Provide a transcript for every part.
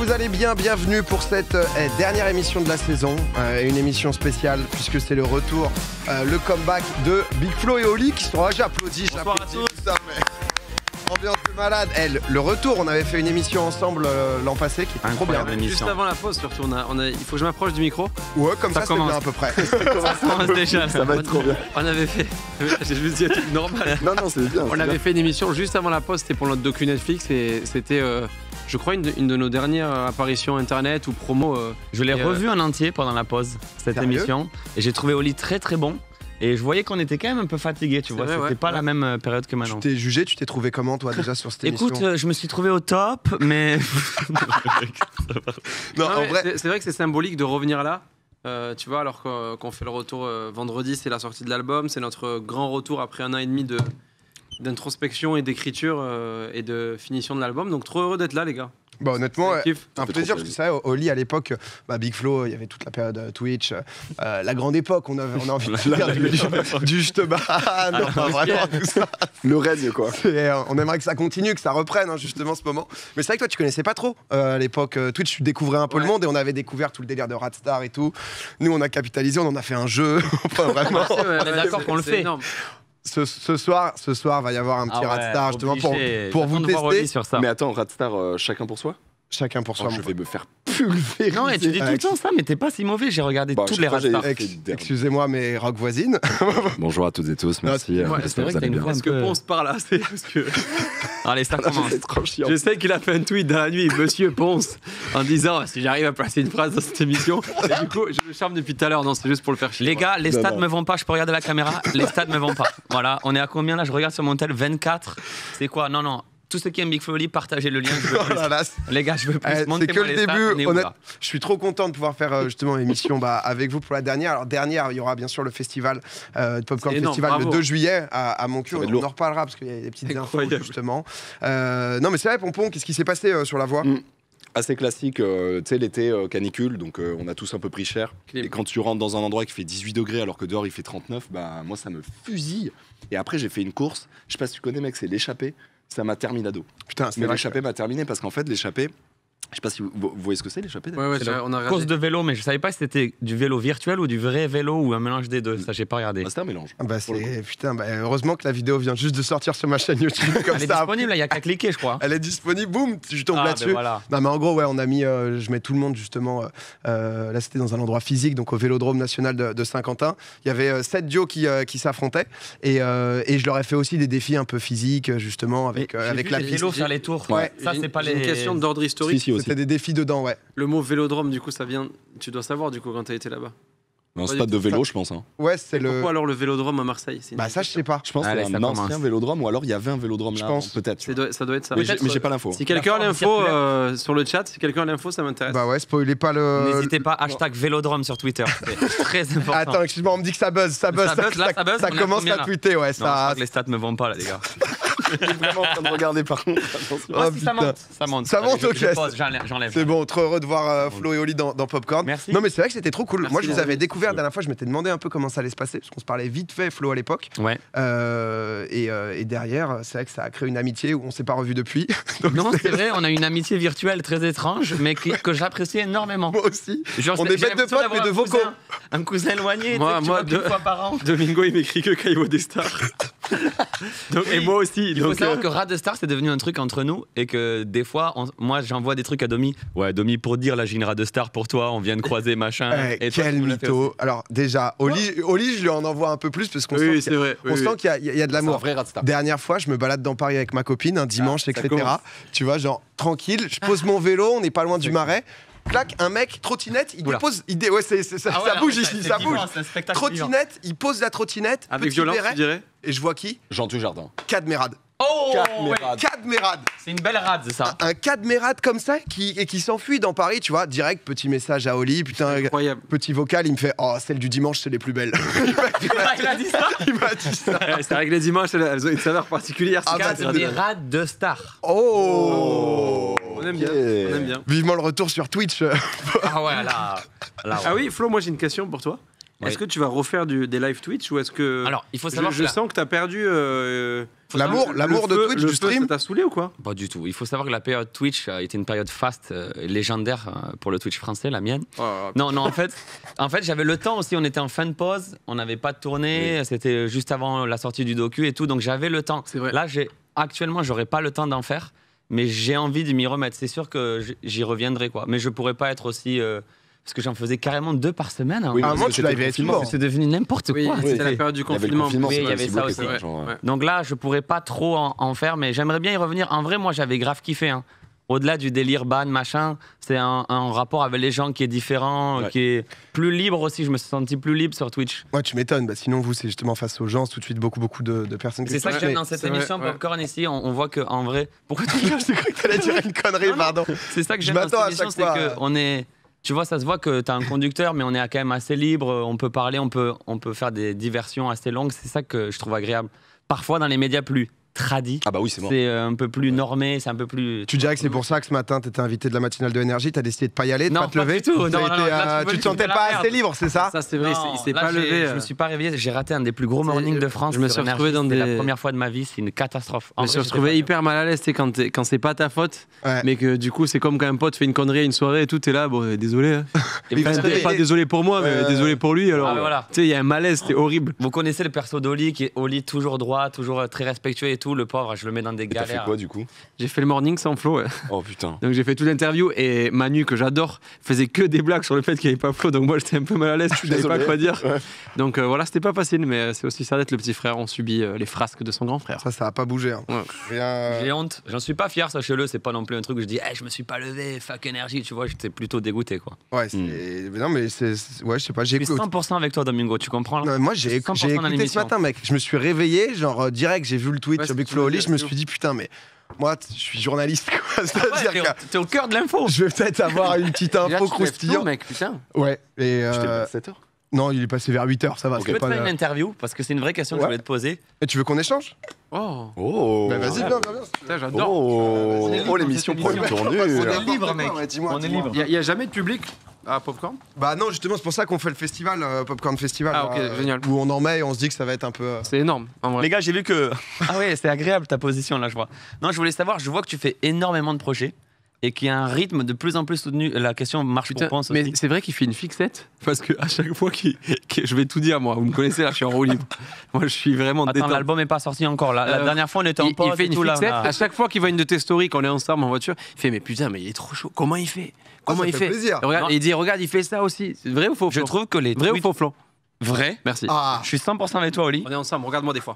vous allez bien? Bienvenue pour cette dernière émission de la saison, une émission spéciale puisque c'est le retour, le comeback de Big Flo et Oli qui sont là. J'applaudis. Bonsoir à tous. Ça, mais... Ambiance de malade. Le retour, on avait fait une émission ensemble l'an passé qui était trop bien. Juste avant la pause surtout, il faut que je m'approche du micro. Ouais, comme ça c'est bien à peu près. Ça commence déjà. Ça va être trop bien. On avait fait, j'ai juste dit un truc normal. Non, c'est bien. On avait fait une émission juste avant la pause, c'était pour notre docu Netflix et c'était, je crois, une de nos dernières apparitions internet ou promo. Je l'ai revu en entier pendant la pause, cette émission, et j'ai trouvé Oli très très bon. Et je voyais qu'on était quand même un peu fatigué, tu vois. C'était pas la même période que maintenant. Tu t'es jugé, tu t'es trouvé comment toi déjà sur cette émission? Écoute, je me suis trouvé au top, mais. Non, en vrai. C'est vrai que c'est symbolique de revenir là. Tu vois, alors qu'on fait le retour vendredi, c'est la sortie de l'album, c'est notre grand retour après 1 an et demi d'introspection et d'écriture et de finition de l'album. Donc trop heureux d'être là, les gars. Bah honnêtement, un plaisir parce que ça, Oli à l'époque, Big Flo, il y avait toute la période Twitch, la grande époque, on a envie de faire du je te bats, non, pas vraiment tout ça. Le règne quoi. On aimerait que ça continue, que ça reprenne justement ce moment. Mais c'est vrai que toi tu connaissais pas trop à l'époque Twitch, tu découvrais un peu le monde et on avait découvert tout le délire de Radstar et tout. Nous on a capitalisé, on en a fait un jeu, enfin vraiment. On est d'accord qu'on le fait. Énorme. Ce soir, va y avoir un petit Radstar justement pour vous tester. Sur ça. Mais attends, Radstar, chacun pour soi? Chacun pour soi. Je vais me faire pulvériser. Non, et tu dis tout le temps ça, mais t'es pas si mauvais. J'ai regardé toutes les Radstar. Excusez-moi, mes rock voisines. Bonjour à toutes et tous, merci. C'est vrai que t'as une voix un Est-ce que peu... Ponce parle là? C'est parce que... Allez, ça commence. C'est trop chiant. Je sais qu'il a fait un tweet dans la nuit, Monsieur Ponce, en disant si j'arrive à placer une phrase dans cette émission. Et du coup, je le charme depuis tout à l'heure. Non, c'est juste pour le faire chier. Les gars, les stats me vont pas. Je peux regarder la caméra. Les stats me vont pas. Voilà, on est à combien là? Je regarde sur mon tel 24. C'est quoi? Non. Tous ceux qui aiment Big Flo et Oli, partagez le lien. Je veux plus. Les gars, je veux plus. C'est que le début. Je suis trop content de pouvoir faire justement l'émission avec vous pour la dernière. Alors dernière, il y aura bien sûr le festival Popcorn Festival le 2 juillet à Moncure. On en reparlera parce qu'il y a des petites infos justement. Non mais c'est vrai, Pompon, qu'est-ce qui s'est passé sur la voie? Assez classique, tu sais, l'été, canicule, donc on a tous un peu pris cher. Et quand tu rentres dans un endroit qui fait 18 degrés alors que dehors il fait 39, bah moi ça me fusille. Et après j'ai fait une course, je sais pas si tu connais mec, c'est l'échappée. Ça m'a terminado. Putain, mais l'échappée m'a terminé parce qu'en fait, l'échappée, je sais pas si vous voyez ce que c'est l'échappée. Ouais, on a regardé. Course de vélo, mais je savais pas si c'était du vélo virtuel ou du vrai vélo ou un mélange des deux. Ça, j'ai pas regardé. Bah, c'était un mélange. Putain, heureusement que la vidéo vient juste de sortir sur ma chaîne YouTube. Comme elle est disponible, il y a qu'à cliquer, je crois. Elle est disponible, boum, tu tombes là-dessus. Ben voilà. Non, mais en gros, on a mis, je mets tout le monde justement. Là, c'était dans un endroit physique, donc au Vélodrome national de Saint-Quentin. Il y avait 7 duos qui s'affrontaient et je leur ai fait aussi des défis un peu physiques, justement, avec la piste. Vélo faire les tours. Ouais. Ça, c'est pas les. Une question d'ordre historique. C'était des défis dedans, ouais. Le mot vélodrome, du coup, ça vient. Tu dois savoir, du coup, quand t'as été là-bas. Un stade de vélo, je pense. Hein. Ouais, c'est le. Pourquoi alors le vélodrome à Marseille? Bah, ça, je sais pas. Je pense que c'est un ancien vélodrome ou alors il y avait un vélodrome là. Peut-être. Ça doit être ça. Mais j'ai pas l'info. Si quelqu'un a l'info sur le chat, ça m'intéresse. Bah ouais, spoilez pas le. N'hésitez pas, #vélodrome sur Twitter. C'est très important. Attends, excuse-moi, on me dit que ça buzz. Ça commence à tweeter, ouais. Non, je crois que les stats me vont pas là, les gars. Je suis vraiment en train de regarder par contre. Ça monte. Ça monte, ok. J'enlève. C'est bon, trop heureux de voir Flo et Oli dans Popcorn. Merci. Non, mais c'est vrai que c'était trop cool. Merci. Moi, je les avais découverts la dernière fois. Je m'étais demandé un peu comment ça allait se passer parce qu'on se parlait vite fait, Flo, à l'époque. Ouais. Et derrière, c'est vrai que ça a créé une amitié où on s'est pas revus depuis. Non, c'est vrai, on a une amitié virtuelle très étrange, mais que j'apprécie énormement. Moi aussi. Genre, on est bêtes de potes, mais de vocaux. Un cousin éloigné, moi, une fois par an. Domingo, il m'écrit que quand il voit des stars. Et moi aussi. Il faut savoir que Radstar, c'est devenu un truc entre nous et que des fois, moi, j'envoie des trucs à Domi. Ouais, Domi, pour dire, là, j'ai une Radstar pour toi, on vient de croiser, machin. Et quel mytho. Alors, déjà, Oli, je lui en envoie un peu plus parce qu'on sent qu'il y a de l'amour. Dernière fois, je me balade dans Paris avec ma copine, un dimanche, etc. Tu vois, genre, tranquille, je pose mon vélo, on n'est pas loin du Marais. Clac, un mec, trottinette, il dépose. Ouais, ça bouge ici, ça bouge. Trottinette, il pose la trottinette. Avec violence, tu dirais. Et je vois qui? Jean Dujardin. Cadmerade. Oh, Cadmerade. C'est une belle rade, ça. Un Cadmerade comme ça qui s'enfuit dans Paris, tu vois, direct, petit message à Oli, putain, incroyable. Petit vocal, il me fait oh, celle du dimanche, c'est les plus belles. Il a dit ça. Il m'a dit ça. C'est vrai que les dimanches, elles ont une saveur particulière. C'est des rades de stars. Oh. On aime bien, on aime bien. Vivement le retour sur Twitch. Ah ouais, là. Ah oui, Flo, moi j'ai une question pour toi. Est-ce que tu vas refaire des live Twitch ou est-ce que... Alors, il faut savoir je sens que tu as perdu... L'amour de Twitch, du stream. Ça t'a saoulé ou quoi? Pas du tout. Il faut savoir que la période Twitch a été une période faste, légendaire pour le Twitch français, la mienne. Non, en fait j'avais le temps aussi. On était en fin de pause, on n'avait pas de tournée, c'était juste avant la sortie du docu et tout, donc j'avais le temps. C'est vrai. Là, actuellement, j'aurais pas le temps d'en faire, mais j'ai envie de m'y remettre. C'est sûr que j'y reviendrai, quoi. Mais je pourrais pas être aussi... parce que j'en faisais carrément 2 par semaine. Hein. Oui, à un moment, tu l'avais été mort. C'est devenu n'importe quoi. C'était la période du confinement. Oui, il y avait ça aussi. Donc là, je pourrais pas trop en faire, mais j'aimerais bien y revenir. En vrai, moi, j'avais grave kiffé. Hein. Au-delà du délire ban, machin, c'est un rapport avec les gens qui est différent, qui est plus libre aussi. Je me suis senti plus libre sur Twitch. Ouais, tu m'étonnes. Bah, sinon, vous, c'est justement face aux gens, tout de suite beaucoup de personnes qui... C'est ça que j'aime dans cette émission Popcorn ici. On voit qu'en vrai... Pourquoi tu dis? J'ai cru que t'allais dire une connerie, pardon. C'est ça que j'aime dans cette émission, c'est qu'on est... Tu vois, ça se voit que tu as un conducteur, mais on est quand même assez libre. On peut parler, on peut faire des diversions assez longues. C'est ça que je trouve agréable. Parfois, dans les médias plus tradis, c'est un peu plus normé, c'est un peu plus... Tu dirais que c'est pour ça que ce matin, tu étais invité de la matinale de Énergie, tu as décidé de pas y aller, de non, pas te lever? Du tout. Tu te sentais pas assez libre, c'est ça? Ça, c'est vrai, il s'est pas levé. Je me suis pas réveillé, j'ai raté un des plus gros mornings de France. Je me suis retrouvé dans la première fois de ma vie, c'est une catastrophe. Je me suis retrouvé hyper mal à l'aise quand c'est pas ta faute, mais que du coup, c'est comme quand un pote fait une connerie à une soirée et tout, t'es là, bon, désolé. Pas désolé pour moi, mais désolé pour lui. Alors, tu sais, il y a un malaise, c'était horrible. Vous connaissez le perso d'Oli, qui est Oli toujours droit, toujours très respectueux et tout. Le pauvre, je le mets dans des galères. T'as fait quoi du coup? J'ai fait le morning sans Flo. Oh putain. Donc j'ai fait toute l'interview et Manu, que j'adore, faisait que des blagues sur le fait qu'il n'y avait pas Flo. Donc moi j'étais un peu mal à l'aise, je savais pas quoi dire. Donc voilà, c'était pas facile, mais c'est aussi ça d'être le petit frère. On subit les frasques de son grand frère. Ça a pas bougé. Hein. J'ai honte. J'en suis pas fier, sachez-le. C'est pas non plus un truc où je dis je me suis pas levé, fuck énergie. Tu vois, j'étais plutôt dégoûté, quoi. Ouais, non, mais c'est. Ouais, je sais pas. Je suis 100% avec toi, Domingo, tu comprends là? Non, moi j'ai écouté ce matin, mec. Je me suis réveillé, genre direct, j'ai vu le tweet sur Big Flo Oli, je me suis dit putain, mais moi je suis journaliste, quoi. C'est-à-dire que t'es au cœur de l'info. Je vais peut-être avoir une petite info croustillante. Mec, putain. Ouais. Et. J'étais à 7h. Non, il est passé vers 8h, ça va. Je peux te faire une interview parce que c'est une vraie question que je voulais te poser. Et tu veux qu'on échange? Oh. Bah vas-y, viens. Putain, j'adore. Oh, l'émission première tournure. On est libre, mec. On est libre. Il y a jamais de public à Popcorn? Bah non, justement, c'est pour ça qu'on fait le festival, Popcorn Festival. Ah ok, génial. Où on en met et on se dit que ça va être un peu... C'est énorme, en vrai. Les gars, j'ai vu que... Ah ouais, c'est agréable ta position là, je vois. Non, je voulais savoir, je vois que tu fais énormément de projets et qu'il y a un rythme de plus en plus soutenu. La question marche pour pense aussi. Mais c'est vrai qu'il fait une fixette parce qu'à chaque fois je vais tout dire, moi, vous me connaissez là, je suis en roue libre. Moi, je suis vraiment détendu. Attends, l'album n'est pas sorti encore. La dernière fois, on était en pause. Il fait une fixette. À chaque fois qu'il voit une de tes stories, quand on est ensemble en voiture, il fait mais putain, mais il est trop chaud. Comment il fait? Comment il fait? Plaisir. Regarde, il dit regarde, il fait ça aussi. C'est vrai ou faux? Je trouve que les vrai ou faux, Flo? Vrai. Merci. Je suis 100% avec toi, Oli. On est ensemble. Regarde-moi des fois.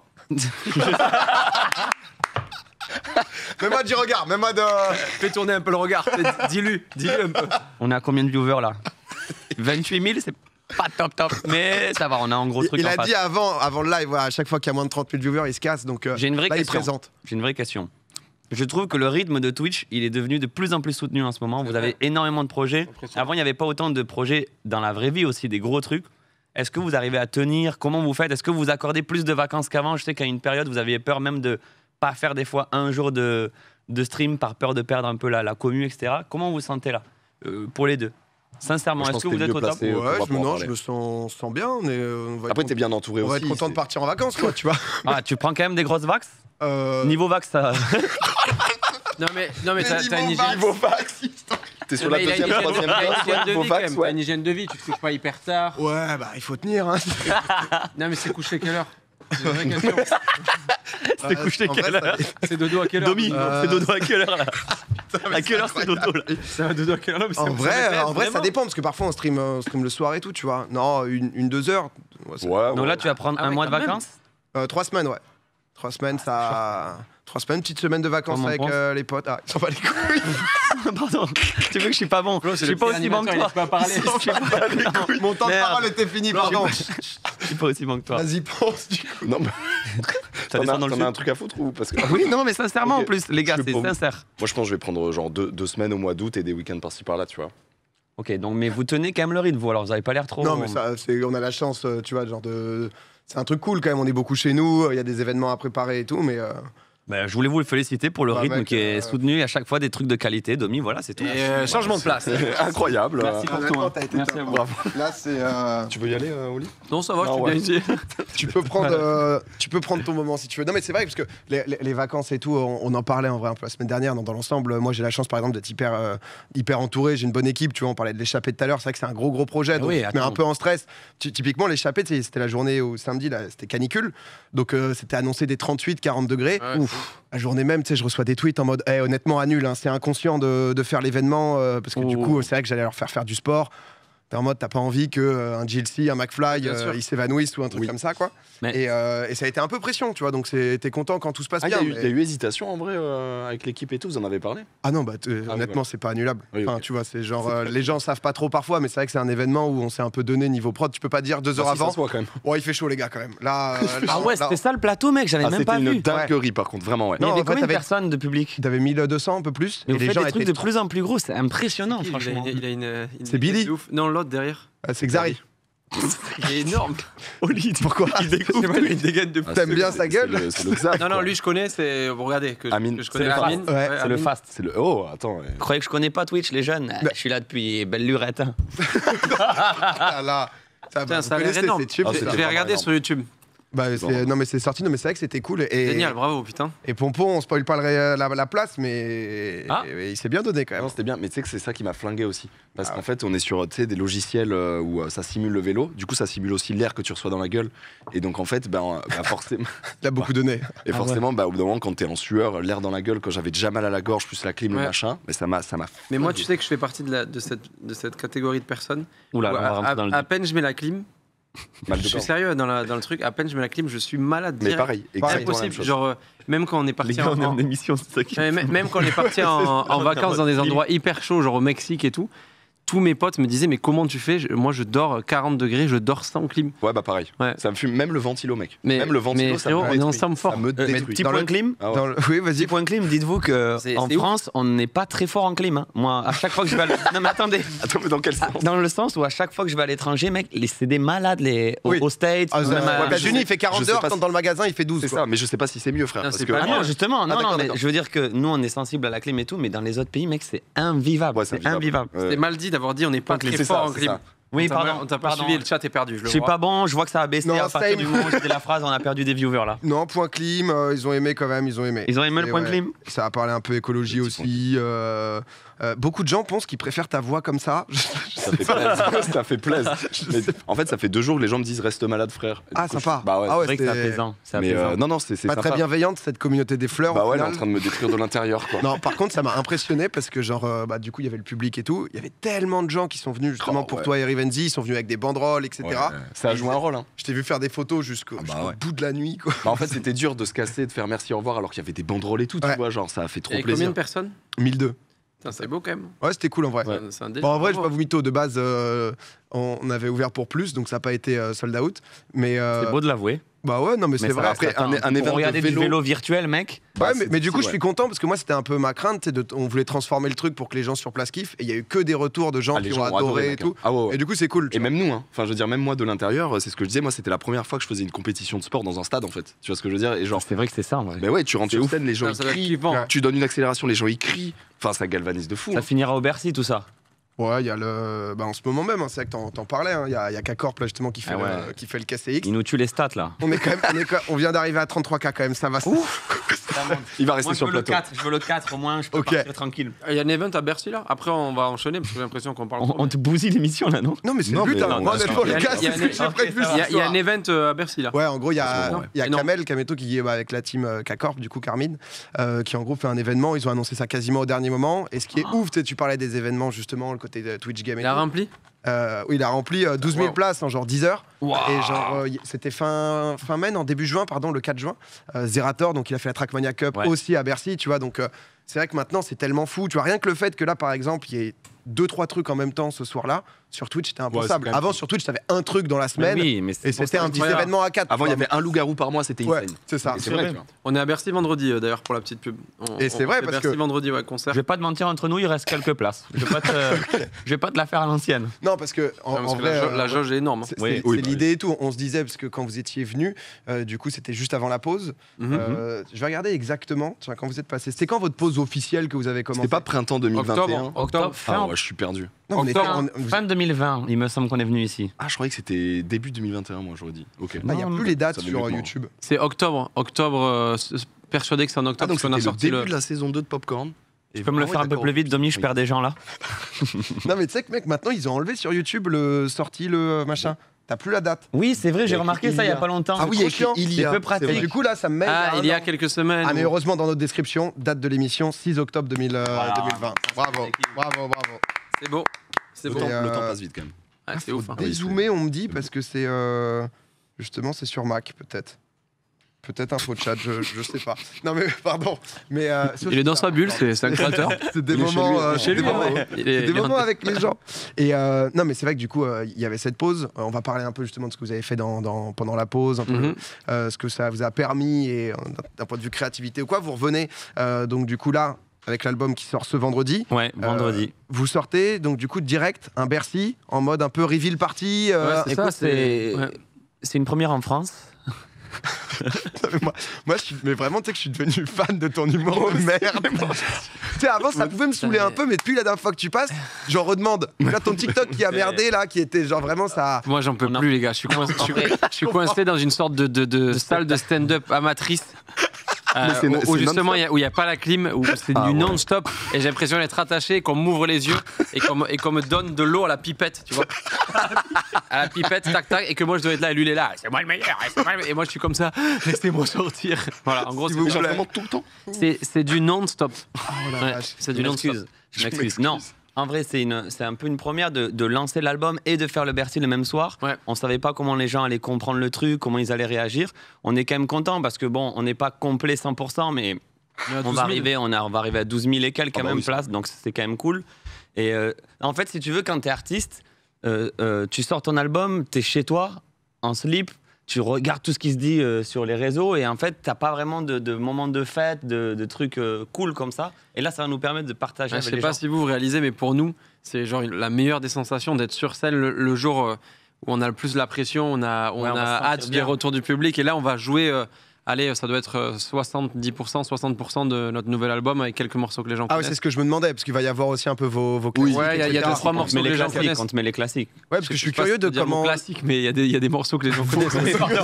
Même moi du regard, même moi de... Fais tourner un peu le regard, dis-lui un peu. On est à combien de viewers là? 28 000, c'est pas top, mais ça va, on a un gros truc. Il a dit avant le live, à chaque fois qu'il y a moins de 30 000 viewers, il se casse, donc j'ai une vraie là, question. il présente. J'ai une vraie question. Je trouve que le rythme de Twitch, il est devenu de plus en plus soutenu en ce moment. Vous avez énormément de projets. Avant, il n'y avait pas autant de projets dans la vraie vie aussi, des gros trucs. Est-ce que vous arrivez à tenir? Comment vous faites? Est-ce que vous accordez plus de vacances qu'avant? Je sais qu'à une période, vous aviez peur même de pas faire des fois un jour de stream par peur de perdre un peu la commu, etc. Comment vous vous sentez là pour les deux? Sincèrement, est-ce que vous êtes au top? Ouais, je me sens bien. Après, t'es bien entouré aussi. On va être content de partir en vacances, quoi, tu vois. Ah, tu prends quand même des grosses vax? Niveau vax, ça... Non mais t'as une hygiène... Niveau vax. T'es sur la deuxième, troisième vax, t'as une hygiène de vie, tu te couches pas hyper tard. Ouais, bah il faut tenir, hein. Non mais c'est couché quelle heure? C'est une vraie question. C'était couché quelle heure? C'est dodo à quelle heure? Domi, c'est dodo à quelle heure là? À quelle heure c'est dodo là? C'est un dodo à quelle heure? En vrai, ça dépend parce que parfois on stream le soir et tout, tu vois. Non, 1-2 heures. Donc là, tu vas prendre un mois de vacances? 3 semaines, ouais. 3 semaines, ça. 3 semaines, petite semaine de vacances avec les potes. Ah, ils sont pas les couilles. Pardon, tu veux que je suis pas bon? Je suis pas aussi bon que toi. Pas parler. Mon temps de parole était fini, pardon. Je suis pas aussi bon que toi. Vas-y, pense du coup. Non, mais. T'en as un truc à foutre ou parce que... Oui, non, mais sincèrement en plus, les gars, c'est sincère. Moi, je pense que je vais prendre genre 2 semaines au mois d'août et des week-ends par-ci par-là, tu vois. Ok, donc mais vous tenez quand même le rythme, vous, alors vous avez pas l'air trop... Non, mais ça, on a la chance, tu vois, genre de... C'est un truc cool quand même, on est beaucoup chez nous, il y a des événements à préparer et tout, mais Je voulais vous le féliciter pour le rythme qui est soutenu et à chaque fois des trucs de qualité. Domi, voilà, c'est tout. Et changement de place. Incroyable. Merci pour tout. Merci à vous. Là, c'est. Tu veux y aller, Oli? Non, ça va, je suis bien ici. Tu peux prendre ton moment si tu veux. Non, mais c'est vrai parce que les vacances et tout, on en parlait en vrai un peu la semaine dernière. Dans l'ensemble, moi, j'ai la chance, par exemple, d'être hyper entouré. J'ai une bonne équipe. Tu vois, on parlait de l'échappée tout à l'heure. C'est vrai que c'est un gros projet. Donc, mais un peu en stress. Typiquement, l'échappée, c'était la journée au samedi. Là, c'était canicule. Donc, c'était annoncé des 38-40 degrés. Ouais. Ouf. La journée même, je reçois des tweets en mode honnêtement, annule, hein, c'est inconscient de faire l'événement parce que du coup, c'est vrai que j'allais leur faire du sport. T'es en mode, t'as pas envie qu'un GLC, un McFly, il s'évanouisse ou un truc comme ça, quoi. Et ça a été un peu pression, tu vois, donc t'es content quand tout se passe bien. Il y a eu hésitation en vrai avec l'équipe et tout, vous en avez parlé? Ah non, honnêtement, c'est pas annulable. Oui, enfin, tu vois, c'est genre, les gens savent pas trop parfois, mais c'est vrai que c'est un événement où on s'est un peu donné niveau prod. Tu peux pas dire 2 heures avant. Quand même. Bon, il fait chaud, les gars, quand même. Là, c'était ça le plateau, mec, j'avais même pas vu. C'était une dinguerie, par contre, vraiment, ouais. Il y avait combien de personnes de public? T'avais 1200, un peu plus. Et vous faites des trucs de plus en plus gros, c'est impressionnant, franchement. C'est Billy. Non, l'autre derrière. C'est Xari. Il est énorme. Pourquoi? Il découpe, il dégaine de plus. T'aimes bien sa gueule? C'est le Xav. Non, lui je connais, c'est. Vous regardez, que je connais Amine. C'est le fast. C'est le. Oh, attends. Vous croyez que je connais pas Twitch, les jeunes? Je suis là depuis belle lurette. Là, ça a l'air énorme. Je vais regarder sur YouTube. Non mais c'est sorti, mais c'est vrai que c'était cool. Génial, bravo, putain. Et Pompon, on spoil pas la place, mais il s'est bien donné quand même. Non, c'était bien, mais tu sais que c'est ça qui m'a flingué aussi. Parce qu'en fait, on est sur des logiciels où ça simule le vélo, du coup ça simule aussi l'air que tu reçois dans la gueule. Et donc en fait, forcément. Il a beaucoup donné. Et forcément, au bout d'un moment, quand t'es en sueur, l'air dans la gueule, quand j'avais déjà mal à la gorge, plus la clim, le machin, mais ça m'a. Mais moi, tu sais que je fais partie de cette catégorie de personnes. Oula, on va rentrer dans le. À peine je mets la clim. Je suis sérieux dans le truc, à peine je mets la clim, je suis malade. Mais pareil, c'est possible. Genre, même quand on est parti en émission, c'est ça qui même quand on est parti en vacances dans des endroits hyper chauds, genre au Mexique et tout, tous mes potes me disaient mais comment tu fais? Moi je dors 40 degrés, je dors sans clim. Ouais pareil. Ouais. Ça me fume même le ventilo mec. Même le ventilo ça me détruit. On est ensemble fort. Ça me détruit. Petit point clim. Oui vas-y. Petit point clim. Dites-vous que en France on n'est pas très fort en clim. Hein. Moi à chaque fois que je vais non mais attendez. Attends mais dans quel sens? Dans le sens où à chaque fois que je vais à l'étranger mec, c'est des malades aux States. Aux États-Unis il fait 40 heures quand dans le magasin il fait 12. C'est ça. Mais je sais pas si c'est mieux frère. Non justement non mais je veux dire que nous on est sensible à la clim et tout, mais dans les autres pays mec c'est invivable. C'est invivable. C'est mal dit d'avoir dit on n'est pas fort en clim. Oui, pardon. On t'a pas suivi, le chat est perdu. Je suis pas bon, je vois que ça a baissé à partir du moment où c'était la phrase, on a perdu des viewers là. Non, point clim, ils ont aimé quand même, ils ont aimé. Ils ont aimé le point clim. Ça a parlé un peu écologie aussi. Beaucoup de gens pensent qu'ils préfèrent ta voix comme ça. Ça fait plaisir. En fait, ça fait 2 jours que les gens me disent reste malade, frère. Ah, sympa. Bah ouais, c'est vrai que c'est apaisant. Mais non, c'est pas très bienveillante cette communauté des fleurs. Bah ouais, elle est en train de me détruire de l'intérieur, quoi. Non, par contre, ça m'a impressionné parce que, genre, du coup, il y avait le public et tout. Il y avait tellement de gens qui sont venus justement pour toi et Rivenzi. Ils sont venus avec des banderoles, etc. Ça a joué un rôle. Je t'ai vu faire des photos jusqu'au bout de la nuit, quoi. En fait, c'était dur de se casser, de faire merci, au revoir, alors qu'il y avait des banderoles et tout, tu vois. Genre, ça a fait trop plaisir. Combien de personnes? 1002. C'est beau quand même. Ouais, c'était cool en vrai. Ouais. En vrai, je vais pas vous mytho. De base, on avait ouvert pour plus, donc ça n'a pas été sold out. Mais c'est beau de l'avouer. Bah ouais, non mais c'est vrai. Après, un événement regarder du vélo virtuel, mec. Ouais, mais du coup, je suis content parce que moi, c'était un peu ma crainte. On voulait transformer le truc pour que les gens sur place kiffent. Et il y a eu que des retours de gens qui ont adoré et tout. Et du coup, c'est cool. Et même nous, hein. Enfin, je veux dire, même moi de l'intérieur, c'est ce que je disais. Moi, c'était la première fois que je faisais une compétition de sport dans un stade, en fait. Tu vois ce que je veux dire? Et genre, c'est vrai que c'est ça, en vrai. Mais ouais, tu rentres sur scène, les gens ils crient. Tu donnes une accélération, les gens ils crient. Enfin, ça galvanise de fou. Ça finira au Bercy, tout ça. Ouais, il y a le. En ce moment même, c'est vrai que t'en parlais, il y a K-Corp là justement qui fait le KCX. Il nous tue les stats là. On vient d'arriver à 33K quand même, ça va. Il va rester sur le plateau. Je veux le 4 au moins, je peux partir tranquille. Il y a un event à Bercy là. Après, on va enchaîner parce que j'ai l'impression qu'on parle. On te bousille l'émission là, non? Non, mais c'est le but. Il y a un event à Bercy là. Ouais, en gros, il y a Kameto qui est avec la team K-Corp, du coup, Carmine, qui en gros fait un événement. Ils ont annoncé ça quasiment au dernier moment. Et ce qui est ouf, tu parlais des événements justement, le côté de Twitch Game. Il a rempli? Oui, il a rempli 12 000 places en genre 10 heures. Wow. Et genre, c'était fin mai, en début juin, pardon, le 4 juin. Zerator, donc il a fait la Trackmania Cup aussi à Bercy, tu vois. Donc c'est vrai que maintenant, c'est tellement fou. Tu vois, rien que le fait que là, par exemple, il y ait 2-3 trucs en même temps ce soir-là. Sur Twitch, c'était impensable. Avant, sur Twitch, t'avais un truc dans la semaine. Et c'était un petit événement à 4. Avant, il y avait un loup-garou par mois, c'était insane. C'est ça. C'est vrai. On est à Bercy vendredi, d'ailleurs, pour la petite pub. Et c'est vrai, parce que. Bercy vendredi, concert. Je vais pas te mentir, entre nous, il reste quelques places. Je vais pas te la faire à l'ancienne. Non, parce que en vrai. La jauge est énorme. C'est l'idée et tout. On se disait, parce que quand vous étiez venu, du coup, c'était juste avant la pause. Je vais regarder exactement quand vous êtes passé. C'était quand votre pause officielle que vous avez commencé? C'était pas printemps 2021. Octobre. Ah ouais, je suis perdu. Non, fin 2020, il me semble qu'on est venu ici. Ah, je croyais que c'était début 2021, moi, j'aurais dit. Ok. Il n'y a plus les dates sur YouTube. C'est octobre. Persuadé que c'est en octobre. Donc c'était le début de la saison 2 de Popcorn. Tu peux me le faire un peu plus vite, Domi, je perds des gens là. Non, mais tu sais que, mec, maintenant, ils ont enlevé sur YouTube le machin. T'as plus la date. Oui, c'est vrai, j'ai remarqué ça il y a pas longtemps. Ah oui, il y a. peu pratique. Du coup, là, ça me met. Il y a quelques semaines. Ah, mais heureusement, dans notre description, date de l'émission, 6 octobre 2020. Bravo. C'est beau. Le temps passe vite, quand même. C'est ouf. Dézoomer, on me dit, parce que c'est. Justement, c'est sur Mac, peut-être. Peut-être un faux chat, je sais pas. Non mais pardon. Mais il est dans sa bulle, c'est un créateur. C'est des moments, chez lui. Des moments avec les gens. Et non mais c'est vrai que du coup il y avait cette pause. On va parler un peu justement de ce que vous avez fait pendant la pause, un peu, ce que ça vous a permis et d'un point de vue créativité ou quoi. Vous revenez donc du coup là avec l'album qui sort ce vendredi. Ouais, vendredi. Vous sortez donc du coup direct un Bercy en mode un peu reveal party. C'est une première en France. moi mais vraiment tu sais que je suis devenu fan de ton humour de merde. Tu sais avant ça pouvait me saouler un peu, mais depuis la dernière fois que tu passes j'en redemande. Là ton TikTok qui a merdé là, qui était genre vraiment ça. Moi j'en peux plus les gars, je suis coincé dans une sorte de salle de stand-up amatrice. Où justement il n'y a pas la clim, où c'est du non-stop et j'ai l'impression d'être attaché, qu'on m'ouvre les yeux et qu'on me donne de l'eau à la pipette, tu vois. À la pipette, tac tac, et que moi je dois être là et lui il est là, c'est moi le meilleur, et moi je suis comme ça, laissez-moi sortir. Voilà, en gros c'est vraiment tout le temps. C'est du non-stop. C'est du non-stop. Je m'excuse. Non. En vrai, c'est un peu une première de lancer l'album et de faire le Bercy le même soir. Ouais. On savait pas comment les gens allaient comprendre le truc, comment ils allaient réagir. On est quand même content parce que bon, on n'est pas complet 100%, mais on va arriver à 12 000 et quelques places, donc c'est quand même cool. Et en fait, si tu veux, quand tu es artiste, tu sors ton album, tu es chez toi, en slip, tu regardes tout ce qui se dit sur les réseaux et en fait, t'as pas vraiment de moments de fête, de trucs cool comme ça. Et là, ça va nous permettre de partager avec les gens. Je sais pas si vous réalisez, mais pour nous, c'est genre la meilleure des sensations d'être sur scène le jour où on a le plus la pression, on a hâte des retours du public. Et là, on va jouer... allez, ça doit être 70%, 60% de notre nouvel album avec quelques morceaux que les gens connaissent. Ah oui, c'est ce que je me demandais, parce qu'il va y avoir aussi un peu vos classiques. Ouais, il y a 2-3 morceaux que les gens connaissent. On te met les classiques. Ouais, parce que je suis curieux de comment... classiques, mais il y a des morceaux que les gens connaissent.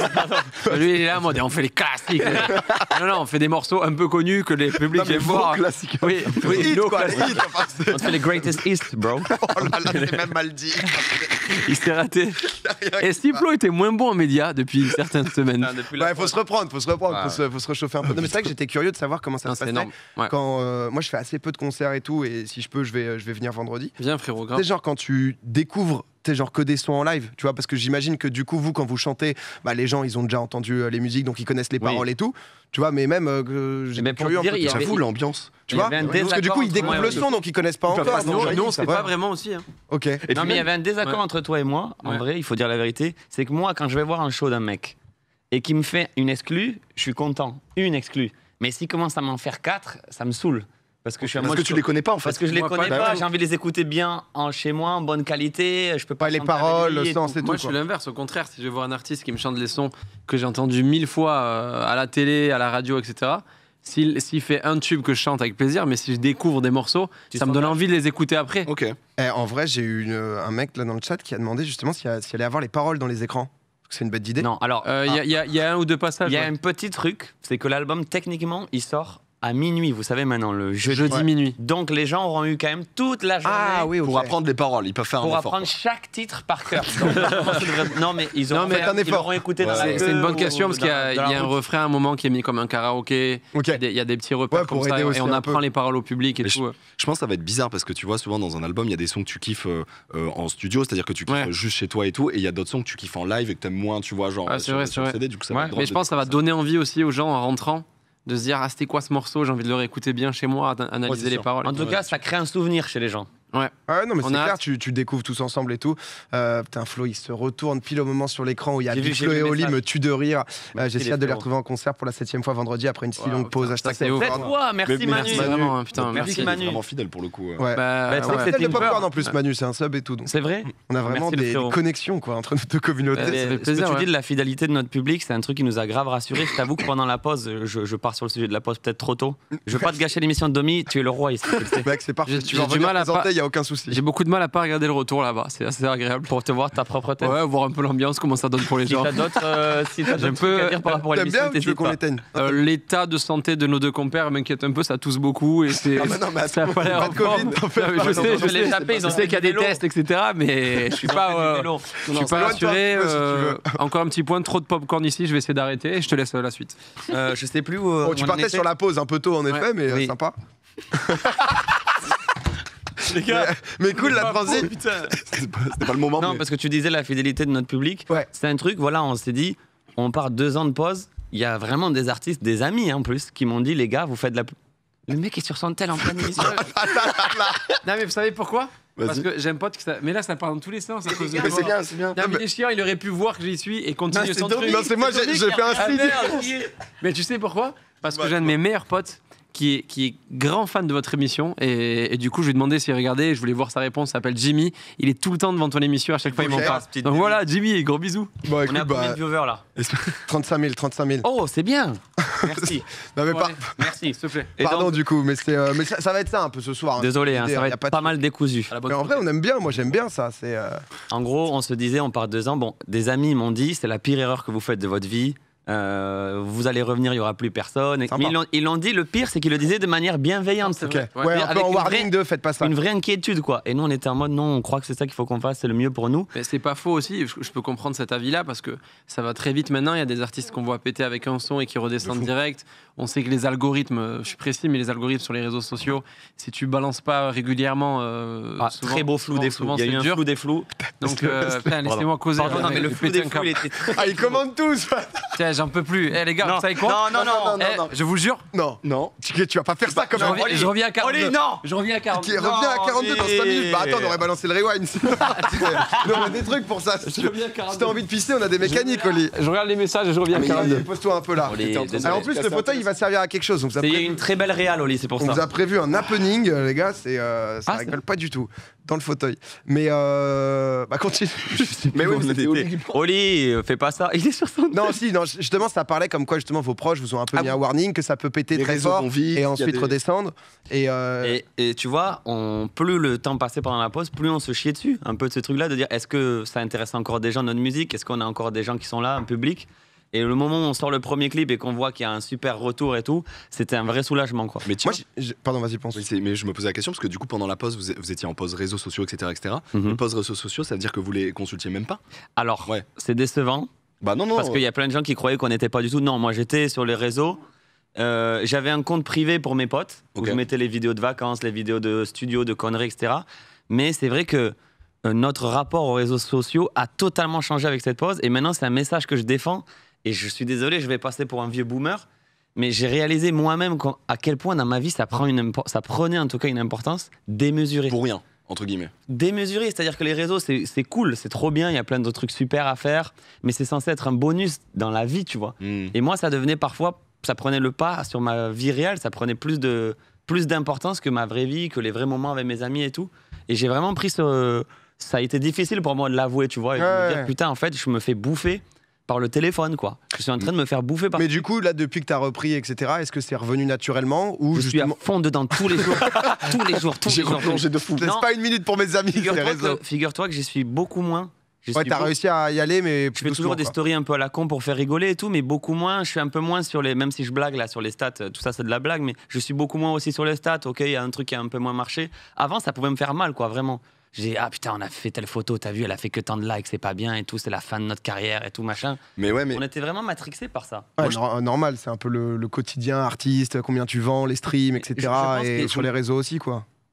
Lui, il est là en mode, on fait les classiques. Non, on fait des morceaux un peu connus que les publics aiment voir. Classiques. Oui, nos classiques. On te fait les Greatest Hits, bro. Oh là là, c'est même mal dit. Il s'est raté. Et Stiplo était moins bon en médias depuis certaines semaines. Il faut se reprendre, faut se réchauffer un peu. Non, mais c'est vrai que j'étais curieux de savoir comment ça se passait. Quand moi je fais assez peu de concerts et tout, et si je peux, je vais venir vendredi. Viens frérot, grave. C'est genre quand tu découvres genre que des sons en live, tu vois, parce que j'imagine que du coup vous quand vous chantez, les gens ils ont déjà entendu les musiques, donc ils connaissent les paroles et tout, tu vois, mais même j'étais curieux un peu, ça fout l'ambiance, tu vois, parce que du coup ils découvrent le son, donc ils connaissent pas encore. Nous on sait pas vraiment aussi. Ok. Non mais il y avait un désaccord entre toi et moi, en vrai, il faut dire la vérité, c'est que moi quand je vais voir un show d'un mec et qu'il me fait une exclue, je suis content, une exclue, mais s'il commence à m'en faire 4, ça me saoule. Parce que tu les connais pas en fait. Parce que je les connais pas, j'ai envie de les écouter bien chez moi, en bonne qualité, je peux pas les paroles, le sens et tout. Moi je suis l'inverse, au contraire, si je vois un artiste qui me chante les sons que j'ai entendus 1000 fois à la télé, à la radio, etc., s'il fait un tube que je chante avec plaisir, mais si je découvre des morceaux, ça me donne envie de les écouter après. Ok. En vrai, j'ai eu un mec là dans le chat qui a demandé justement s'il allait avoir les paroles dans les écrans. C'est une bête d'idée. Non, alors... Il y a un ou deux passages. Il y a un petit truc, c'est que l'album, techniquement, il sort à minuit, vous savez maintenant, le jeudi minuit. Donc les gens auront eu quand même toute la journée pour apprendre les paroles. Ils peuvent faire un effort. Pour apprendre chaque titre par cœur. Non mais ils auront écouté dans la queue. C'est une bonne question parce qu'il y a un refrain à un moment qui est mis comme un karaoké. Il y a des petits repères comme ça et on apprend les paroles au public et tout. Je pense que ça va être bizarre parce que tu vois souvent dans un album il y a des sons que tu kiffes en studio, c'est-à-dire que tu kiffes juste chez toi et tout, et il y a d'autres sons que tu kiffes en live et que t'aimes moins, tu vois, genre sur CD. Mais je pense que ça va donner envie aussi aux gens en rentrant de se dire c'était quoi ce morceau, j'ai envie de le réécouter bien chez moi, analyser les paroles. En tout cas, ça crée un souvenir chez les gens. Ouais. Non, mais c'est clair, tu découvres tous ensemble et tout. Putain, Flo, il se retourne pile au moment sur l'écran où il y a Flo et Oli me tuent de rire. J'ai hâte de les retrouver en concert pour la 7e fois vendredi après une si longue pause. C'est ouf. Merci Manu. Vraiment, putain, merci Manu. Vraiment fidèle pour le coup. C'est fidèle de Popcorn en plus, Manu, c'est un sub et tout. C'est vrai. On a vraiment des connexions quoi entre nos deux communautés. Ce que tu dis de la fidélité de notre public, c'est un truc qui nous a grave rassurés. Je t'avoue que pendant la pause, je pars sur le sujet de la pause peut-être trop tôt. Je veux pas te gâcher l'émission de Domi, tu es le roi ici. Mec, c'est parfait. Tu vas du mal à présenter, il y a aucun souci. J'ai beaucoup de mal à pas regarder le retour là-bas, c'est assez agréable. Pour te voir ta propre tête. Ouais, voir un peu l'ambiance, comment ça donne pour les gens. Si t'as d'autres trucs à dire par rapport à l'émission, t'aimes bien ou tu veux qu'on l'éteigne l'état de santé de nos deux compères m'inquiète un peu, ça tousse beaucoup et c'est. Ça a pas l'air Covid. Je sais qu'il y a des tests, etc. Mais je suis pas rassuré. Encore un petit point, trop de popcorn ici, je vais essayer d'arrêter et je te laisse la suite. Je sais plus où. Tu partais sur la pause un peu tôt en effet, mais sympa. Les gars, mais cool la transition. C'était pas le moment. Non, parce que tu disais la fidélité de notre public. C'est un truc, voilà, on s'est dit, on part 2 ans de pause. Il y a vraiment des artistes, des amis en plus, qui m'ont dit, les gars, vous faites de la. Le mec est sur son tel en pleine émission. Non, mais vous savez pourquoi? Parce que j'ai un pote qui mais là ça part dans tous les sens à cause de c'est bien. Non, mais chiant, il aurait pu voir que j'y suis et continuer son truc. Non, c'est moi, j'ai fait un style. Mais tu sais pourquoi? Parce que j'ai un de mes meilleurs potes qui est grand fan de votre émission et du coup je lui ai demandé s'il regardait et je voulais voir sa réponse. Il s'appelle Jimmy, il est tout le temps devant ton émission, à chaque fois il m'en parle. Donc voilà, Jimmy, gros bisous. Bon, écoute, on a combien de viewers là? 35 000. Oh, c'est bien. Merci. Non, mais merci, s'il te plaît. Pardon du coup, mais ça va être ça un peu ce soir. Désolé, ça va être pas mal décousu. Mais en vrai, on aime bien, moi j'aime bien ça. En gros, on se disait, on part 2 ans. Bon, des amis m'ont dit, c'est la pire erreur que vous faites de votre vie. Vous allez revenir, il n'y aura plus personne. Mais ils l'ont dit, le pire, c'est qu'ils le disaient de manière bienveillante. Ouais, un peu en warning de faites pas ça. Une vraie inquiétude, quoi. Et nous, on était en mode, non, on croit que c'est ça qu'il faut qu'on fasse, c'est le mieux pour nous. Mais c'est pas faux aussi, je peux comprendre cet avis-là, parce que ça va très vite maintenant. Il y a des artistes qu'on voit péter avec un son et qui redescendent direct. On sait que les algorithmes, je suis précis, mais les algorithmes sur les réseaux sociaux, si tu balances pas régulièrement. Souvent, très beau flou des flous. Il y a eu un flou des flous. Donc, laissez-moi causer. Pardon, non, mais le flou des flous, il était. Ah, ils commandent tous. Tiens, j'en peux plus. Les gars, vous savez quoi? Non. Je vous jure. Non. Tu vas pas faire ça comme je reviens à 42. Oli, non. Je reviens à 42. Qui revient à 42 dans 5 minutes. Bah attends, on aurait balancé le rewind. On a des trucs pour ça. Si t'as envie de pisser, on a des mécaniques, Oli. Je regarde les messages et je reviens à 42. Pose-toi un peu là. En plus, le fauteuil, il va servir à quelque chose. Il y a une très belle réal, Oli, c'est pour ça. On vous a prévu un happening, les gars. Ça rigole pas du tout dans le fauteuil. Mais continue. Mais oui, c'était Oli, fais pas ça. Il est sur son. Non, justement, ça parlait comme quoi justement vos proches vous ont un peu mis un warning que ça peut péter très fort et ensuite redescendre. Et tu vois, plus le temps passait pendant la pause, plus on se chiait dessus. Un peu de ce truc-là, de dire est-ce que ça intéresse encore des gens notre musique? Est-ce qu'on a encore des gens qui sont là, un public? Et le moment où on sort le premier clip et qu'on voit qu'il y a un super retour et tout, c'était un vrai soulagement, quoi. Mais pardon, vas-y, pense. Oui, mais je me posais la question parce que du coup, pendant la pause, vous étiez en pause réseaux sociaux, etc. Les pauses réseaux sociaux, ça veut dire que vous les consultiez même pas? Alors, c'est décevant. Bah non. Parce qu'il y a plein de gens qui croyaient qu'on n'était pas du tout. Non, moi j'étais sur les réseaux. J'avais un compte privé pour mes potes où je mettais les vidéos de vacances, les vidéos de studio, de conneries, etc. Mais c'est vrai que notre rapport aux réseaux sociaux a totalement changé avec cette pause. Et maintenant, c'est un message que je défends. Et je suis désolé, je vais passer pour un vieux boomer, mais j'ai réalisé moi-même à quel point dans ma vie ça prenait en tout cas une importance démesurée. Pour rien, entre guillemets. Démesurée, c'est-à-dire que les réseaux, c'est cool, c'est trop bien, il y a plein de trucs super à faire, mais c'est censé être un bonus dans la vie, tu vois. Et moi, ça devenait parfois, ça prenait le pas sur ma vie réelle, ça prenait plus d'importance que ma vraie vie, que les vrais moments avec mes amis et tout. Et j'ai vraiment pris ça a été difficile pour moi de l'avouer, tu vois, et de me dire, putain, en fait, je me fais bouffer par le téléphone, quoi. Je suis en train de me faire bouffer par... Mais du coup, là, depuis que t'as repris, etc., est-ce que c'est revenu naturellement ou je suis à fond dedans tous les jours. J'ai replongé de fou. Laisse pas une minute pour mes amis sur les réseaux. Figure-toi que j'y suis beaucoup moins. T'as réussi à y aller, mais je fais toujours des stories un peu à la con pour faire rigoler et tout, mais beaucoup moins. Je suis un peu moins sur les... Même si je blague là sur les stats, tout ça c'est de la blague, mais je suis beaucoup moins aussi sur les stats. Ok, il y a un truc qui a un peu moins marché. Avant, ça pouvait me faire mal, quoi, vraiment. J'ai dit, ah putain, on a fait telle photo, t'as vu, elle a fait que tant de likes, c'est pas bien et tout, c'est la fin de notre carrière et tout, machin. Mais on était vraiment matrixés par ça. Ouais, normal, c'est un peu le quotidien artiste, combien tu vends, les streams, etc. Et sur les réseaux aussi, quoi.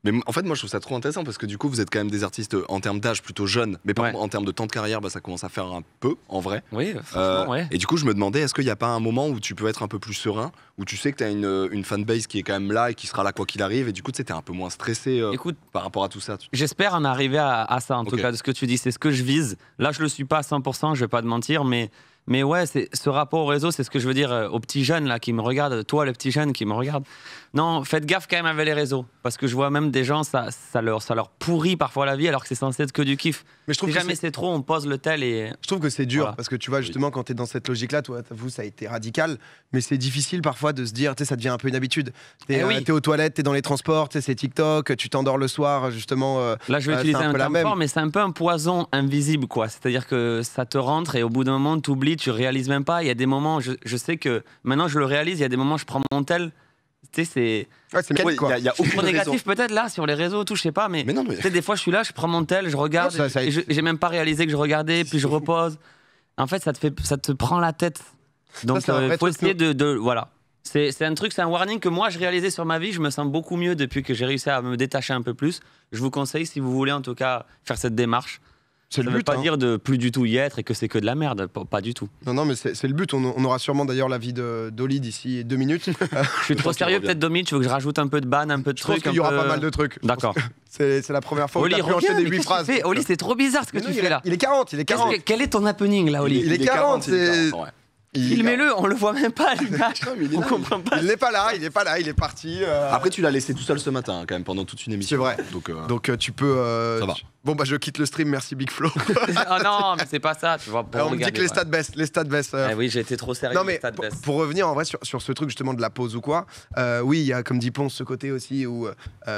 Mais en fait, moi, je trouve ça trop intéressant parce que du coup, vous êtes quand même des artistes en termes d'âge plutôt jeunes, mais par contre, en termes de temps de carrière, ça commence à faire un peu, en vrai. Oui, franchement, ouais. Et du coup, je me demandais, est-ce qu'il n'y a pas un moment où tu peux être un peu plus serein, où tu sais que tu as une fanbase qui est quand même là et qui sera là quoi qu'il arrive, et du coup, tu sais, t'es un peu moins stressé Écoute, par rapport à tout ça. J'espère en arriver à ça, en tout cas, de ce que tu dis. C'est ce que je vise. Là, je le suis pas à 100%, je vais pas te mentir, mais ouais, ce rapport au réseau, c'est ce que je veux dire aux petits jeunes là, qui me regardent. Toi, le petit jeune qui me regarde. Non, faites gaffe quand même avec les réseaux. Parce que je vois même des gens, ça leur pourrit parfois la vie alors que c'est censé être que du kiff. Mais je trouve si jamais c'est trop, on pose le tel et... Je trouve que c'est dur parce que tu vois, justement, quand tu es dans cette logique-là, toi, vous, ça a été radical. Mais c'est difficile parfois de se dire, tu sais, ça devient un peu une habitude. T'es aux toilettes, t'es dans les transports, tu sais, c'est TikTok, tu t'endors le soir, justement. Là, je vais utiliser un terme fort, mais c'est un peu un poison invisible, quoi. C'est-à-dire que ça te rentre et au bout d'un moment, tu oublies, tu réalises même pas. Il y a des moments, je sais que maintenant je le réalise, il y a des moments, je prends mon tel. Tu sais, c'est. Il y a trop négatif peut-être là sur les réseaux, tout, je sais pas, mais tu sais, des fois je suis là, je prends mon tel, je regarde, et j'ai même pas réalisé que je regardais, puis je repose. En fait, ça te prend la tête. Donc il faut essayer de voilà. C'est un truc, c'est un warning que moi je réalisais sur ma vie. Je me sens beaucoup mieux depuis que j'ai réussi à me détacher un peu plus. Je vous conseille, si vous voulez en tout cas faire cette démarche. Ça ne veut pas dire de plus du tout y être et que c'est que de la merde, pas du tout. Non, mais c'est le but. On aura sûrement d'ailleurs l'avis d'Oli d'ici 2 minutes. Je suis trop sérieux, peut-être 2 minutes. Tu veux que je rajoute un peu de ban, un peu de trucs. Je pense qu'il y aura pas mal de trucs. D'accord. C'est la première fois Oli, où tu as pu enchaîner 8 phrases. Oli, c'est trop bizarre ce que tu fais là. Il est 40. Quel est ton happening là, Oli? Il est 40. Filmez-le, on le voit même pas à l'image. On comprend pas. Il n'est pas là, il est parti. Après, tu l'as laissé tout seul ce matin, quand même, pendant toute une émission. C'est vrai. Donc tu peux. Ça va. Bon, bah je quitte le stream, merci Big Flo. Oh non, mais c'est pas ça, tu vois. On me dit que les stats baissent. Oui, j'ai été trop sérieux. Non, mais pour revenir en vrai sur ce truc justement de la pause ou quoi, oui, il y a comme dit Ponce ce côté aussi où.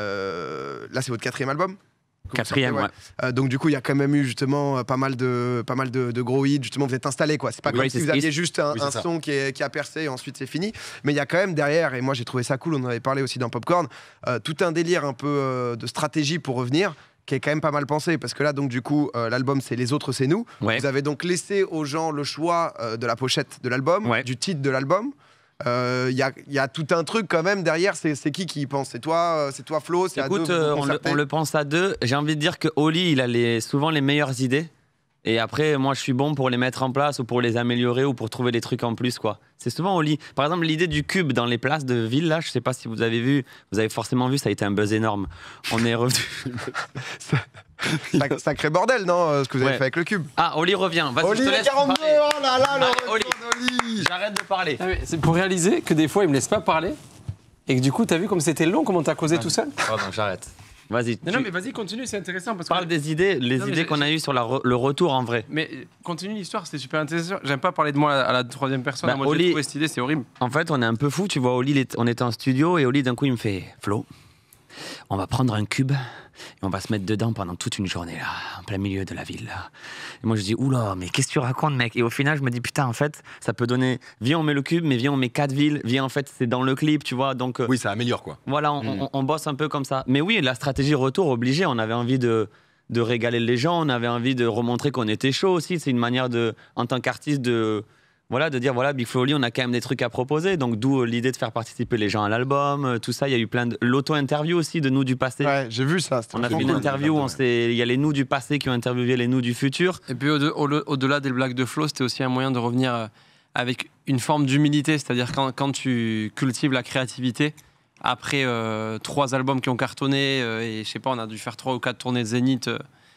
Là, c'est votre 4e album? 4e, ouais. Donc du coup, il y a quand même eu justement pas mal de gros hits. Justement, vous êtes installés, quoi. C'est pas comme si vous aviez juste un son qui a percé et ensuite c'est fini. Mais il y a quand même derrière, et moi j'ai trouvé ça cool. On en avait parlé aussi dans Popcorn, tout un délire un peu de stratégie pour revenir, qui est quand même pas mal pensé, parce que là, donc du coup, l'album c'est Les Autres, c'est nous. Vous avez donc laissé aux gens le choix de la pochette de l'album, du titre de l'album. Il y a tout un truc quand même derrière. C'est qui y pense? C'est toi Flo? C'est Écoute, à deux, on le pense à deux. J'ai envie de dire que Oli, il a souvent les meilleures idées. Et après, moi, je suis bon pour les mettre en place ou pour les améliorer ou pour trouver des trucs en plus, quoi. C'est souvent Oli. Par exemple, l'idée du cube dans les places de ville, là, je sais pas si vous avez vu, vous avez forcément vu, ça a été un buzz énorme. On est revenu. Sacré bordel, non, ce que vous avez fait avec le cube. Ah, Oli revient. Vas-y, Oli, je te laisse 42, parler. oh là là, Oli, j'arrête de parler. C'est pour réaliser que des fois, il me laisse pas parler et que du coup, t'as vu comme c'était long, comment t'as causé tout seul? Pardon, j'arrête. Vas-y. Non, mais vas-y, continue, c'est intéressant. Parle des idées, idées qu'on a eues sur le retour en vrai. Mais continue l'histoire, c'était super intéressant. J'aime pas parler de moi à la 3e personne. Moi, j'ai trouvé cette idée, c'est horrible. En fait, on est un peu fou. Tu vois, Oli, on était en studio et Oli, d'un coup, il me fait Flo, on va prendre un cube et on va se mettre dedans pendant toute une journée, là, en plein milieu de la ville. Là. Et moi, je dis, oula, mais qu'est-ce que tu racontes, mec? Et au final, je me dis, putain, en fait, ça peut donner. Viens, on met le cube, mais viens, on met 4 villes. Viens, en fait, c'est dans le clip, tu vois. Donc, oui, ça améliore, quoi. Voilà, on bosse un peu comme ça. Mais oui, la stratégie retour obligée. On avait envie de régaler les gens. On avait envie de remontrer qu'on était chaud aussi. C'est une manière, en tant qu'artiste, de dire, voilà, Big Flo Oli, on a quand même des trucs à proposer. Donc, d'où l'idée de faire participer les gens à l'album, tout ça. Il y a eu plein de. L'auto-interview aussi de nous du passé. Ouais, j'ai vu ça. On a fait une interview, il y a les nous du passé qui ont interviewé les nous du futur. Et puis, au-delà des blagues de Flo, c'était aussi un moyen de revenir avec une forme d'humilité. C'est-à-dire, quand tu cultives la créativité, après 3 albums qui ont cartonné, et je sais pas, on a dû faire 3 ou 4 tournées de Zénith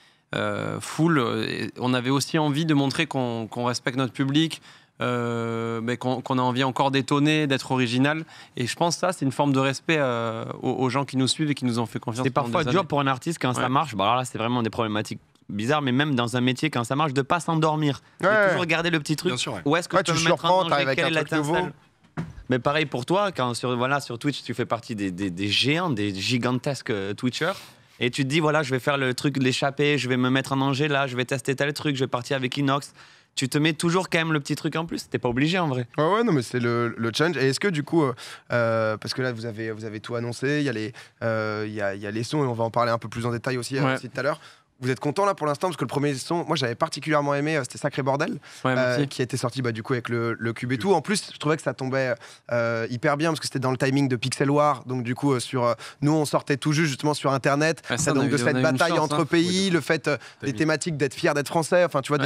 full, on avait aussi envie de montrer qu'on respecte notre public. Qu'on a envie encore d'étonner, d'être original. Et je pense que ça, c'est une forme de respect aux gens qui nous suivent et qui nous ont fait confiance. C'est parfois dur pour un artiste quand ça marche. Bon, alors là, c'est vraiment des problématiques bizarres, mais même dans un métier, quand ça marche, de ne pas s'endormir. De toujours garder le petit truc. Sûr, Où est-ce que tu peux tu me mettre en danger? Quelle est l'étincelle? Mais pareil pour toi, quand sur Twitch, tu fais partie des géants, des gigantesques Twitchers. Et tu te dis, voilà, je vais faire le truc de l'échapper, je vais me mettre en danger là, je vais tester tel truc, je vais partir avec Inox. Tu te mets toujours quand même le petit truc en plus. T'es pas obligé en vrai. Ouais, non, mais c'est le challenge. Et est-ce que du coup, parce que là vous avez tout annoncé, il y a les sons et on va en parler un peu plus en détail aussi tout à l'heure. Vous êtes content là pour l'instant parce que le premier son, moi j'avais particulièrement aimé, c'était Sacré Bordel, qui a été sorti du coup avec le cube et tout. En plus, je trouvais que ça tombait hyper bien parce que c'était dans le timing de Pixel War. Donc du coup, nous on sortait tout juste justement sur Internet, donc de cette bataille entre pays, le fait des thématiques d'être fier d'être français, enfin tu vois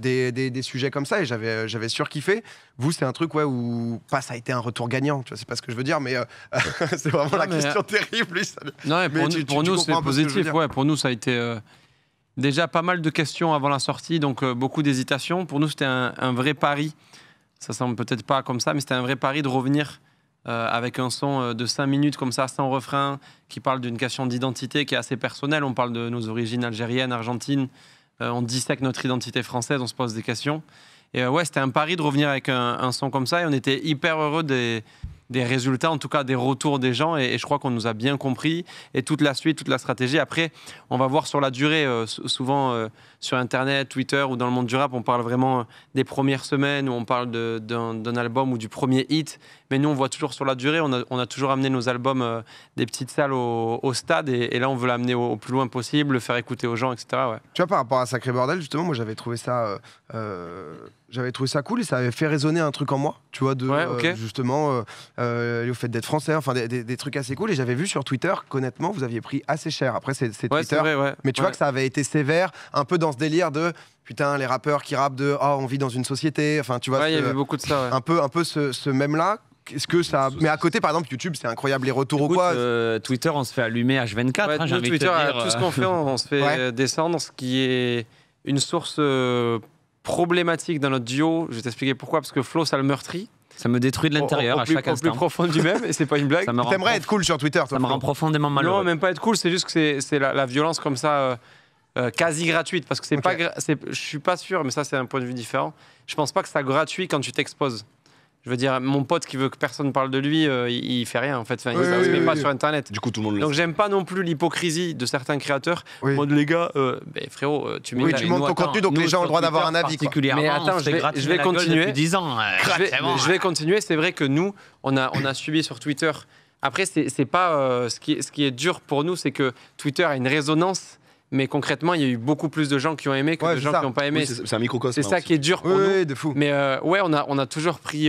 des sujets comme ça et j'avais surkiffé. Vous, c'est un truc où pas ça a été un retour gagnant, tu vois, c'est pas ce que je veux dire, mais c'est vraiment la question terrible. Lui, non, pour nous c'est positif. Ouais, pour nous ça a été déjà pas mal de questions avant la sortie, donc beaucoup d'hésitations. Pour nous, c'était un vrai pari. Ça semble peut-être pas comme ça, mais c'était un vrai pari de revenir avec un son de 5 minutes comme ça, sans refrain, qui parle d'une question d'identité qui est assez personnelle. On parle de nos origines algériennes, argentines. On dissèque notre identité française, on se pose des questions. Et ouais, c'était un pari de revenir avec un son comme ça. Et on était hyper heureux des résultats, en tout cas des retours des gens, et je crois qu'on nous a bien compris, et toute la suite, toute la stratégie. Après, on va voir sur la durée, souvent sur Internet, Twitter ou dans le monde du rap, on parle vraiment des premières semaines, où on parle d'un album ou du premier hit, mais nous on voit toujours sur la durée, on a toujours amené nos albums des petites salles au stade, et là on veut l'amener au plus loin possible, le faire écouter aux gens, etc. Ouais. Tu vois, par rapport à Sacré Bordel, justement, moi j'avais trouvé ça cool, et ça avait fait résonner un truc en moi, tu vois, justement le fait d'être français, enfin des trucs assez cool. Et j'avais vu sur Twitter qu'honnêtement vous aviez pris assez cher. Après c'est Twitter, vrai, mais tu vois que ça avait été sévère, un peu dans ce délire de putain les rappeurs qui rappent de on vit dans une société, enfin tu vois, il y avait beaucoup de ça, un peu ce même là. Est-ce que ça... Mais à côté, par exemple, YouTube, c'est incroyable les retours ou quoi. Twitter, on se fait allumer H24. Nous, Twitter, tout ce qu'on fait, on se fait descendre, ce qui est une source problématique dans notre duo. Je vais t'expliquer pourquoi. Parce que Flo, ça le meurtrit. Ça me détruit de l'intérieur à chaque instant. Au plus profond du même, et c'est pas une blague. T'aimerais être cool sur Twitter, toi. Ça me rend profondément malheureux. Non, même pas être cool, c'est juste que c'est la violence comme ça, quasi gratuite. Parce que c'est pas... Je suis pas sûr, mais ça, c'est un point de vue différent. Je pense pas que c'est gratuit quand tu t'exposes. Je veux dire, mon pote qui veut que personne parle de lui, il fait rien en fait. Enfin, il ne se met pas sur Internet. Du coup, tout le monde le Donc, sait. j'aime pas non plus l'hypocrisie de certains créateurs. En mode, les gars, frérot, tu mets. Oui, tu montes ton contenu, donc les gens ont le droit d'avoir un avis. Mais attends, je vais continuer. Depuis 10 ans. Je vais continuer. C'est vrai que nous, on a subi sur Twitter. Après, c'est pas ce qui est dur pour nous, c'est que Twitter a une résonance. Mais concrètement, il y a eu beaucoup plus de gens qui ont aimé que de gens qui n'ont pas aimé. Oui, c'est un microcosme. C'est ça qui est dur pour nous. Oui, de fou. Mais on a toujours pris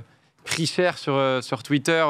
cher sur Twitter.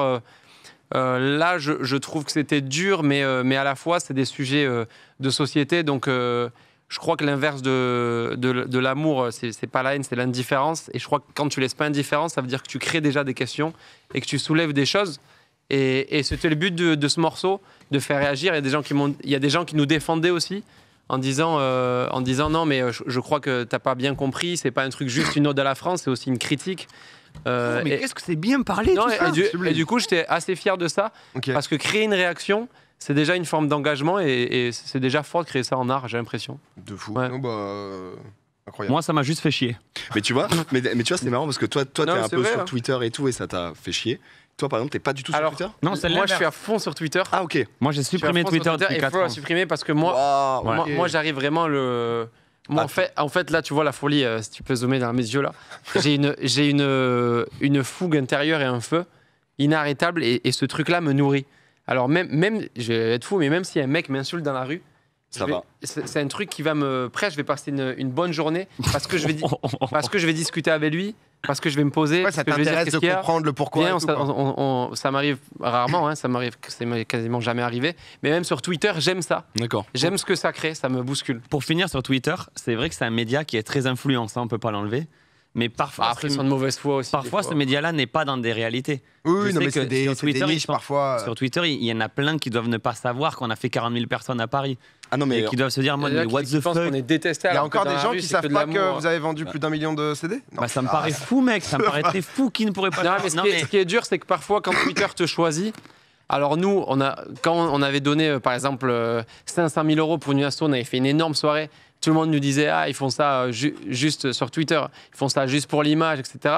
Là, je trouve que c'était dur, mais à la fois, c'est des sujets de société. Donc, je crois que l'inverse de l'amour, c'est pas la haine, c'est l'indifférence. Et je crois que quand tu laisses pas indifférence, ça veut dire que tu crées déjà des questions et que tu soulèves des choses. Et c'était le but de ce morceau, de faire réagir. Il y a des gens qui nous défendaient aussi en disant non, mais je crois que t'as pas bien compris, c'est pas un truc juste une ode à la France, c'est aussi une critique. Mais qu'est-ce que c'est bien parlé tout ça. Et du coup, j'étais assez fier de ça, parce que créer une réaction, c'est déjà une forme d'engagement, et c'est déjà fort de créer ça en art, j'ai l'impression. De fou. Ouais. Incroyable. Moi, ça m'a juste fait chier. Mais tu vois, c'est marrant parce que toi t'es un peu vrai, sur Twitter et tout, et ça t'a fait chier. Toi, par exemple, t'es pas du tout sur Twitter? Non, moi, je suis à fond sur Twitter. Ah, ok. Moi, j'ai supprimé Twitter depuis 4 ans. Il faut supprimer parce que moi, j'arrive vraiment Moi, en fait, là, tu vois la folie, si tu peux zoomer dans mes yeux, là. J'ai une fougue intérieure et un feu inarrêtable, et ce truc-là me nourrit. Alors, même, je vais être fou, mais même si un mec m'insulte dans la rue, c'est un truc qui va me... Après, je vais passer une bonne journée parce que je vais discuter avec lui, parce que je vais me poser. Ouais, ça t'intéresse de comprendre le pourquoi. Ça m'arrive rarement, hein, ça m'est quasiment jamais arrivé. Mais même sur Twitter, j'aime ça. D'accord. J'aime ce que ça crée, ça me bouscule. Pour finir sur Twitter, c'est vrai que c'est un média qui est très influençant, on peut pas l'enlever. Mais parfois, après, c'est de mauvaise foi aussi. Parfois, ce média-là n'est pas dans des réalités. Oui, non, mais c'est des niches parfois. Sur Twitter, il y en a plein qui doivent ne pas savoir qu'on a fait 40 000 personnes à Paris. Ah non, mais et qui doivent se dire, moi, mais what the fuck. On est détesté. Il y a encore des gens qui savent pas que vous avez vendu plus d'1 million de CD. Bah, ça me paraît fou, mec. Ça me paraîtrait fou qui ne pourrait pas. Non, mais ce qui est dur, c'est que parfois, quand Twitter te choisit. Alors nous, quand on avait donné, par exemple, 500 000 € pour une asso, on avait fait une énorme soirée. Tout le monde nous disait, ils font ça juste sur Twitter, ils font ça juste pour l'image, etc.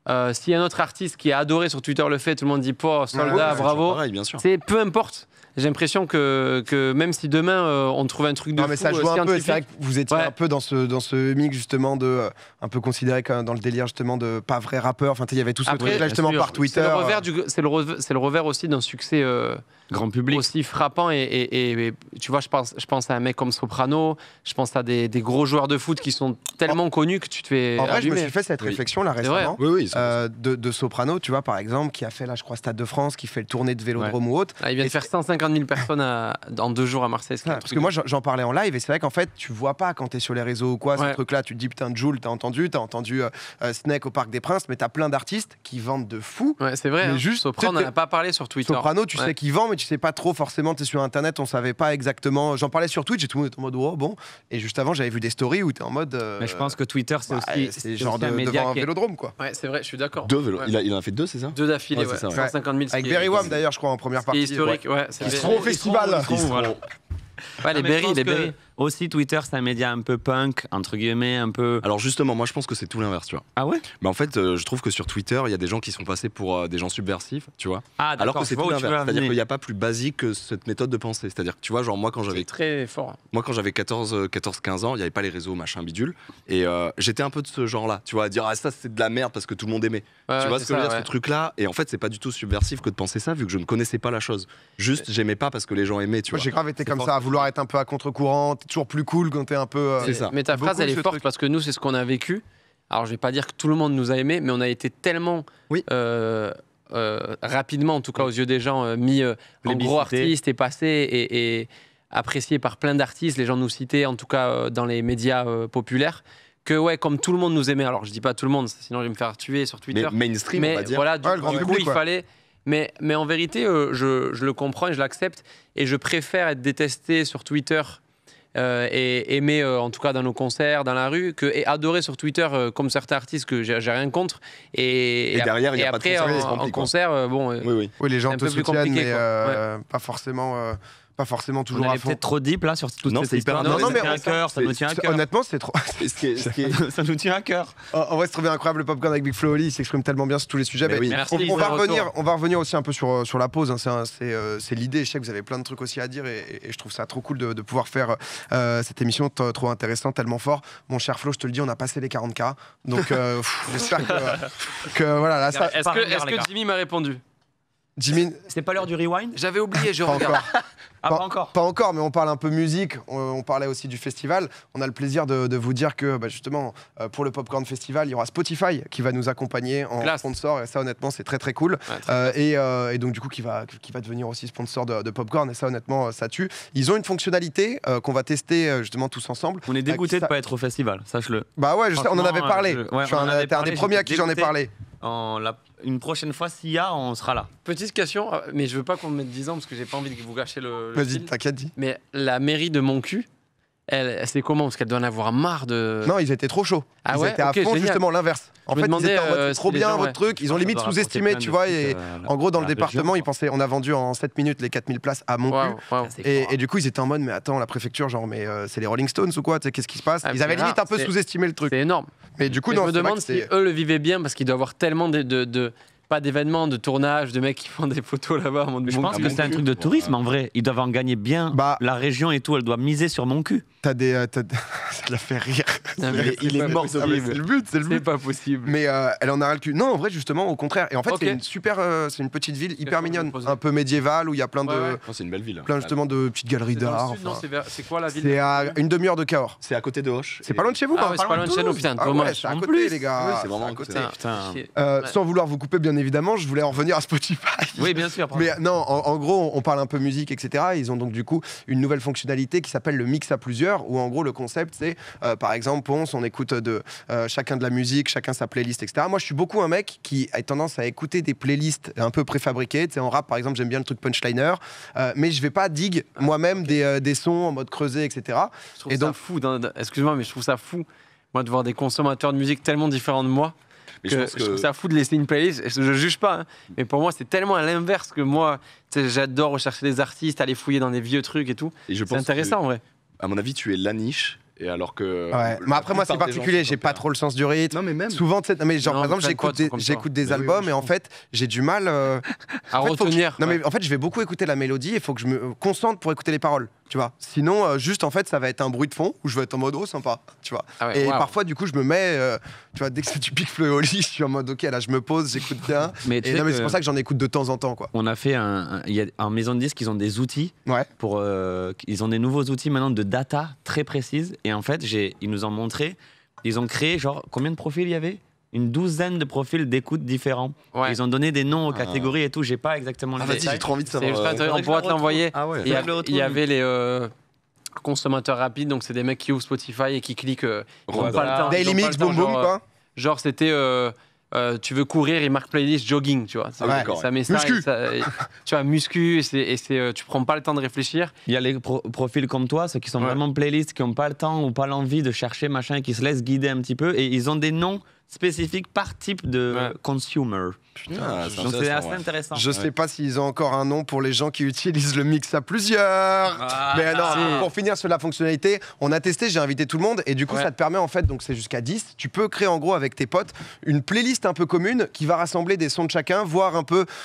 S'il y a un autre artiste qui est adoré sur Twitter le fait, tout le monde dit soldat, bravo. Pareil, bien sûr. Peu importe. J'ai l'impression que même si demain on trouve un truc de fou, mais ça joue un peu. C'est vrai que vous étiez un peu dans ce mix justement de un peu considéré comme dans le délire justement de pas vrai rappeur. Enfin, il y avait tout ce truc là justement par Twitter. C'est le revers aussi d'un succès grand public aussi frappant et tu vois, je pense à un mec comme Soprano, je pense à des gros joueurs de foot qui sont tellement connus que tu te fais. En vrai, je me suis fait cette réflexion là récemment. De Soprano, tu vois, par exemple, qui a fait là, je crois, Stade de France, qui fait le tournée de Vélodrome ou autre. Il vient de faire 150 000 personnes en 2 jours à Marseille. Parce que moi, j'en parlais en live et c'est vrai qu'en fait, tu vois pas quand t'es sur les réseaux ou quoi, ce truc-là. Tu te dis, putain, Jul, t'as entendu Snake au Parc des Princes, mais t'as plein d'artistes qui vendent de fou. Ouais, c'est vrai. Mais juste, Soprano, on n'en a pas parlé sur Twitter. Soprano, tu sais qu'il vend, mais tu sais pas trop forcément. T'es sur Internet, on savait pas exactement. J'en parlais sur Twitch et tout le monde était en mode, oh bon. Et juste avant, j'avais vu des stories où t'es en mode. Mais je pense que Twitter, c'est aussi. C'est genre devant un vélodrome, quoi. Ouais, c'est vrai, je suis d'accord. Il en a fait 2, c'est ça? 2 d'affilée, 150 000. Avec Berry Wham d'ailleurs, je crois, en première partie. C'est historique, ouais. Ils seront au festival. Les Berry. Aussi, Twitter, c'est un média un peu punk, entre guillemets, un peu. Alors justement, moi je pense que c'est tout l'inverse, tu vois. Ah ouais? Mais en fait, je trouve que sur Twitter, il y a des gens qui sont passés pour des gens subversifs, tu vois. Ah, alors que c'est tout l'inverse. C'est-à-dire qu'il n'y a pas plus basique que cette méthode de pensée. C'est-à-dire que tu vois, genre moi quand j'avais. C'est très fort. Moi quand j'avais 14-15 ans, il n'y avait pas les réseaux, machin bidule. Et j'étais un peu de ce genre-là, tu vois, à dire ça c'est de la merde parce que tout le monde aimait. Tu vois ce que je veux dire, ce truc-là. Et en fait, c'est pas du tout subversif que de penser ça, vu que je ne connaissais pas la chose. Juste, j'aimais pas parce que les gens aimaient, tu vois. J'ai grave été comme ça, à vouloir être un peu à contre-courant, t'es toujours plus cool quand t'es un peu. C'est ça. Mais ta phrase, elle est forte parce que nous, c'est ce qu'on a vécu. Alors, je vais pas dire que tout le monde nous a aimés, mais on a été tellement rapidement, en tout cas aux yeux des gens, mis en gros artiste et passé et apprécié par plein d'artistes. Les gens nous citaient, en tout cas dans les médias populaires. Que comme tout le monde nous aimait. Alors, je dis pas tout le monde, sinon je vais me faire tuer sur Twitter. Mais mainstream, on va dire. Voilà, du coup, il fallait. Mais en vérité, je le comprends et je l'accepte. Et je préfère être détesté sur Twitter et aimé, en tout cas dans nos concerts, dans la rue, et adoré sur Twitter comme certains artistes que j'ai rien contre. Et derrière, il n'y a pas de en concert, oui, les gens te soutiennent, mais pas forcément toujours à fond. On est peut-être trop deep là sur toute cette histoire. Non, mais ça nous tient à cœur. Honnêtement, c'est trop. Ça nous tient à cœur. En vrai, c'est trouvé incroyable le Popcorn avec Big Flo et Oli. Il s'exprime tellement bien sur tous les sujets. On va revenir aussi un peu sur la pause. C'est l'idée. Je sais que vous avez plein de trucs aussi à dire et je trouve ça trop cool de pouvoir faire cette émission trop intéressante, tellement fort. Mon cher Flo, je te le dis, on a passé les 40K. Donc j'espère que voilà. Là, ça... Est-ce que Jimmy m'a répondu? Jimmy, c'est pas l'heure du rewind? J'avais oublié, je regarde. Pas encore. Pas encore, mais on parle un peu musique, on parlait aussi du festival. On a le plaisir de vous dire que justement, pour le Popcorn Festival, il y aura Spotify qui va nous accompagner en sponsor. Et ça, honnêtement, c'est très très cool. Et donc, du coup, qui va devenir aussi sponsor de Popcorn. Et ça, honnêtement, ça tue. Ils ont une fonctionnalité qu'on va tester justement tous ensemble. On est dégoûté de pas être au festival, sache-le. Bah ouais, je sais, on en avait parlé. T'es un des premiers à qui j'en ai parlé. Une prochaine fois, s'il y a, on sera là. Petite question, mais je veux pas qu'on me mette 10 ans parce que j'ai pas envie que vous gâchiez le Vas-y, t'inquiète, dis. Mais la mairie de Moncu, c'est comment? Parce qu'elle doit en avoir marre de... Non, ils étaient trop chauds. Ils étaient à fond, justement l'inverse. En fait, ils étaient en mode, trop bien votre truc. Ils ont limite sous-estimé, tu vois. Et en gros, dans le département, ils pensaient, on a vendu en 7 minutes les 4000 places à Moncu. Et du coup, ils étaient en mode, mais attends, la préfecture, genre, mais c'est les Rolling Stones ou quoi? Qu'est-ce qui se passe? Ils avaient limite un peu sous-estimé le truc. C'est énorme. Mais du coup, je me demande si eux le vivaient bien parce qu'ils doivent avoir tellement pas d'événements, de tournages, de mecs qui font des photos là-bas. Je pense que c'est un truc de tourisme en vrai. Ils doivent en gagner bien. La région et tout, elle doit miser sur mon cul. Ça l'a fait rire. Il est mort. C'est le but. C'est pas possible. Mais elle en a ras le cul. Non, en vrai, justement, au contraire. Et en fait, c'est une petite ville hyper mignonne, un peu médiévale où il y a plein de. C'est une belle ville. Plein justement de petites galeries d'art. C'est quoi la ville? C'est à une demi-heure de Cahors. C'est à côté de Auch. C'est pas loin de chez vous? C'est pas loin de chez nous, putain. C'est à côté, les gars. C'est vraiment à côté. Sans vouloir vous couper, bien évidemment, je voulais en revenir à Spotify. Oui, bien sûr. Mais non, en gros, on parle un peu musique, etc. Ils ont donc du coup une nouvelle fonctionnalité qui s'appelle le mix à plusieurs, où en gros le concept c'est, par exemple, Ponce, on écoute chacun de la musique, chacun sa playlist, etc. Moi, je suis beaucoup un mec qui a tendance à écouter des playlists un peu préfabriquées. Tu sais, en rap, par exemple, j'aime bien le truc punchliner, mais je vais pas dig moi-même des sons en mode creusé, etc. Je trouve ça fou. Excuse-moi, mais je trouve ça fou, moi, de voir des consommateurs de musique tellement différents de moi. Je trouve ça fou de laisser une playlist. Je juge pas, hein. Mais pour moi, c'est tellement à l'inverse que moi, j'adore rechercher des artistes, aller fouiller dans des vieux trucs et tout. C'est intéressant, en vrai. À mon avis, tu es la niche Et alors que. Ouais. Mais après, moi, c'est particulier, j'ai pas trop le sens du rythme. Non, mais même. Souvent, mais genre, par exemple, j'écoute des albums et en fait, j'ai du mal à retenir. Non, mais en fait, je vais beaucoup écouter la mélodie et il faut que je me concentre pour écouter les paroles, tu vois. Sinon, juste en fait, ça va être un bruit de fond où je vais être en mode sympa, tu vois. Et parfois, du coup, je me mets, tu vois, dès que c'est du Big Flo et Oli, je suis en mode ok, là, je me pose, j'écoute bien. Mais c'est pour ça que j'en écoute de temps en temps, quoi. On a fait en maison de disques, ils ont des outils pour. Ils ont des nouveaux outils maintenant de data très précises. Et en fait, ils nous ont montré, ils ont créé genre combien de profils il y avait? Une douzaine de profils d'écoute différents. Ils ont donné des noms aux catégories et tout. J'ai pas exactement les détails. J'ai trop envie de savoir. On pourra te l'envoyer. Il y avait les consommateurs rapides, donc c'est des mecs qui ouvrent Spotify et qui cliquent. Ils n'ont pas le temps. Daily Mix, boum boum, quoi. Genre, c'était. Tu veux courir, il marque playlist jogging, tu vois. Ça met ça. Muscu. Tu vois, muscu, tu prends pas le temps de réfléchir. Il y a les profils comme toi, ceux qui sont vraiment playlists, qui n'ont pas le temps ou pas l'envie de chercher machin, qui se laissent guider un petit peu, et ils ont des noms spécifiques par type de consumer. Putain, donc c'est assez intéressant. Je sais pas s'ils ont encore un nom pour les gens qui utilisent le mix à plusieurs. Mais non, pour finir sur la fonctionnalité, on a testé, j'ai invité tout le monde et du coup ça te permet en fait, donc c'est jusqu'à 10, tu peux créer en gros avec tes potes une playlist un peu commune qui va rassembler des sons de chacun, voir un peu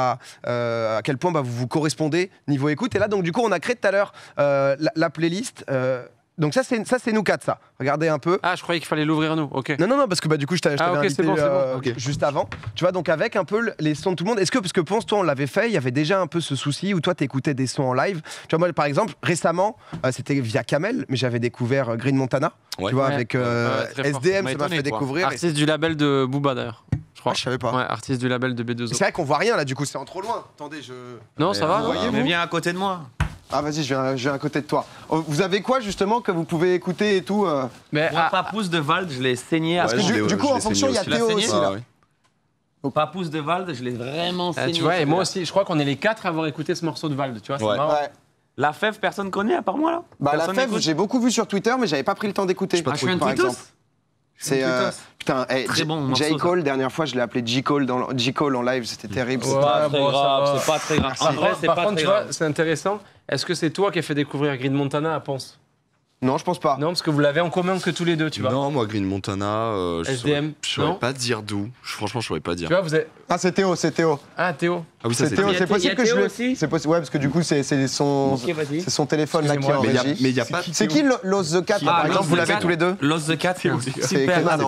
à quel point vous vous correspondez niveau écoute. Et là donc du coup on a créé tout à l'heure la playlist. Donc ça c'est nous quatre ça. Regardez un peu. Ah, je croyais qu'il fallait l'ouvrir nous. OK. Non parce que du coup je t'avais invité juste avant. Tu vois, donc avec un peu les sons de tout le monde. Est-ce que parce que pense toi on l'avait fait, il y avait déjà un peu ce souci où toi t'écoutais des sons en live. Tu vois moi par exemple récemment c'était via Kamel, mais j'avais découvert Green Montana. Tu vois avec SDM ça m'a fait découvrir. Artiste du label de Booba d'ailleurs. Je crois. Je savais pas. Ouais, artiste du label de B2O. C'est vrai qu'on voit rien là du coup, c'est en trop loin. Attendez, Non, ça va. Mais viens à côté de moi. Ah vas-y, je viens à côté de toi. Vous avez quoi justement que vous pouvez écouter et tout Mais Papouze de Vald, je l'ai saigné. Parce que du coup en fonction il y a Théo aussi là. Papouze de Vald, je l'ai vraiment saigné. Tu vois, et moi aussi, je crois qu'on est les 4 à avoir écouté ce morceau de Vald, tu vois, c'est marrant. La Fève, personne connaît à part moi là. La Fève, j'ai beaucoup vu sur Twitter mais j'avais pas pris le temps d'écouter. Je suis un tweetos. C'est putain, très bon J. Cole, dernière fois je l'ai appelé J. Cole en live, c'était terrible. C'est pas très grave, c'est pas très grave. Par contre, tu vois, c'est intéressant. Est-ce que c'est toi qui as fait découvrir Green Montana à Ponce? Non, je pense pas. Non, parce que vous l'avez en commun que tous les deux, tu vois. Non, moi Green Montana, SDM. Je saurais pas dire d'où. Franchement, je saurais pas dire. Tu vois, vous avez... Ah, c'est Théo. Ah, Théo. Ah oui, ça c'est Théo, c'est possible que je le. C'est possible, ouais, parce que du coup, c'est son téléphone là qui est en régie. Mais il y a pas. C'est qui Lost the Cat par exemple? Vous l'avez tous les deux? Lost the Cat, c'est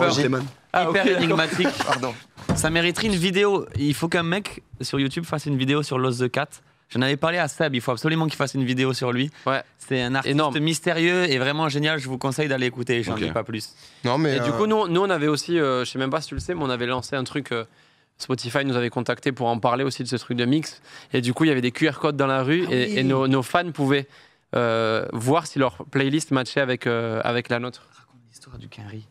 hyper énigmatique. Pardon. Ça mériterait une vidéo. Il faut qu'un mec sur YouTube fasse une vidéo sur Lost the Cat. J'en avais parlé à Seb, il faut absolument qu'il fasse une vidéo sur lui. Ouais. C'est un artiste mystérieux et vraiment génial, je vous conseille d'aller écouter, j'en dis pas plus. Non, mais et du coup, nous on avait aussi, je sais même pas si tu le sais, mais on avait lancé un truc, Spotify nous avait contacté pour en parler aussi de ce truc de mix. Et du coup, il y avait des QR codes dans la rue et nos fans pouvaient voir si leur playlist matchait avec la nôtre. Raconte l'histoire du Quinry.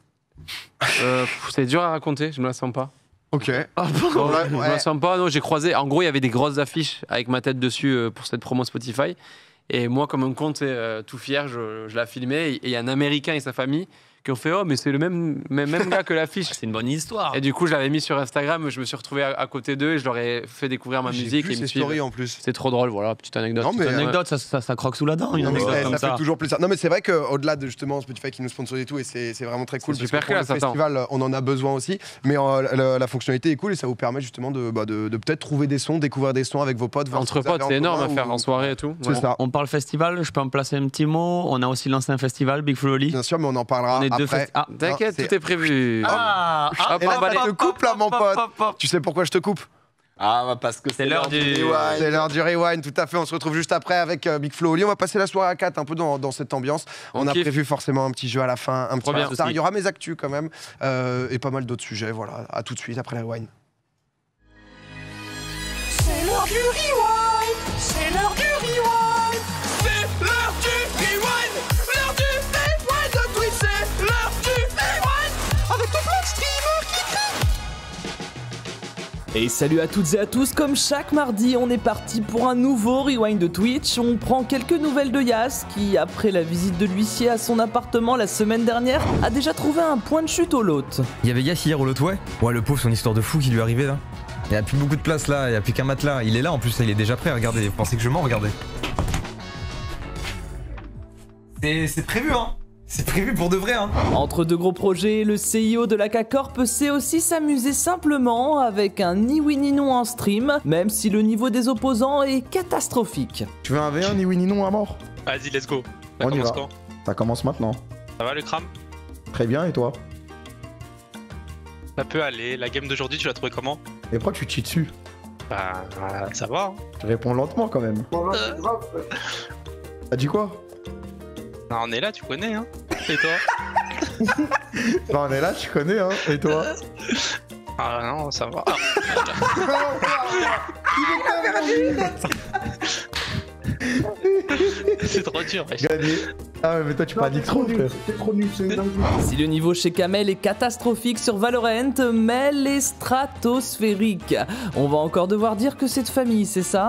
C'est dur à raconter, je me la sens pas. Ok. Je me sens pas, non, j'ai croisé. En gros, il y avait des grosses affiches avec ma tête dessus pour cette promo Spotify. Et moi, comme un compte tout fier, je la filmais. Et il y a un Américain et sa famille qui ont fait « Oh, mais c'est le même gars que l'affiche ». C'est une bonne histoire. Et du coup, je l'avais mis sur Instagram. Je me suis retrouvé à côté d'eux et je leur ai fait découvrir ma musique. Et stories en plus. C'est trop drôle, voilà, petite anecdote. Non, mais anecdote, ça croque sous la dent. Une anecdote comme ça fait toujours plaisir. Non, mais c'est vrai qu'au-delà de justement Spotify qui nous sponsorise et tout, et c'est vraiment très cool. Super classe, le festival, on en a besoin aussi. Mais la fonctionnalité est cool et ça vous permet justement de peut-être trouver des sons, découvrir des sons avec vos potes. Entre potes, c'est énorme à faire en soirée et tout. C'est ça. On parle festival, je peux en placer un petit mot. On a aussi lancé un festival, Big Flo et Oli. Bien sûr, mais on en parlera après. T'inquiète, tout est prévu. Et là, ça te coupe là, mon pote. Tu sais pourquoi je te coupe? Ah, parce que c'est l'heure du rewind. C'est l'heure du rewind, tout à fait. On se retrouve juste après avec Big Flo et Oli. On va passer la soirée à 4 un peu dans cette ambiance. On a prévu forcément un petit jeu à la fin, un petit peu tard. Il y aura mes actus quand même et pas mal d'autres sujets. Voilà, à tout de suite après le rewind. C'est l'heure du rewind. C'est l'heure du rewind. C'est l'heure du rewind. L'heure du rewind de Twitch. C'est l'heure du rewind. Avec tout plein de streamers qui crient. Et salut à toutes et à tous, comme chaque mardi, on est parti pour un nouveau rewind de Twitch. On prend quelques nouvelles de Yas, qui, après la visite de l'huissier à son appartement la semaine dernière, a déjà trouvé un point de chute au lot. Il y avait Yas hier au lot, ouais. Ouais, le pauvre, son histoire de fou qui lui est arrivée là. Il n'y a plus beaucoup de place là, il n'y a plus qu'un matelas. Il est là en plus, il est déjà prêt, regardez. Vous pensez que je mens, regardez. C'est prévu, hein. C'est prévu pour de vrai, hein. Entre deux gros projets, le CIO de la K-Corp sait aussi s'amuser simplement avec un ni oui ni non en stream, même si le niveau des opposants est catastrophique. Tu veux un V1 ni oui ni non à mort? Vas-y, let's go. On y va. Ça commence maintenant. Ça va le crame? Très bien, et toi? Ça peut aller. La game d'aujourd'hui, tu l'as trouvé comment? Et pourquoi tu te chies dessus? Bah, ça va. Hein. Tu réponds lentement quand même. T'as dit quoi? Non, on est là, tu connais, hein. Et toi? Non, on est là, tu connais, hein. Et toi? Ah non, ça va. C'est trop dur, wesh. Gagné. Ah mais toi tu paniques trop, frère. C'est trop nul, c'est dingue. Si le niveau chez Kamel est catastrophique sur Valorant, Mel est stratosphérique. On va encore devoir dire que c'est de famille, c'est ça?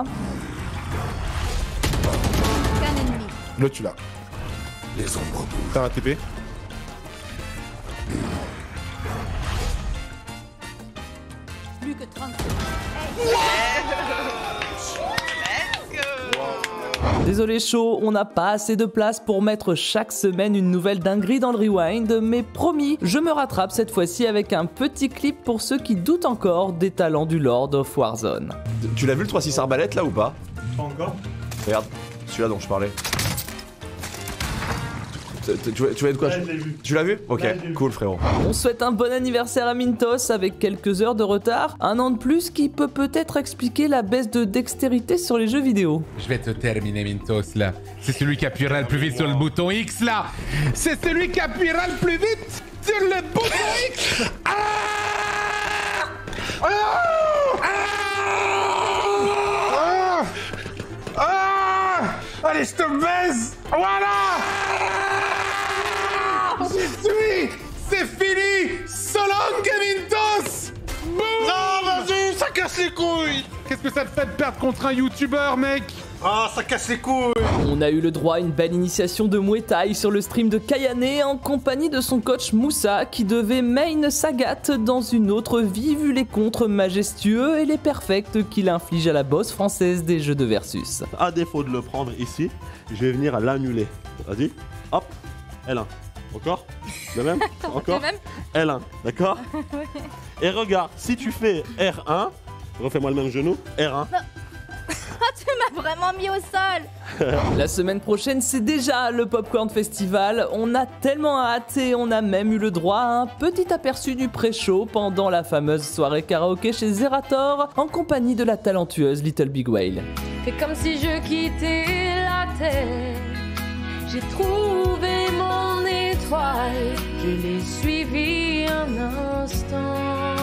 Là tu l'as. Les ombres bougent. T'as un TP? Plus que 30 Désolé chaud, on n'a pas assez de place pour mettre chaque semaine une nouvelle dinguerie dans le rewind, mais promis, je me rattrape cette fois-ci avec un petit clip pour ceux qui doutent encore des talents du Lord of Warzone. Tu l'as vu le 3-6 arbalète là ou pas? Pas encore. Regarde, celui-là dont je parlais. Tu voyais de quoi? Là, je l'ai vu. Tu l'as vu? Ok, Là, je l'ai vu. cool frérot. On souhaite un bon anniversaire à Mintos avec quelques heures de retard, un an de plus qui peut peut-être expliquer la baisse de dextérité sur les jeux vidéo. Je vais te terminer, Mintos, là. C'est celui qui appuiera le plus vite sur le bouton X, là. C'est celui qui appuiera le plus vite sur le bouton X. Ah ah ah ah ah. Allez, je te baise. Voilà. J'y suis. C'est fini. So long, Mintos. Boum. Non, vas-y, ça casse les couilles. Qu'est-ce que ça te fait de perdre contre un youtubeur, mec? Ah, ça casse les couilles. On a eu le droit à une belle initiation de Muay Thai sur le stream de Kayane en compagnie de son coach Moussa qui devait main Sagat dans une autre vie vu les contres majestueux et les perfects qu'il inflige à la boss française des jeux de versus. À défaut de le prendre ici, je vais venir l'annuler. Vas-y, hop, L1. Encore? De même? Encore? L1, d'accord? Et regarde, si tu fais R1, refais-moi le même genou, R1. Tu m'as vraiment mis au sol. La semaine prochaine, c'est déjà le Popcorn Festival. On a tellement hâte et on a même eu le droit à un petit aperçu du pré-show pendant la fameuse soirée karaoké chez Zerator en compagnie de la talentueuse Little Big Whale. C'est comme si je quittais la terre. J'ai trouvé mon étoile. Je l'ai suivie un instant.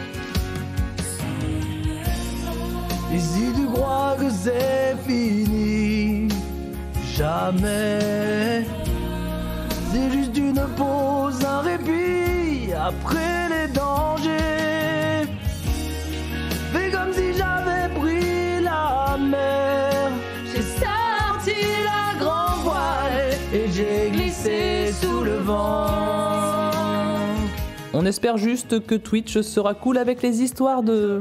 Et si tu crois que c'est fini, jamais. C'est juste une pause, un répit après les dangers. Fais comme si j'avais pris la mer. J'ai sorti la grande voile et j'ai glissé sous le vent. On espère juste que Twitch sera cool avec les histoires de...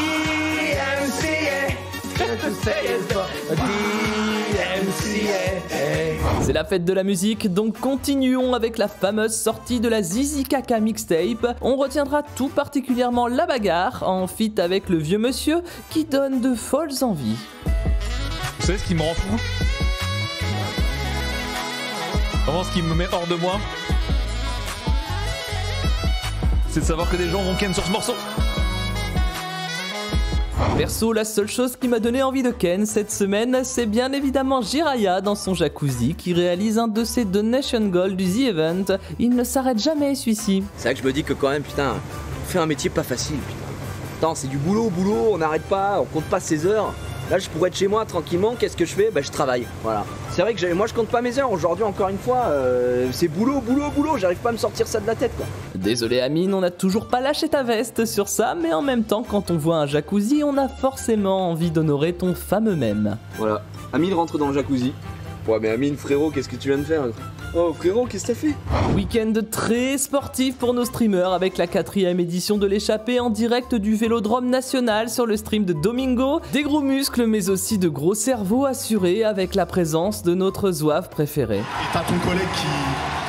C'est la fête de la musique, donc continuons avec la fameuse sortie de la Zizi Kaka mixtape. On retiendra tout particulièrement la bagarre en feat avec le vieux monsieur qui donne de folles envies. Vous savez ce qui me rend fou? Vraiment ce qui me met hors de moi, c'est de savoir que des gens vont ken sur ce morceau. Perso, la seule chose qui m'a donné envie de ken cette semaine, c'est bien évidemment Jiraya dans son jacuzzi qui réalise un de ses donation goals du The Event. Il ne s'arrête jamais celui-ci. C'est vrai que je me dis que quand même, putain, on fait un métier pas facile, putain. Attends, c'est du boulot, on n'arrête pas, on compte pas ses heures. Là, je pourrais être chez moi tranquillement, qu'est-ce que je fais? Bah, je travaille, voilà. C'est vrai que moi, je compte pas mes heures. Aujourd'hui, encore une fois, c'est boulot, j'arrive pas à me sortir ça de la tête, quoi. Désolé Amine, on n'a toujours pas lâché ta veste sur ça, mais en même temps, quand on voit un jacuzzi, on a forcément envie d'honorer ton fameux mème. Voilà, Amine rentre dans le jacuzzi. Ouais, mais Amine, frérot, qu'est-ce que tu viens de faire? Oh frérot, qu'est-ce que t'as fait? Week-end très sportif pour nos streamers avec la 4e édition de l'échappée en direct du Vélodrome National sur le stream de Domingo. Des gros muscles mais aussi de gros cerveaux assurés avec la présence de notre zouave préféré. Et t'as ton collègue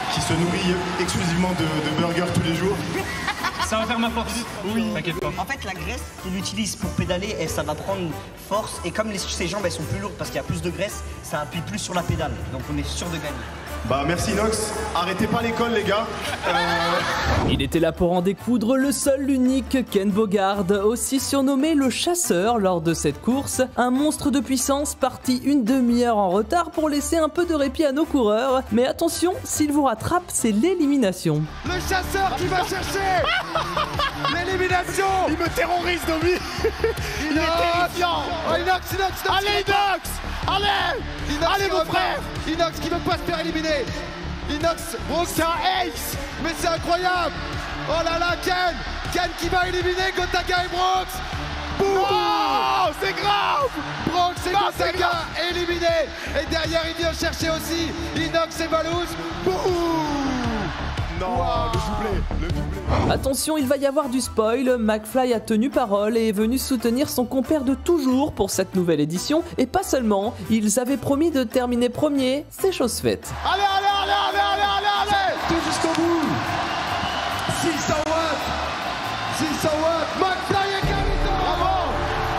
qui se nourrit exclusivement de burgers tous les jours. Ça va faire ma force. Oui. T'inquiète pas. En fait, la graisse qu'il utilise pour pédaler, ça va prendre force. Et comme ses jambes elles sont plus lourdes parce qu'il y a plus de graisse, ça appuie plus sur la pédale. Donc on est sûr de gagner. Bah merci Inox, arrêtez pas l'école les gars. Il était là pour en découdre, le seul, l'unique Ken Bogard, aussi surnommé le chasseur lors de cette course, un monstre de puissance parti une demi-heure en retard pour laisser un peu de répit à nos coureurs. Mais attention, s'il vous rattrape, c'est l'élimination. Le chasseur qui va chercher l'élimination. Il me terrorise Domi. Il est terrifiant. Oh, Inox. Allez Inox. Allez mon frère. Inox qui veut pas se faire éliminer. Inox, Brooks, c'est un ace. Mais c'est incroyable. Oh là là, Ken qui va éliminer Gotaga et Brooks. Boum. Oh, c'est grave. Brooks et Gotaga éliminés. Et derrière, il vient chercher aussi Inox et Valouz. Boum. Non, wow. le doublé. Attention, il va y avoir du spoil, McFly a tenu parole et est venu soutenir son compère de toujours pour cette nouvelle édition. Et pas seulement, ils avaient promis de terminer premier, c'est chose faite. Allez tout jusqu'au bout. 600 watts, McFly et Carlito. Bravo.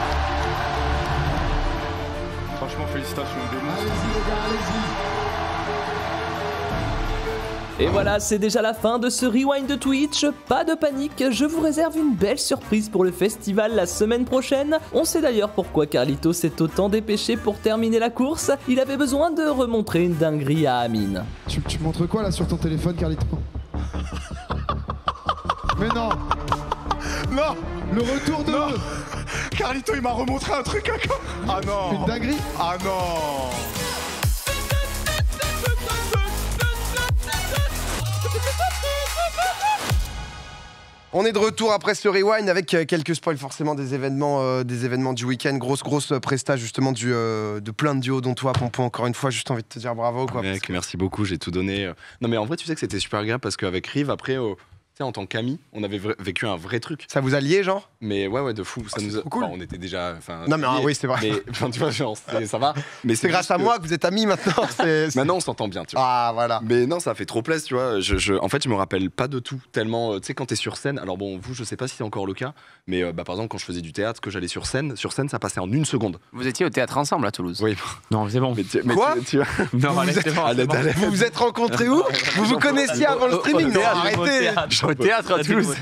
Franchement, félicitations, allez-y les gars, allez-y. Et voilà, c'est déjà la fin de ce rewind de Twitch. Pas de panique, je vous réserve une belle surprise pour le festival la semaine prochaine. On sait d'ailleurs pourquoi Carlito s'est autant dépêché pour terminer la course. Il avait besoin de remontrer une dinguerie à Amine. Tu montres quoi là sur ton téléphone, Carlito? Mais non. Le retour de... Non. Carlito, il m'a remontré un truc encore. Ah non. Une dinguerie. Ah non. On est de retour après ce rewind avec quelques spoils forcément des événements du week-end. Grosse presta justement de plein de duos dont toi, Pompon, encore une fois, juste envie de te dire bravo. Quoi, mec, merci beaucoup, j'ai tout donné. Non mais en vrai, tu sais que c'était super agréable parce qu'avec Rive, après... en tant qu'amis, on avait vécu un vrai truc. Ça vous a lié, genre? Mais ouais, de fou. Ça nous a... cool. Enfin, on était déjà. Non, mais oui, c'est vrai. Mais tu vois, genre, ça va. Mais c'est grâce à moi que vous êtes amis maintenant. Maintenant, on s'entend bien, tu vois. Ah, voilà. Mais non, ça fait trop plaisir, tu vois. En fait, je me rappelle pas de tout. Tellement, tu sais, quand t'es sur scène. Alors bon, vous, je sais pas si c'est encore le cas. Mais par exemple, quand je faisais du théâtre, que j'allais sur scène, ça passait en 1 seconde. Vous étiez au théâtre ensemble à Toulouse? Oui. Non, c'est bon. Quoi? Non, vous vous êtes rencontrés où? Vous vous connaissiez avant le streaming? Non, arrêtez. Au théâtre à Toulouse.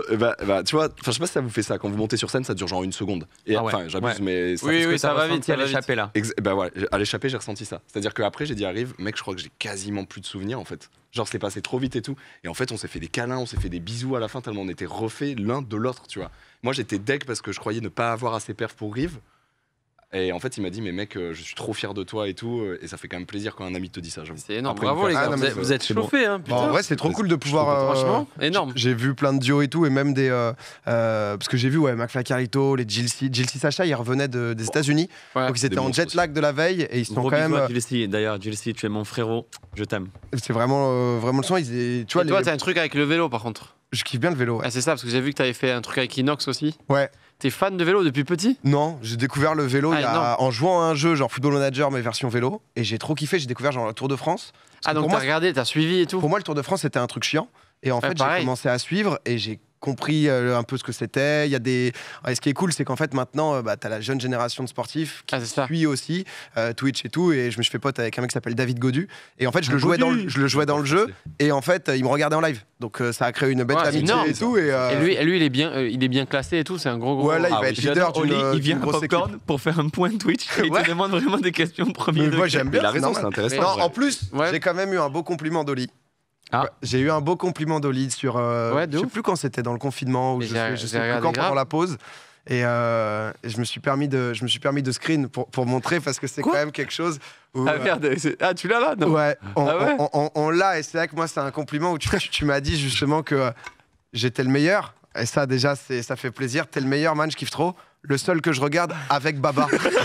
Tu vois, je sais pas si ça vous fait ça. Quand vous montez sur scène, ça dure genre 1 seconde. Et enfin, j'abuse, mais ça va vite. À l'échappée là. Bah ouais, à l'échappée, j'ai ressenti ça. C'est-à-dire qu'après, j'ai dit arrive, mec, je crois que j'ai quasiment plus de souvenirs en fait. Genre, c'est passé trop vite et tout. Et en fait, on s'est fait des câlins, on s'est fait des bisous à la fin tellement on était refaits l'un de l'autre, tu vois. Moi, j'étais deg parce que je croyais ne pas avoir assez perf pour Rive. Et en fait, il m'a dit, mais mec, je suis trop fier de toi et tout. Et ça fait quand même plaisir quand un ami te dit ça. C'est énorme. Bravo les gars, vous êtes chauffés. Hein, en vrai, c'est trop cool de pouvoir. Franchement, énorme. J'ai vu plein de duos et tout, et même des. Parce que j'ai vu, McFly Carlito, les Jilcy Sacha, ils revenaient des États-Unis. Ouais. Donc ils étaient en jet lag de la veille et ils sont quand même. D'ailleurs, Jilcy, tu es mon frérot, je t'aime. C'est vraiment le son. Tu vois, toi, t'as un truc avec le vélo par contre. Je kiffe bien le vélo. Ouais. Ah, c'est ça, parce que j'ai vu que t'avais fait un truc avec Inox aussi. Ouais. T'es fan de vélo depuis petit? Non, j'ai découvert le vélo en jouant à un jeu genre Football Manager mais version vélo, et j'ai trop kiffé. J'ai découvert genre le Tour de France. Ah donc t'as regardé, t'as suivi et tout? Pour moi le Tour de France c'était un truc chiant, et en fait j'ai commencé à suivre et j'ai compris un peu ce que c'était. Il y a des... Et ce qui est cool, c'est qu'en fait maintenant t'as la jeune génération de sportifs qui suit aussi Twitch et tout, et je me suis fait pote avec un mec qui s'appelle David Godu, et en fait je le jouais dans le jeu, et en fait il me regardait en live, donc ça a créé une bête amitié et tout, et lui il est bien classé et tout, c'est un gros ouais, là il va être leader d'une il vient à Popcorn pour faire un point Twitch et il te demande vraiment des questions premier degré. Moi j'aime bien, il a raison, c'est intéressant. En plus j'ai quand même eu un beau compliment d'Oli. Ah. J'ai eu un beau compliment d'Oli sur. Je sais plus quand c'était, dans le confinement, ou je sais plus quand, pendant la pause. Et je me suis permis de screen pour montrer, parce que c'est quand même quelque chose où, ah merde, tu l'as là, non? Ouais, on l'a, et c'est vrai que moi c'est un compliment où tu m'as dit justement que j'étais le meilleur. Et ça déjà ça fait plaisir. T'es le meilleur, man, je kiffe trop. Le seul que je regarde avec Baba.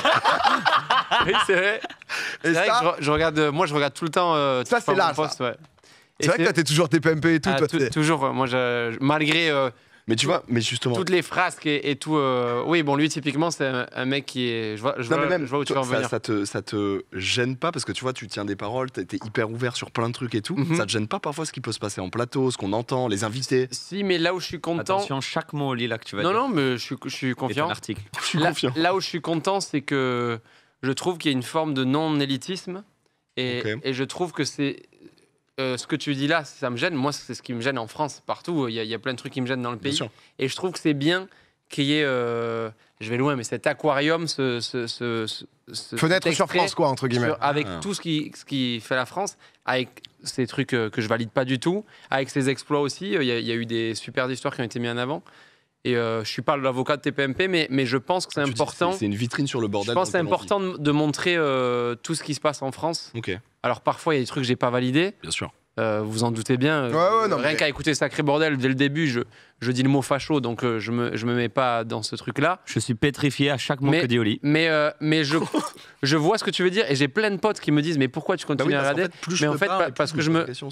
Oui, c'est vrai. Et c'est vrai que je regarde tout le temps. Ça c'est là. Post, ouais. C'est vrai que t'es toujours TPMP et tout. Toujours, moi malgré Mais tu vois, mais justement. Toutes les frasques et tout. Oui, bon, lui, typiquement, c'est un mec qui est. Je vois où tu vas en venir. Ça te gêne pas parce que tu vois, tu tiens des paroles, t'es hyper ouvert sur plein de trucs et tout. Ça te gêne pas parfois ce qui peut se passer en plateau, ce qu'on entend, les invités? Si, mais là où je suis content. Attention, chaque mot lit là que tu vas dire. Non, mais je suis confiant. Article. Je suis confiant. Là où je suis content, c'est que je trouve qu'il y a une forme de non-élitisme et je trouve que c'est. Ce que tu dis là, ça me gêne. Moi, c'est ce qui me gêne en France, partout. Il y a plein de trucs qui me gênent dans le pays. Et je trouve que c'est bien qu'il y ait, je vais loin, mais cet aquarium, fenêtre sur France, quoi, entre guillemets. Avec tout ce qui fait la France, avec ces trucs que je valide pas du tout, avec ses exploits aussi. Il y a eu des super histoires qui ont été mises en avant. Et je suis pas l'avocat de TPMP, mais je pense que c'est important. C'est une vitrine sur le bordel. Je pense que c'est important de montrer tout ce qui se passe en France. Alors parfois, il y a des trucs que j'ai pas validés. Bien sûr. Vous en doutez bien. Rien qu'à écouter Sacré Bordel, dès le début, je dis le mot facho, donc je me mets pas dans ce truc-là. Je suis pétrifié à chaque mot que dit Oli. Mais je vois ce que tu veux dire, et j'ai plein de potes qui me disent mais pourquoi tu continues à regarder? Mais en fait, parce que je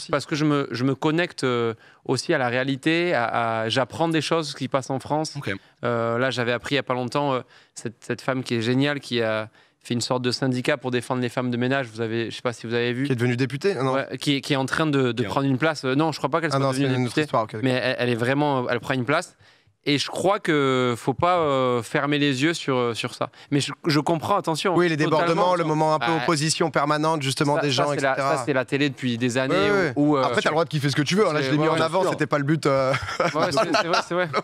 me connecte aussi à la réalité, j'apprends des choses qui passent en France. Là, j'avais appris il y a pas longtemps cette femme qui est géniale, qui a fait une sorte de syndicat pour défendre les femmes de ménage. Je sais pas si vous avez vu. Qui est devenue députée, non? Qui est en train de prendre une place. Non, je crois pas qu'elle soit devenue députée. Mais elle est vraiment, elle prend une place. Et je crois que faut pas fermer les yeux sur ça. Mais je comprends, attention. Oui, les débordements, le moment un peu opposition permanente, justement, des gens, etc. Ça, c'est la télé depuis des années. Après, t'as le droit de kiffer ce que tu veux. Là, je l'ai mis en avant, c'était pas le but. C'est vrai.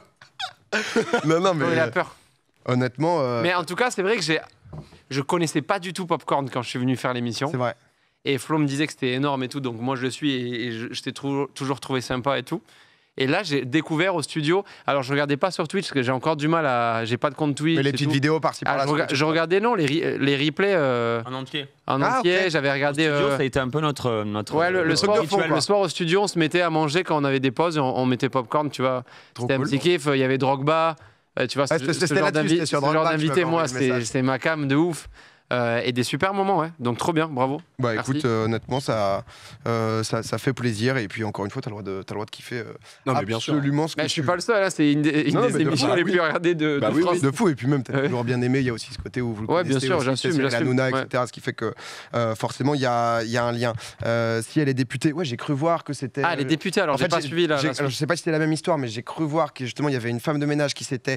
Non, mais. Il a peur. Honnêtement. Mais en tout cas, c'est vrai que je connaissais pas du tout Popcorn quand je suis venu faire l'émission. C'est vrai. Et Flo me disait que c'était énorme et tout, donc moi je le suis et je t'ai toujours trouvé sympa et tout. Et là, j'ai découvert au studio. Alors, je regardais pas sur Twitch parce que j'ai encore du mal j'ai pas de compte Twitch. Mais les petites vidéos par-ci par-là. Je regardais les replays en entier. J'avais regardé. Au studio, ça a été un peu notre. Ouais, le soir au studio, on se mettait à manger quand on avait des pauses. On mettait Popcorn, tu vois. C'était un petit kiff. Il y avait Drogba. Tu vois, ce genre d'invité, moi, c'est ma cam de ouf. Et des super moments, ouais. Donc trop bien, bravo. Bah écoute, honnêtement, ça fait plaisir. Et puis encore une fois, t'as le droit de kiffer. Non, mais bien sûr. Absolument. Je suis pas le seul, hein, c'est une des émissions les plus regardées de France. De fou. Et puis même, t'as toujours bien aimé. Il y a aussi ce côté où vous le connaissez. Bien sûr, j'assume. La Nouna, etc. Ce qui fait que forcément, il y a un lien. Si elle est députée, ouais, j'ai cru voir que c'était. Ah, elle est députée. Alors, j'ai pas suivi là. Je sais pas si c'était la même histoire, mais j'ai cru voir que justement, il y avait une femme de ménage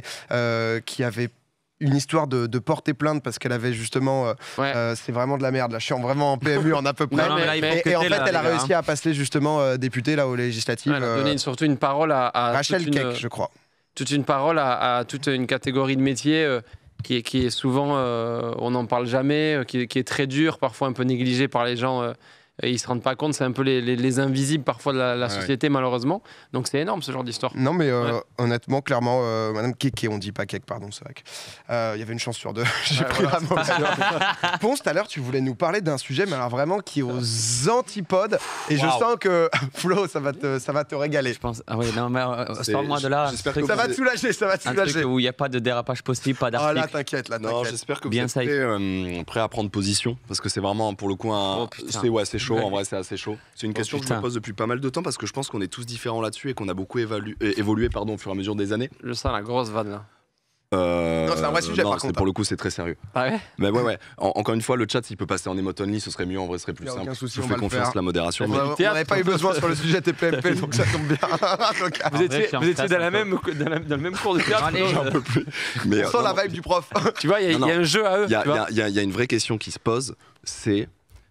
qui avait une histoire de porter plainte parce qu'elle avait justement c'est vraiment de la merde là, je suis vraiment en PMU en à peu près. Et en fait elle a réussi à passer justement députée là aux législatives. Elle a donné surtout une parole à Rachel Keck, je crois. Toute une parole à toute une catégorie de métiers qui est souvent on n'en parle jamais, qui est très dur, parfois un peu négligé par les gens. Et ils se rendent pas compte, c'est un peu les invisibles parfois de la société, malheureusement. Donc c'est énorme ce genre d'histoire. Non, mais honnêtement, clairement, Madame Keke, on dit pas Keke, pardon, c'est vrai qu'il y avait une chance sur deux. J'ai pris la mauvaise. Ponce, tout à l'heure, tu voulais nous parler d'un sujet, mais alors vraiment qui est aux antipodes. Et je sens que Flo, ça va te régaler. Je pense. Ah oui, non, mais sors-moi de là. Ça va te soulager, ça va te soulager. Un truc où il n'y a pas de dérapage possible, pas d'article. Ah là, t'inquiète, là, t'inquiète. J'espère que vous êtes prêt à prendre position, parce que c'est vraiment pour le coup c'est chaud, en vrai c'est assez chaud. C'est une question que je me pose depuis pas mal de temps parce que je pense qu'on est tous différents là-dessus et qu'on a beaucoup évolué au fur et à mesure des années. Je sens la grosse vanne là. Non, c'est un vrai sujet par contre. Pour le coup, c'est très sérieux. Ah ouais. Mais ouais. Encore une fois, le chat, s'il peut passer en emote only, ce serait mieux. En vrai, ce serait plus simple. Je fais confiance à la modération. On n'avait pas eu besoin sur le sujet TPMP, donc ça tombe bien. Vous étiez dans le même cours de théâtre. J'en peux plus. On sent la vibe du prof. Tu vois, il y a un jeu à eux. Il y a une vraie question qui se pose, c'est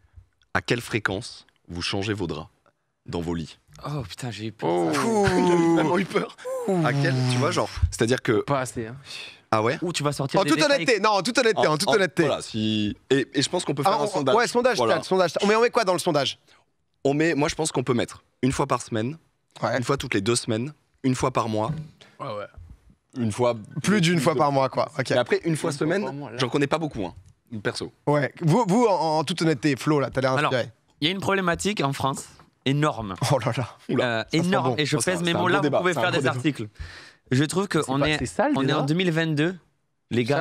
à quelle fréquence vous changez vos draps dans vos lits? Oh putain, j'ai eu peur. J'ai vraiment eu peur. À quel, tu vois, genre, c'est-à-dire que. Pas assez, hein. Ah ouais? Ou tu vas sortir. En toute honnêteté, en toute honnêteté. Voilà, et je pense qu'on peut faire un sondage. Ouais, sondage. On met quoi dans le sondage? Moi, je pense qu'on peut mettre une fois par semaine, une fois toutes les 2 semaines, une fois par mois. Ouais. Une fois. Plus d'une fois par mois, quoi. Et après, une fois semaine, j'en connais pas beaucoup, hein, perso. Ouais. Vous, en toute honnêteté, Flo, là, t'as l'air inspiré. Il y a une problématique en France énorme. Oh là là. Énorme. Et je pèse mes mots là, vous pouvez faire des articles. Je trouve qu'on est en 2022, les gars.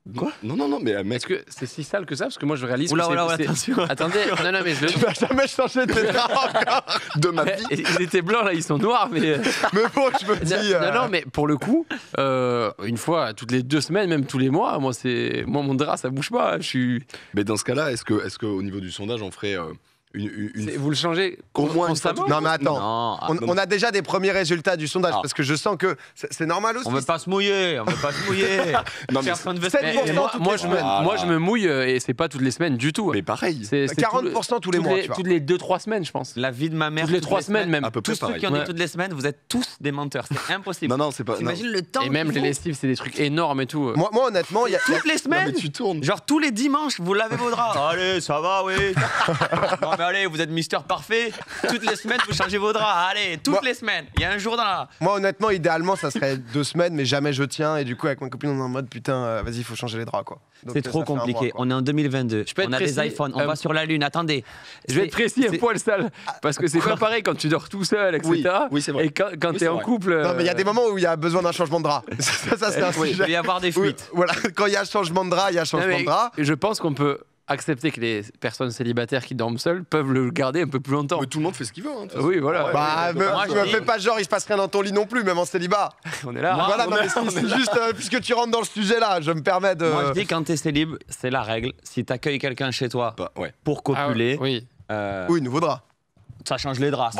Quoi? Non, mais mec. Est-ce que c'est si sale que ça? Parce que moi je réalise Oula, que c'est... attention. Attendez, non, mais je le... Tu vas jamais changer de draps encore de ma vie. Ils étaient blancs, là, ils sont noirs, mais... Mais bon, je me dis... Non, mais pour le coup, une fois toutes les 2 semaines, même tous les mois, moi, mon drap, ça bouge pas. Je suis... Mais dans ce cas-là, est-ce que au niveau du sondage, on ferait... Vous le changez au moins constamment? Non mais attends, on a déjà des premiers résultats du sondage parce que je sens que c'est normal aussi. On veut pas se mouiller, Non, mais personne veut se 7% mouiller. Moi je me mouille et c'est pas toutes les semaines du tout. Mais pareil. C'est 40% tous les mois. Toutes les 2-3 semaines, je pense. La vie de ma mère. Toutes les 3 semaines même. Tous ceux qui en ont toutes les semaines, vous êtes tous des menteurs. C'est impossible. Non, c'est pas. T'imagines le temps. Et même les lestives, c'est des trucs énormes et tout. Moi honnêtement, il y a toutes les semaines. Tu tournes. Genre tous les dimanches, vous lavez vos draps. Allez, ça va, oui. Non mais allez, vous êtes Mister Parfait. Toutes les semaines, vous changez vos draps. Allez, toutes les semaines. Il y a un jour dans la... Moi, honnêtement, idéalement, ça serait 2 semaines, mais jamais je tiens. Et du coup, avec ma copine, on est en mode putain, vas-y, il faut changer les draps, quoi. C'est trop compliqué. On est en 2022. On a des iPhones. On va sur la Lune. Attendez. Je vais être précis, un poil sale. Parce que c'est pas pareil quand tu dors tout seul, etc. Oui, c'est vrai. Et quand t'es en couple. Non, mais il y a des moments où il y a besoin d'un changement de drap. Ça c'est un sujet. Il va y avoir des fuites. Voilà, quand il y a changement de drap, il y a changement de drap. Je pense qu'on peut accepter que les personnes célibataires qui dorment seules peuvent le garder un peu plus longtemps. Mais tout le monde fait ce qu'il veut. Oui, voilà. Bah, me fais pas genre, il se passe rien dans ton lit non plus, même en célibat. On est là. Voilà, non, mais c'est juste, puisque tu rentres dans le sujet là, je me permets de. Moi, je dis quand t'es célib, c'est la règle. Si t'accueilles quelqu'un chez toi pour copuler, oui, nouveau drap. Ça change les draps.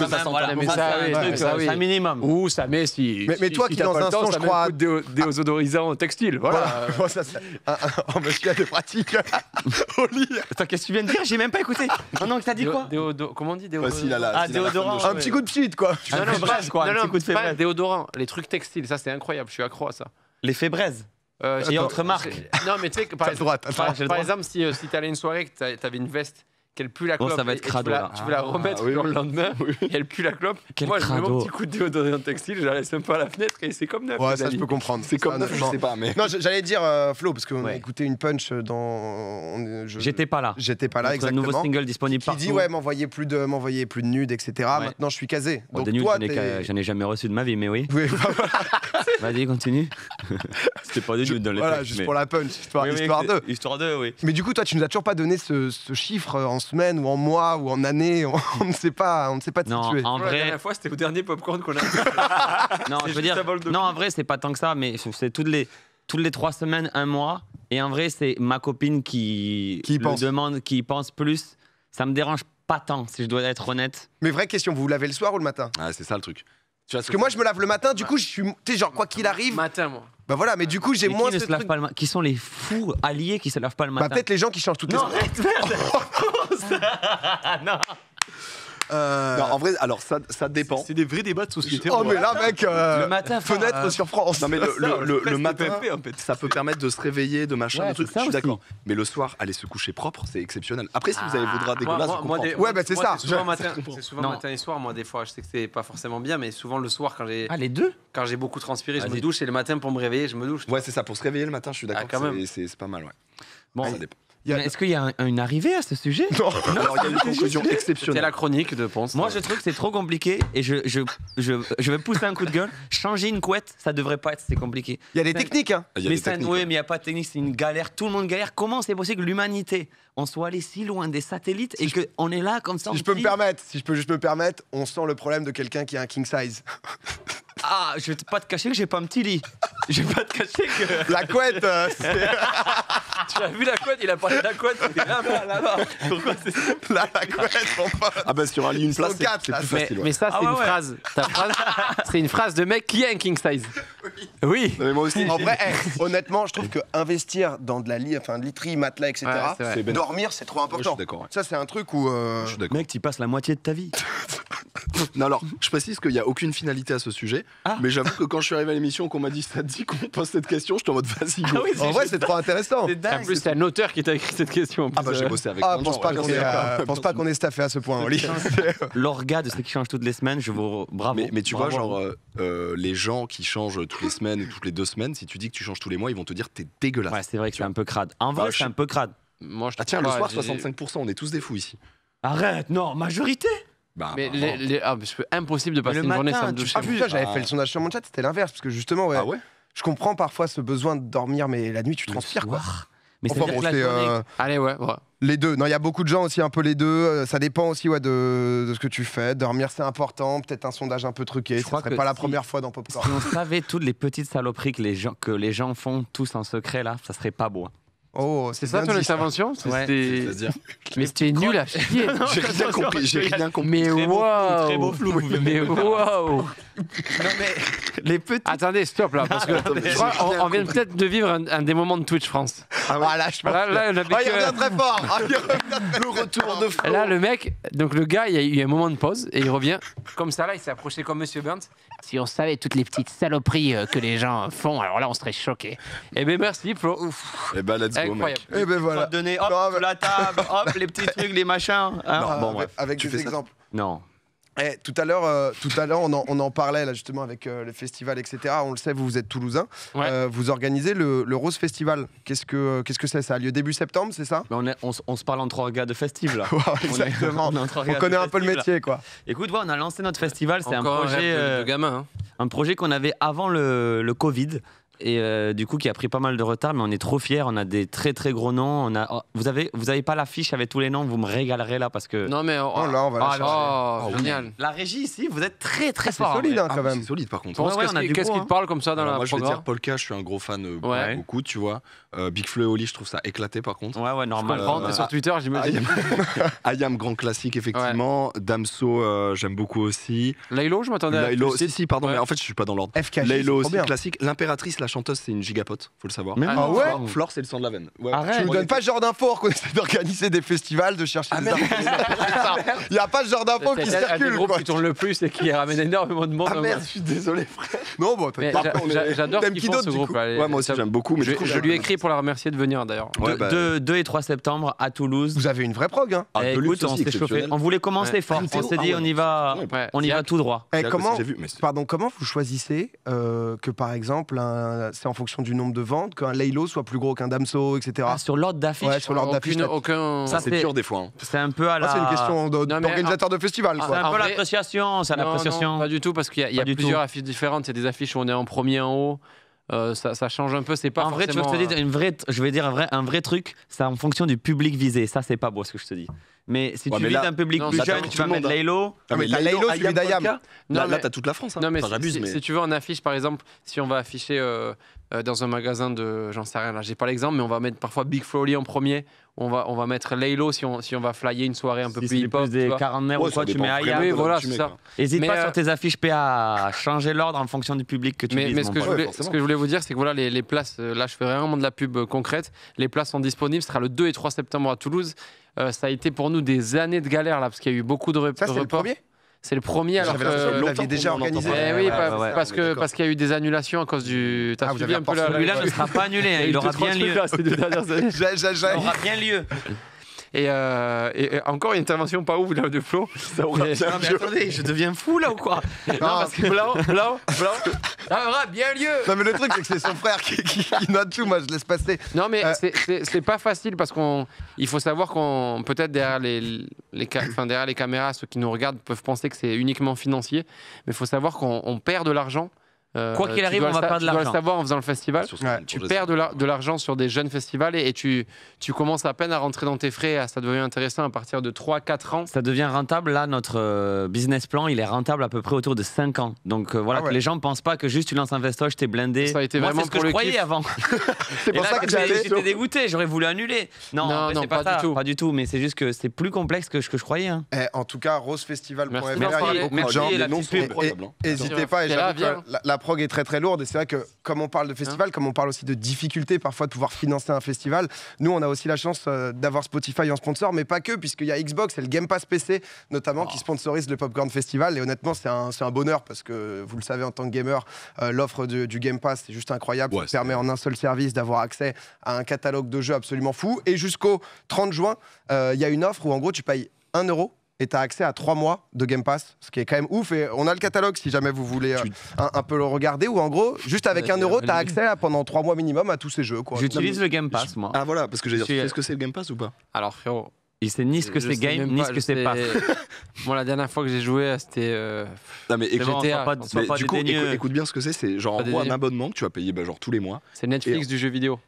C'est un minimum. Ou ça met si. Mais toi qui dans un son, je crois. Déodorisant textile. Voilà. Ça, c'est un monsieur de pratique au lit. Attends, qu'est-ce que tu viens de dire? J'ai même pas écouté. Non, t'as dit quoi? Comment on dit déodorant? Déodorant. Un petit coup de shit, quoi. Non, un petit coup de fébraise. Déodorant. Les trucs textiles, ça c'est incroyable. Je suis accro à ça. Les fébraises. Et entre marques. Non, mais tu sais, par exemple, si t'allais à une soirée que t'avais une veste qu'elle pue la clope, ça va être crado, tu veux la remettre le lendemain, et elle pue la clope. Moi, je mets mon petit coup de déodorant textile, je la laisse un peu à la fenêtre et c'est comme neuf. Ouais, ça je peux comprendre. C'est comme neuf, je sais pas. Mais... Non, j'allais dire Flo, parce qu'on a écouté une punch dans. J'étais pas là. Exactement. Un nouveau single disponible partout. Qui dit m'envoyer plus de nudes, etc. Maintenant, je suis casé. Donc des nudes, j'en ai jamais reçu de ma vie, mais oui. Vas-y, continue. C'était pas des nudes dans les Voilà, juste pour la punch, histoire 2, oui. Mais du coup, toi, tu nous as toujours pas donné ce chiffre en semaine ou en mois ou en année, on ne sait pas te situer. En vrai, la dernière fois c'était au dernier popcorn qu'on a. Non, je veux dire, non, en vrai c'est pas tant que ça, mais c'est toutes les 3 semaines, 1 mois. Et en vrai c'est ma copine qui demande, qui pense plus. Ça me dérange pas tant, si je dois être honnête. Mais vraie question, vous vous lavez le soir ou le matin? Ah, c'est ça le truc. Parce que moi je me lave le matin, du coup je suis, tu sais, genre quoi qu'il arrive. Matin, moi. Bah voilà, mais du coup j'ai moins. Qui sont les fous alliés qui se lavent pas le matin? Bah peut-être les gens qui changent toutes les semaines. Non. Non, en vrai, alors ça dépend. C'est des vrais débats de société. Oh mais là mec, le matin, fenêtre sur France. Non mais le matin, ça peut permettre de se réveiller, de machin, de trucs. Je suis d'accord. Mais le soir, aller se coucher propre, c'est exceptionnel. Après, si vous avez vos draps dégueulasses, je comprends. Ouais, bah c'est ça. C'est souvent matin et soir. Moi, des fois, je sais que c'est pas forcément bien, mais souvent le soir, quand j'ai. Ah, les deux. Quand j'ai beaucoup transpiré, je me douche, et le matin pour me réveiller, je me douche. Ouais, c'est ça. Pour se réveiller le matin, je suis d'accord. C'est pas mal, ouais. Bon, ça dépend. Est-ce qu'il y a une arrivée à ce sujet? Non. Alors il y a une conclusion exceptionnelle. C'est la chronique de Ponce. Moi je trouve que c'est trop compliqué et je vais pousser un coup de gueule. Changer une couette, ça devrait pas être, c'est compliqué. Il y a des techniques, hein. Oui, mais il n'y a pas de technique, c'est une galère. Tout le monde galère. Comment c'est possible que l'humanité, on soit allé si loin des satellites et qu'on est là comme ça? Si je peux juste me permettre, on sent le problème de quelqu'un qui a un king size. Ah, je vais pas te cacher que j'ai pas un petit lit. Je vais pas te cacher que... La couette, Tu as vu la couette? Il a parlé de la couette, c'était là-bas. Pourquoi c'est ça? La couette, mon pote. Ah bah sur un lit, une place, c'est plus facile. Mais ça, c'est une phrase. C'est une phrase de mec qui a un king size. Oui. Mais moi aussi. En vrai, honnêtement, je trouve que investir dans de la literie, matelas, etc., dormir, c'est trop important. Je suis d'accord. Ça, c'est un truc où... Mec, tu passes la moitié de ta vie. Non, alors, je précise qu'il n'y a aucune finalité à ce sujet, mais j'avoue que quand je suis arrivé à l'émission, qu'on m'a dit ça te dit qu'on pose cette question, je suis en mode vas-y. En vrai, c'est trop intéressant. En plus, c'est un auteur qui t'a écrit cette question. Ah bah j'ai bossé avec. Pense pas qu'on est staffé à ce point, Oli. L'orga de ceux qui changent toutes les semaines, je vous bravo. Mais tu vois, genre les gens qui changent toutes les semaines ou toutes les 2 semaines, si tu dis que tu changes tous les mois, ils vont te dire t'es dégueulasse. Ouais, c'est vrai que c'est un peu crade. En vrai, c'est un peu crade. Moi, ah tiens, le soir 65%, on est tous des fous ici. Arrête, non, majorité. Mais c'est impossible de passer une journée sans me doucher. Ah putain, j'avais fait le sondage sur mon chat, c'était l'inverse, parce que justement, ouais. Ah ouais? je comprends parfois ce besoin de dormir, mais la nuit, tu transpires, quoi. Mais enfin, bon, Allez, ouais. Les deux. Non, il y a beaucoup de gens aussi un peu les deux. Ça dépend aussi de ce que tu fais. Dormir, c'est important. Peut-être un sondage un peu truqué. Ce serait pas la première fois dans Popcorn. Si on savait toutes les petites saloperies que les gens font tous en secret là, ça serait pas beau. Oh, c'est ça ton intervention? Ouais. Mais c'était nul à chier. J'ai rien compris. J'ai rien compris. Mais waouh. Très beau flou. Mais waouh. Non mais les petits. Attendez, stop là, parce que on vient peut-être de vivre un des moments de Twitch France. Ah là, je pense. Là, il revient très fort. Le retour de Flo. Là, le mec, donc le gars, il y a eu un moment de pause et il revient comme ça. Là, il s'est approché comme Monsieur Burns. Si on savait toutes les petites saloperies que les gens font, alors là, on serait choqués. Eh ben merci, Flo. Eh ben let's go, mec. Eh ben voilà. Donner hop la table, hop les petits trucs, les machins. Hein. Bon, bref. Avec des exemples. Non. Tout à l'heure, on en parlait là justement avec le festival, etc. On le sait, vous êtes toulousain. Ouais. Vous organisez le Rose Festival. Qu'est-ce que c'est? Ça a lieu début septembre, c'est ça? On se parle en trois gars de festival là. Wow, exactement. On connaît un peu le métier, quoi. Écoute, on a lancé notre festival. C'est un projet de gamin. Un projet qu'on avait avant le Covid. Et du coup qui a pris pas mal de retard, mais on est trop fiers. On a des très très gros noms. Vous avez pas l'affiche avec tous les noms, vous me régalerez là parce que. Non mais là on va la chercher. Génial. La régie ici, vous êtes très très fort. C'est solide quand même. C'est solide par contre. Qu'est-ce qui te parle comme ça dans la moi je vais programme? dire Polka, je suis un gros fan beaucoup, tu vois. Big Flo et Oli, je trouve ça éclaté par contre. Ouais normal. T'es sur Twitter, j'imagine. Ayam, grand classique effectivement. Damso, j'aime beaucoup aussi. Laylo, je m'attendais à. Laylo, si pardon, mais en fait je suis pas dans l'ordre. Laylo aussi classique. L'impératrice, la chanteuse, c'est une gigapote, faut le savoir. Ah ouais. Flore, c'est le sang de la veine. Tu nous donnes pas ce genre d'infos qu'on essaie d'organiser des festivals, de chercher des infos. Il y a pas ce genre d'infos qui circulent. C'est un des groupes qui tourne le plus et qui ramène énormément de monde. Ah merde, je suis désolé frère. Non bon, j'adore ce qu'ils font ce groupe. Ouais, moi aussi j'aime beaucoup. Je lui ai écrit pour la remercier de venir d'ailleurs. 2 et 3 septembre à Toulouse. Vous avez une vraie prog, hein? Écoute, on s'est chauffé. On voulait commencer fort. On s'est dit on y va tout droit. Comment vous choisissez que par exemple c'est en fonction du nombre de ventes, qu'un Laylo soit plus gros qu'un Damso, etc. Sur l'ordre d'affiche. Ouais, sur l'ordre d'affiche. Ça c'est dur des fois. C'est un peu à la. C'est une question d'organisateur de festival. C'est un peu l'appréciation. C'est l'appréciation. Pas du tout parce qu'il y a plusieurs affiches différentes. Il y a des affiches où on est en premier en haut. Ça change un peu, c'est pas en vrai, forcément... tu veux te dire un vrai truc, c'est en fonction du public visé. Ça, c'est pas beau ce que je te dis. Mais si tu vises un public plus jeune, tu vas mettre Laylo. Mais t'as Laylo, celui d'Ayam. Là, t'as toute la France. Non, mais si tu veux, en affiche, par exemple, si on va afficher dans un magasin de. J'en sais rien, là, j'ai pas l'exemple, mais on va mettre parfois Big Flo en premier. On va mettre Laylo si on va flyer une soirée un peu plus hip-hop. Si c'est des quarantenaires ou quoi, tu mets Ayam. Oui, voilà, c'est ça. N'hésite pas sur tes affiches PA à changer l'ordre en fonction du public que tu vises. Mais ce que je voulais vous dire, c'est que voilà, les places, là, je fais vraiment de la pub concrète. Les places sont disponibles, ce sera le 2 et 3 septembre à Toulouse. Ça a été pour nous des années de galère là, parce qu'il y a eu beaucoup de reports. C'est le premier. C'est le premier. Alors vous l'aviez déjà organisé. Oui, parce qu'il y a eu des annulations à cause du. T'as suivi un peu celui-là ne sera pas annulé. Il aura bien lieu. Il aura bien lieu. Et encore une intervention pas ouf là de Flo. Ça aura bien lieu. Mais attendez, je deviens fou là ou quoi? Non, parce que blanc. Ça aura bien lieu. Non mais le truc c'est que c'est son frère qui note tout, moi je laisse passer. Non mais c'est pas facile parce il faut savoir qu'on peut-être derrière les caméras, ceux qui nous regardent peuvent penser que c'est uniquement financier, mais il faut savoir qu'on perd de l'argent. Quoi qu'il arrive, on va perdre de l'argent. Tu dois le savoir en faisant le festival. Tu perds de l'argent sur des jeunes festivals et tu commences à peine à rentrer dans tes frais. Ça devient intéressant à partir de 3-4 ans. Ça devient rentable. Là, notre business plan, il est rentable à peu près autour de 5 ans. Donc voilà, que les gens ne pensent pas que juste tu lances un festoche, t'es blindé. Ça a été vraiment c'est ce que je croyais avant. C'est pour ça que j'étais dégoûté. J'aurais voulu annuler. Non, c'est pas ça. Pas du tout. Mais c'est juste que c'est plus complexe que ce que je croyais. En tout cas, rosefestival.fr. Merci. N'hésitez pas. La prog est très très lourde et c'est vrai que comme on parle de festival, comme on parle aussi de difficulté parfois de pouvoir financer un festival, nous on a aussi la chance d'avoir Spotify en sponsor, mais pas que, puisqu'il y a Xbox et le Game Pass PC notamment qui sponsorise le Popcorn Festival et honnêtement c'est un bonheur parce que vous le savez en tant que gamer, l'offre du Game Pass c'est juste incroyable, ça permet en un seul service d'avoir accès à un catalogue de jeux absolument fou et jusqu'au 30 juin il y a une offre où en gros tu payes 1 euro et tu as accès à 3 mois de Game Pass, ce qui est quand même ouf. Et on a le catalogue si jamais vous voulez un peu le regarder. Ou en gros, juste avec 1 euro, tu as accès pendant 3 mois minimum à tous ces jeux. J'utilise le Game Pass, moi. Ah voilà, parce que j'ai dit, tu sais ce que c'est le Game Pass ou pas? Alors frérot, Il sait ni ce que c'est game, ni ce que c'est pas. Moi, la dernière fois que j'ai joué, c'était. Non, mais GTA. du coup, écoute bien ce que c'est. Genre, en gros, un abonnement que tu vas payer genre tous les mois. C'est Netflix du jeu vidéo.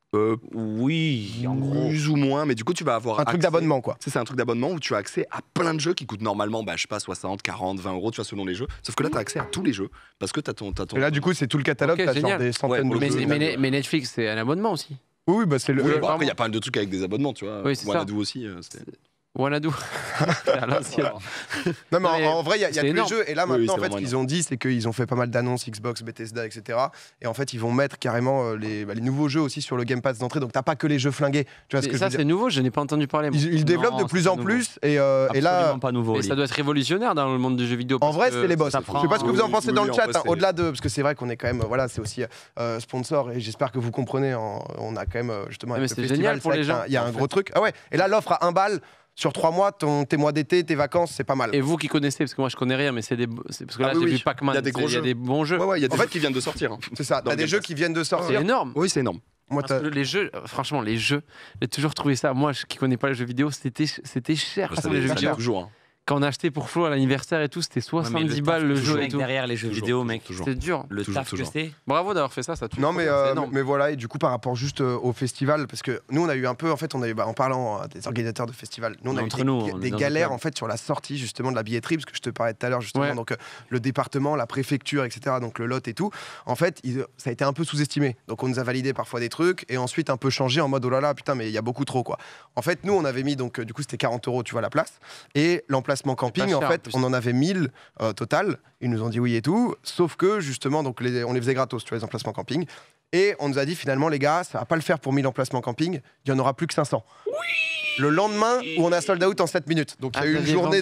Oui, en gros. Plus ou moins, mais du coup, tu vas avoir un truc d'abonnement, quoi. C'est un truc d'abonnement où tu as accès à plein de jeux qui coûtent normalement, je sais pas, 60, 40, 20 euros, tu vois, selon les jeux. Sauf que là, tu as accès à tous les jeux parce que tu as ton. Et là, du coup, c'est tout le catalogue, okay, t'as genre des centaines de jeux. Mais Netflix, c'est un abonnement aussi. Oui, bah c'est le. Oui, après, il y a pas mal de trucs avec des abonnements, tu vois. Oui, c'est Wanadu aussi. Wanadu. À l'ancienne. Non, mais en vrai, il y a tous les jeux. Et là, maintenant, en fait, ce qu'ils ont dit, c'est qu'ils ont fait pas mal d'annonces, Xbox, Bethesda, etc. Et en fait, ils vont mettre carrément les nouveaux jeux aussi sur le Game Pass d'entrée. Donc, t'as pas que les jeux flingués. Tu vois ce que ça, c'est nouveau, je n'ai pas entendu parler. Ils développent de plus en plus. Et là. Pas nouveau. Et ça doit être révolutionnaire dans le monde du jeu vidéo. En vrai, c'est les boss. Je sais pas ce que vous en pensez dans le chat, au-delà de. Parce que c'est vrai qu'on est quand même. Voilà, c'est aussi sponsor. Et j'espère que vous comprenez. On a quand même, justement. C'est génial pour les gens. Il y a un gros truc. Ah ouais. Et là, l'offre à 1 balle. Sur 3 mois, tes mois d'été, tes vacances, c'est pas mal. Et vous qui connaissez, parce que moi je connais rien, mais c'est parce que là j'ai vu Pac-Man, il y a des bons jeux. Ouais, il y a des jeux qui viennent de sortir. C'est ça, t'as des jeux qui viennent de sortir. C'est énorme. Oui, c'est énorme. Parce que les jeux, franchement, les jeux, j'ai toujours trouvé ça. Moi qui connais pas les jeux vidéo, c'était cher. Les jeux vidéo. Toujours. Quand on a acheté pour Flo à l'anniversaire et tout, c'était 70 balles le jeu et tout. Derrière les jeux vidéo, mec. C'était dur. Le taf que c'est. Bravo d'avoir fait ça. Non, mais voilà, et du coup, par rapport juste au festival, parce que nous, on a eu un peu, en fait, en parlant des organisateurs de festival, nous, on a eu des galères, en fait, sur la sortie, justement, de la billetterie, parce que je te parlais tout à l'heure, justement, donc le département, la préfecture, etc., donc le lot et tout, en fait, ça a été un peu sous-estimé. Donc, on nous a validé parfois des trucs, et ensuite, un peu changé en mode, oh là là, putain, mais il y a beaucoup trop, quoi. En fait, nous, on avait mis, donc, du coup, c'était 40 €, tu vois, la place, et l'emplacement camping, en fait, on en avait 1000 total. Ils nous ont dit oui et tout. Sauf que, justement, donc on les faisait gratos, tu vois, les emplacements camping. Et on nous a dit, finalement, les gars, ça va pas le faire pour 1000 emplacements camping. Il y en aura plus que 500. Oui. Le lendemain, où on a sold out en 7 minutes. Donc, il y a eu une journée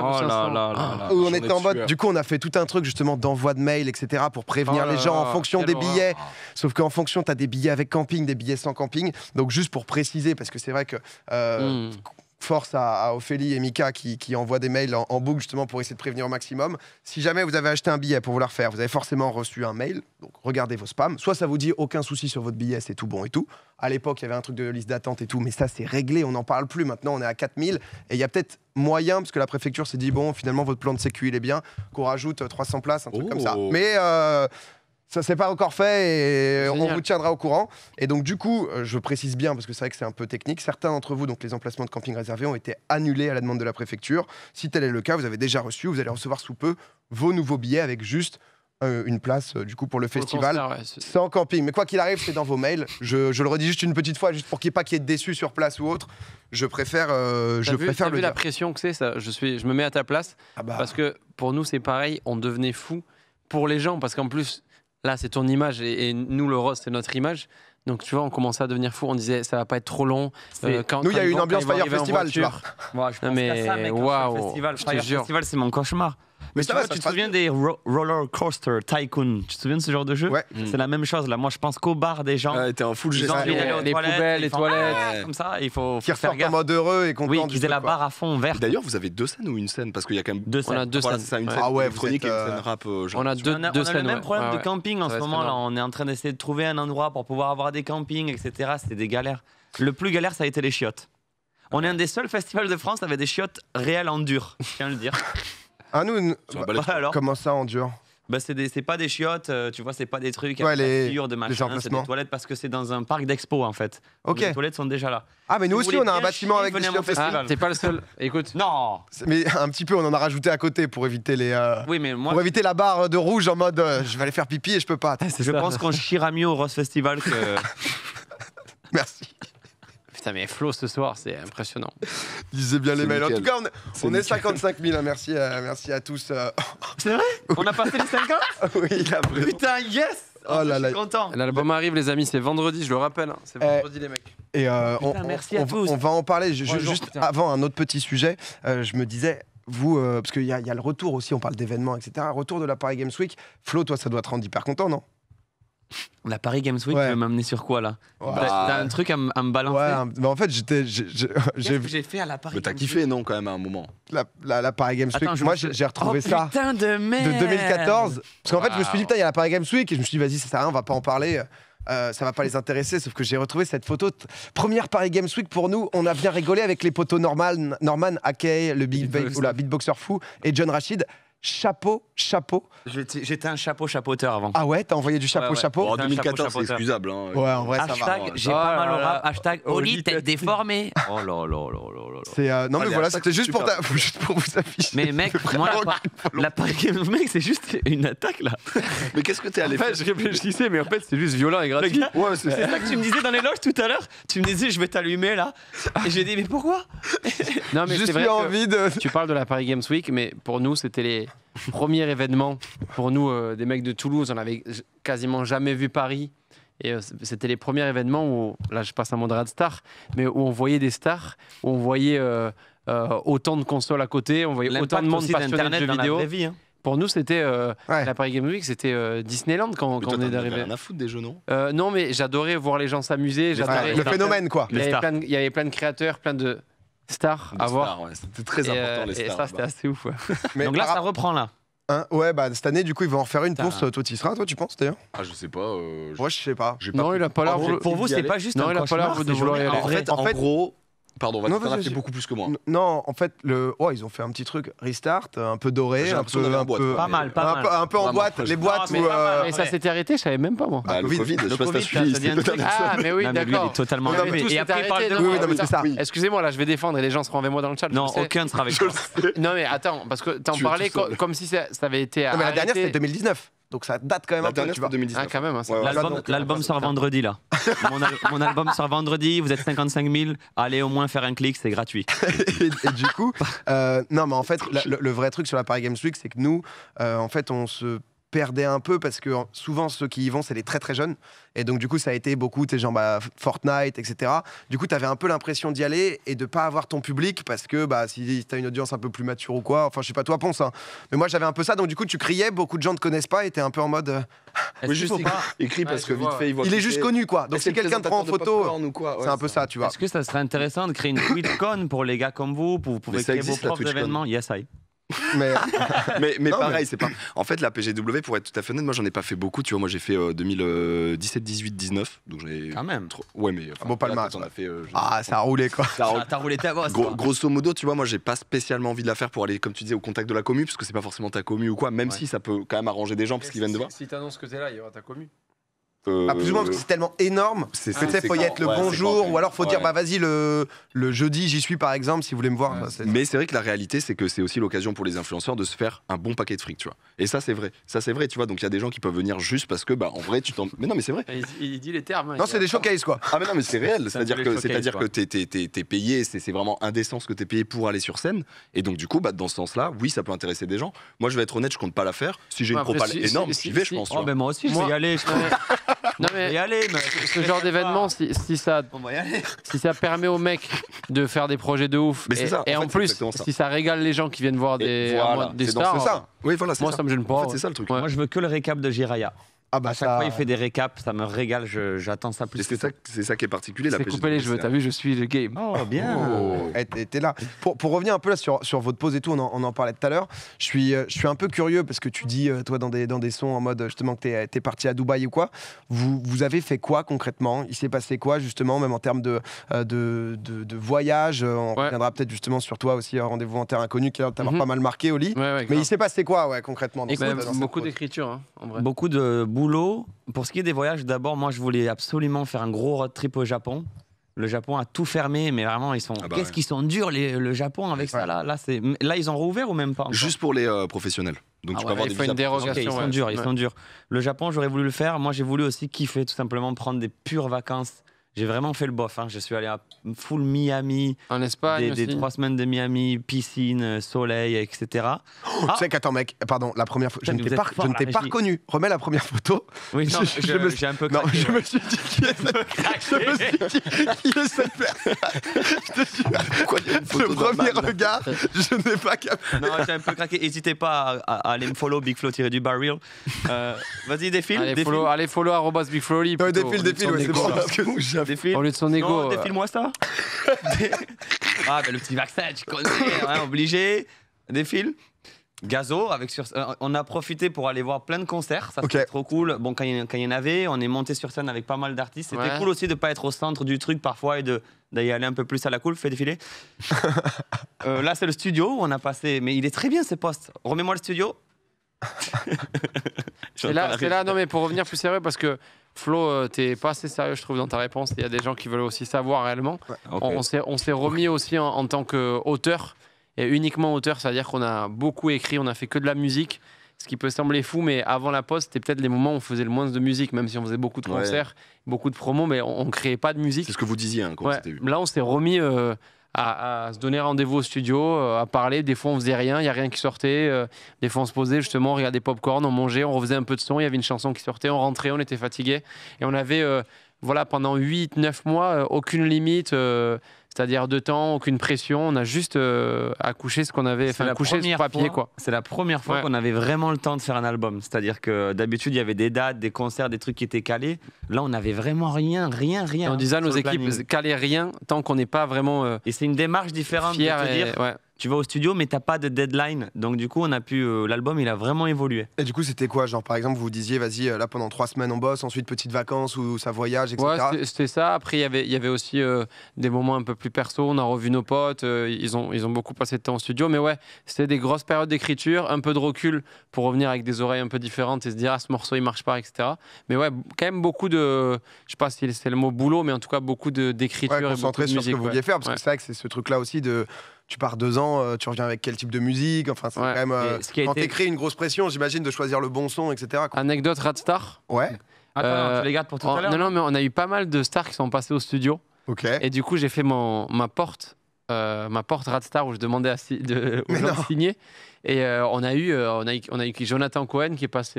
où on était en mode. Du coup, on a fait tout un truc, justement, d'envoi de mail, etc., pour prévenir les gens en fonction des billets. Sauf qu'en fonction, tu as des billets avec camping, des billets sans camping. Donc, juste pour préciser, parce que c'est vrai que. Force à Ophélie et Mika qui envoient des mails en boucle justement pour essayer de prévenir au maximum. Si jamais vous avez acheté un billet pour vous le refaire, vous avez forcément reçu un mail, donc regardez vos spams. Soit ça vous dit aucun souci sur votre billet, c'est tout bon et tout. À l'époque, il y avait un truc de liste d'attente et tout, mais ça c'est réglé, on n'en parle plus. Maintenant, on est à 4000 et il y a peut-être moyen, parce que la préfecture s'est dit bon, finalement votre plan de sécu il est bien, qu'on rajoute 300 places, un truc comme ça. Mais ça c'est pas encore fait et on vous tiendra au courant. Et donc du coup, je précise bien parce que c'est vrai que c'est un peu technique. Certains d'entre vous, donc les emplacements de camping réservés, ont été annulés à la demande de la préfecture. Si tel est le cas, vous avez déjà reçu, vous allez recevoir sous peu vos nouveaux billets avec juste une place du coup pour le festival sans camping. Mais quoi qu'il arrive, c'est dans vos mails. Je le redis juste une petite fois, juste pour qu'il n'y ait pas qu'il y ait de déçus sur place ou autre. Je préfère t'as vu la pression que c'est ça. Je me mets à ta place parce que pour nous c'est pareil. On devenait fou pour les gens parce qu'en plus. Là, c'est ton image et nous, le rose, c'est notre image. Donc, tu vois, on commençait à devenir fou. On disait, ça va pas être trop long. Nous, il y a eu une ambiance Fire Festival, tu vois. Moi, je pense mais waouh, Fire Festival, c'est mon cauchemar. Mais tu te souviens des Roller Coaster Tycoon? Tu te souviens de ce genre de jeu? C'est la même chose. Là, moi, je pense qu'au bar des gens. T'es en full gestion. Les poubelles, les toilettes. Comme ça, il faut faire gaffe. En mode heureux et content. Oui, qu'ils aient la barre à fond verte. D'ailleurs, vous avez 2 scènes ou une scène? Parce qu'il y a quand même deux scènes. On a 2 scènes. C'est ça, une scène électronique et une scène rap. On a 2 scènes. On a le même problème de camping en ce moment. Là, on est en train d'essayer de trouver un endroit pour pouvoir avoir des campings, etc. C'était des galères. Le plus galère, ça a été les chiottes. On est un des seuls festivals de France avec des chiottes réelles en dur. Je tiens à le dire. Ah nous, comment ça en dur? C'est pas des chiottes, tu vois, c'est pas des trucs avec des figures de machin, c'est des toilettes parce que c'est dans un parc d'expo en fait. Ok. Les toilettes sont déjà là. Ah mais nous aussi on a un bâtiment avec des chiottes festival. T'es pas le seul. Écoute. Non. Mais un petit peu, on en a rajouté à côté pour éviter les. Oui mais moi. Pour éviter la barre de rouge en mode je vais aller faire pipi et je peux pas. Je pense qu'on chira mieux au Rose Festival que. Merci. Putain, mais Flo ce soir, c'est impressionnant. Disait bien les mails. En tout cas, on est 55 000. Hein. Merci à tous. C'est vrai? On a passé les 50? Oui, il a pris. Putain, yes! Oh là là. Je suis content. L'album arrive, les amis, c'est vendredi, je le rappelle. Hein. C'est vendredi, les mecs. Et putain, merci à tous. On va en parler. Juste avant un autre petit sujet, je me disais. Vous, parce qu'il y a le retour aussi, on parle d'événements, etc. Retour de la Paris Games Week. Flo, toi, ça doit te rendre hyper content, non? La Paris Games Week, tu veux m'amener sur quoi là? T'as un truc à me balancer? Ouais, mais en fait, Qu'est-ce que j'ai fait à la Paris Games Week? T'as kiffé, non, quand même, à un moment? La Paris Games Week, moi j'ai retrouvé ça. Putain de merde! De 2014. Parce qu'en fait, je me suis dit, putain, il y a la Paris Games Week, et je me suis dit, vas-y, ça sert à rien, on va pas en parler. ça va pas les intéresser, sauf que j'ai retrouvé cette photo. Première Paris Games Week pour nous, on a bien rigolé avec les potos Norman Akey, le beatboxer fou, et John Rachid. Chapeau. J'étais un chapeauteur avant. Ah ouais, t'as envoyé du chapeau. En 2014, c'est excusable. Hein. Ouais, en vrai, ça va. J'ai pas mal au rap. Hashtag Oli, tête déformée. Oh là. Non, mais voilà, c'était juste pour vous afficher. Mais mec, moi, la Paris Games Week, c'est juste une attaque là. Mais qu'est-ce que t'es allé faire? Je réfléchissais, mais en fait, c'est juste violent et gratuit. Ouais, c'est ça que tu me disais dans les loges tout à l'heure. Tu me disais, je vais t'allumer là. Et j'ai dit, mais pourquoi? Non, mais c'est vrai. Tu parles de la Paris Games Week, mais pour nous, c'était les premiers événements. Pour nous, des mecs de Toulouse, on avait quasiment jamais vu Paris. Et c'était les premiers événements où, là je passe un mot de Rad Star, mais où on voyait des stars, où on voyait autant de consoles à côté, on voyait autant de monde passionné de jeux vidéo. Pour nous, c'était la Paris Games Week, c'était Disneyland quand on est arrivé. Rien à foutre des jeux, non? Non, mais j'adorais voir les gens s'amuser. Le phénomène, quoi. Il y avait plein de créateurs, plein de stars à voir. C'était très important, les stars. Et ça, c'était assez ouf. Donc là, ça reprend là. Ouais, bah cette année, du coup, ils vont en faire une. Ponce, toi, tu y seras, toi, tu penses d'ailleurs? Ah, je sais pas. Moi, je sais pas. Non, il a pas l'air. Pour vous, c'est pas juste. Non, il a pas l'air de vouloir y aller. En gros. Pardon, t'en as fait beaucoup plus que moi. Non, en fait, ils ont fait un petit truc restart, un peu doré, un peu pas mal, un peu en boîte, les boîtes où. Mais ça s'était arrêté, je savais même pas moi. Le Covid, je sais pas si t'as suivi. Ah, mais oui, d'accord. Totalement. Et après, il parle de oui, non, mais c'est ça. Excusez-moi, là, je vais défendre et les gens seront avec moi dans le chat. Non, aucun ne sera avec toi. Non, mais attends, parce que t'en parlais comme si ça avait été. Mais la dernière, c'était 2019. Donc ça date quand même un peu. Tu vois. 2019. Ah, quand même. L'album sort vendredi là. Mon album sort vendredi, vous êtes 55 000, allez au moins faire un clic, c'est gratuit. et du coup, non, mais en fait, le vrai truc sur la Paris Games Week, c'est que nous, en fait, on se perdait un peu parce que souvent ceux qui y vont c'est les très très jeunes et donc du coup ça a été beaucoup genre Fortnite etc. Du coup t'avais un peu l'impression d'y aller et de pas avoir ton public parce que si t'as une audience un peu plus mature ou quoi, enfin je sais pas toi Ponce hein. Mais moi j'avais un peu ça donc du coup tu criais, beaucoup de gens te connaissent pas et t'es un peu en mode oui juste écrit parce que vite fait il est juste connu quoi, donc si quelqu'un te prend en photo c'est un peu ça tu vois. Est-ce que ça serait intéressant de créer une TwitchCon pour les gars comme vous pouvez créer vos propres événements? Yes I. mais pareil, c'est pas. En fait, la PGW, pour être tout à fait honnête, moi j'en ai pas fait beaucoup. Tu vois, moi j'ai fait 2017, 18, 19. Donc j'ai. Quand même. Ouais, mais. Bon palmarès. On a fait. Ça a roulé quoi. T'as roulé ta bosse. Grosso modo, tu vois, moi j'ai pas spécialement envie de la faire pour aller, comme tu disais, au contact de la commu, parce que c'est pas forcément ta commu ou quoi. Même si ça peut quand même arranger des gens parce qu'ils viennent de voir. Si t'annonces que t'es là, il y aura ta commu. Plus ou moins parce que c'est tellement énorme. Faut y être le bonjour ou alors faut dire vas-y le jeudi j'y suis par exemple si vous voulez me voir. Mais c'est vrai que la réalité c'est que c'est aussi l'occasion pour les influenceurs de se faire un bon paquet de fric, tu vois. Et ça c'est vrai, tu vois. Donc il y a des gens qui peuvent venir juste parce que en vrai tu t'en. Mais non mais c'est vrai. Il dit les termes. Non c'est des showcases quoi. Ah mais non mais c'est réel. C'est-à-dire que t'es payé, c'est vraiment indécent ce que t'es payé pour aller sur scène. Et donc du coup dans ce sens-là, oui ça peut intéresser des gens. Moi je vais être honnête, je compte pas la faire. Si j'ai une propale énorme, j'y vais je pense. Moi aussi je vais y aller. Non mais ce genre d'événement, si ça permet aux mecs de faire des projets de ouf, et en plus si ça régale les gens qui viennent voir des stars, moi ça me gêne pas. En fait, c'est ça le truc. Moi je veux que le récap de Jiraya. À chaque fois il fait des récaps, ça me régale, j'attends ça plus. C'est ça qui est particulier. C'est couper les cheveux, t'as vu, je suis le game. Oh bien. T'es là. Pour revenir un peu là sur votre pause et tout, on en parlait tout à l'heure. Je suis un peu curieux parce que tu dis toi dans des sons en mode justement que t'es parti à Dubaï ou quoi. Vous avez fait quoi concrètement? Il s'est passé quoi justement, même en termes de voyage? On reviendra peut-être justement sur toi aussi, Rendez-vous en terre inconnue qui a pas mal marqué Oli. Mais il s'est passé quoi concrètement? Beaucoup d'écriture en vrai. Beaucoup de boulot. Pour ce qui est des voyages, d'abord, moi je voulais absolument faire un gros road trip au Japon. Le Japon a tout fermé, mais vraiment ils sont. Qu'est-ce qu'ils sont durs le Japon avec ça là. Là ils ont rouvert ou même pas encore? Juste pour les professionnels. Donc tu peux avoir une dérogation. Ils sont durs. Le Japon, j'aurais voulu le faire. Moi j'ai voulu aussi kiffer, tout simplement prendre des pures vacances. J'ai vraiment fait le bof. Je suis allé à full Miami. En Espagne des 3 semaines de Miami, piscine, soleil, etc. Tu sais qu'attends mec, pardon, la première fois, je ne t'ai pas reconnu. Remets la première photo. Oui, non, j'ai un peu craqué. Je me suis dit qui est cette personne. Je te jure, le premier regard, je n'ai pas capté. Non, j'ai un peu craqué. N'hésitez pas à aller me follow Big Flo tiré du barrel. Vas-y, défile. Allez follow @BigFlo. Défile, c'est bon. Au lieu de son ego. Non, défile-moi ça. Le petit vaccin, tu connais, obligé. Défile. Gazo, on a profité pour aller voir plein de concerts, ça c'était trop cool. Bon, quand il y en avait, on est monté sur scène avec pas mal d'artistes. C'était cool aussi de pas être au centre du truc parfois et d'y aller un peu plus à la cool, fait défiler. Là, c'est le studio où on a passé, mais il est très bien ces postes. Remets-moi le studio. C'est là, non mais pour revenir plus sérieux, parce que Flo, t'es pas assez sérieux, je trouve, dans ta réponse. Il y a des gens qui veulent aussi savoir réellement. On s'est remis aussi en tant qu'auteur. Et uniquement auteur, c'est-à-dire qu'on a beaucoup écrit, on a fait que de la musique, ce qui peut sembler fou, mais avant la pause, c'était peut-être les moments où on faisait le moins de musique, même si on faisait beaucoup de concerts, beaucoup de promos, mais on créait pas de musique. C'est ce que vous disiez hein, quand c'était vu. Là, on s'est remis à se donner rendez-vous au studio, à parler. Des fois, on faisait rien, il n'y a rien qui sortait. Des fois, on se posait justement, on regardait Popcorn, on mangeait, on refaisait un peu de son, il y avait une chanson qui sortait, on rentrait, on était fatigué. Et on avait, pendant 8-9 mois, aucune limite. C'est-à-dire de temps, aucune pression, on a juste accouché ce qu'on avait, couché sur papier. C'est la première fois qu'on avait vraiment le temps de faire un album. C'est-à-dire que d'habitude, il y avait des dates, des concerts, des trucs qui étaient calés. Là, on n'avait vraiment rien. Et on disait à nos équipes, calez rien tant qu'on n'est pas vraiment et c'est une démarche différente de te dire, tu vas au studio, mais t'as pas de deadline. Donc du coup, on a pu l'album, il a vraiment évolué. Et du coup, c'était quoi? Genre, par exemple, vous disiez, vas-y, là, pendant 3 semaines, on bosse, ensuite, petites vacances ou ça voyage, etc. Ouais, c'était ça. Après, il y avait aussi des moments un peu plus perso. On a revu nos potes. Ils ont beaucoup passé de temps au studio. Mais ouais, c'était des grosses périodes d'écriture, un peu de recul pour revenir avec des oreilles un peu différentes et se dire, ah, ce morceau, il marche pas, etc. Mais ouais, quand même beaucoup de... Je sais pas si c'est le mot boulot, mais en tout cas, beaucoup d'écriture et beaucoup de musique. Sur ce que vous vouliez faire, parce que c'est vrai que c'est ce truc-là aussi de... Tu pars 2 ans, tu reviens avec quel type de musique? Enfin, c'est quand même. Quand t'écris une grosse pression, j'imagine, de choisir le bon son, etc. Anecdote Radstar. Ouais. Attends, tu les gardes pour tout à l'heure? Non, mais on a eu pas mal de stars qui sont passées au studio. Ok. Et du coup, j'ai fait ma porte Radstar où je demandais aux gens de signer. Et on a eu Jonathan Cohen qui est passé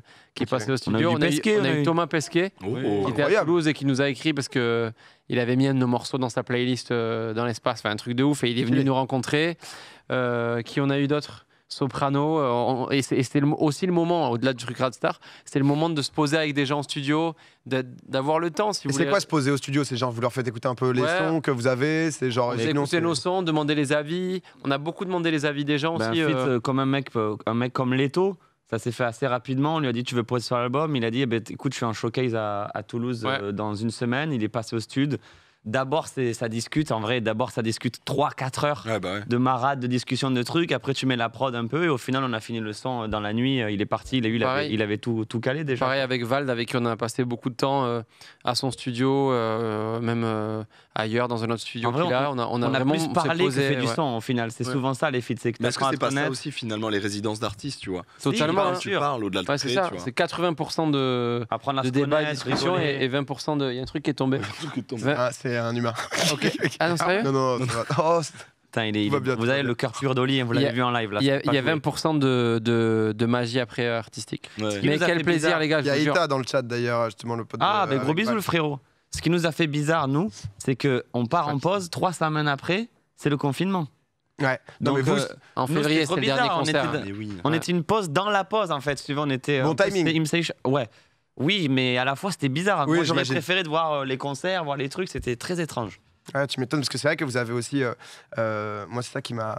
au studio. On a eu Thomas Pesquet qui était à Toulouse et qui nous a écrit parce que il avait mis un de nos morceaux dans sa playlist dans l'espace, enfin un truc de ouf, et il est venu nous rencontrer. Qui on a eu d'autres? Soprano, et c'était aussi le moment, au-delà du truc Radstar, c'était le moment de se poser avec des gens en studio, d'avoir le temps. Si vous c'est quoi se poser au studio? C'est genre vous leur faites écouter un peu les sons que vous avez, c'est genre écouter nos sons, demander les avis. On a beaucoup demandé les avis des gens aussi. Comme un mec comme Leto, ça s'est fait assez rapidement. On lui a dit tu veux poser sur l'album, il a dit écoute, je fais un showcase à Toulouse dans 1 semaine. Il est passé au studio. D'abord, ça discute. En vrai, ça discute 3-4 heures de marade, de discussion de trucs. Après, tu mets la prod un peu. Et au final, on a fini le son dans la nuit. Il est parti. Il avait tout calé déjà. Pareil avec Vald, avec qui on a passé beaucoup de temps à son studio, même ailleurs, dans un autre studio qu'il a. On a vraiment plus parlé que fait du son, au final. C'est souvent ça, les feats. Est-ce que c'est pas ça aussi, finalement, les résidences d'artistes, tu vois? Totalement. Tu parles au-delà de c'est ça. C'est 80% de débat et discussion et 20% de... Il y a un truc qui est tombé. C'est un humain. Ah non, sérieux? Non, oh, vous avez le cœur pur d'Oli, vous l'avez vu en live là. Il y a 20% de magie après artistique. Mais quel plaisir, les gars. Il y a Ita dans le chat d'ailleurs, justement, le pote. Ah, mais gros bisous, le frérot. Ce qui nous a fait bizarre, nous, c'est qu'on part en pause, 3 semaines après, c'est le confinement. Ouais. Donc, en février, c'est le dernier concert. On était une pause dans la pause en fait. On était. Bon timing. Ouais. Oui, mais à la fois c'était bizarre. Moi, j'aurais préféré de voir les concerts, voir les trucs. C'était très étrange. Ouais, tu m'étonnes parce que c'est vrai que vous avez aussi. Moi, c'est ça qui m'a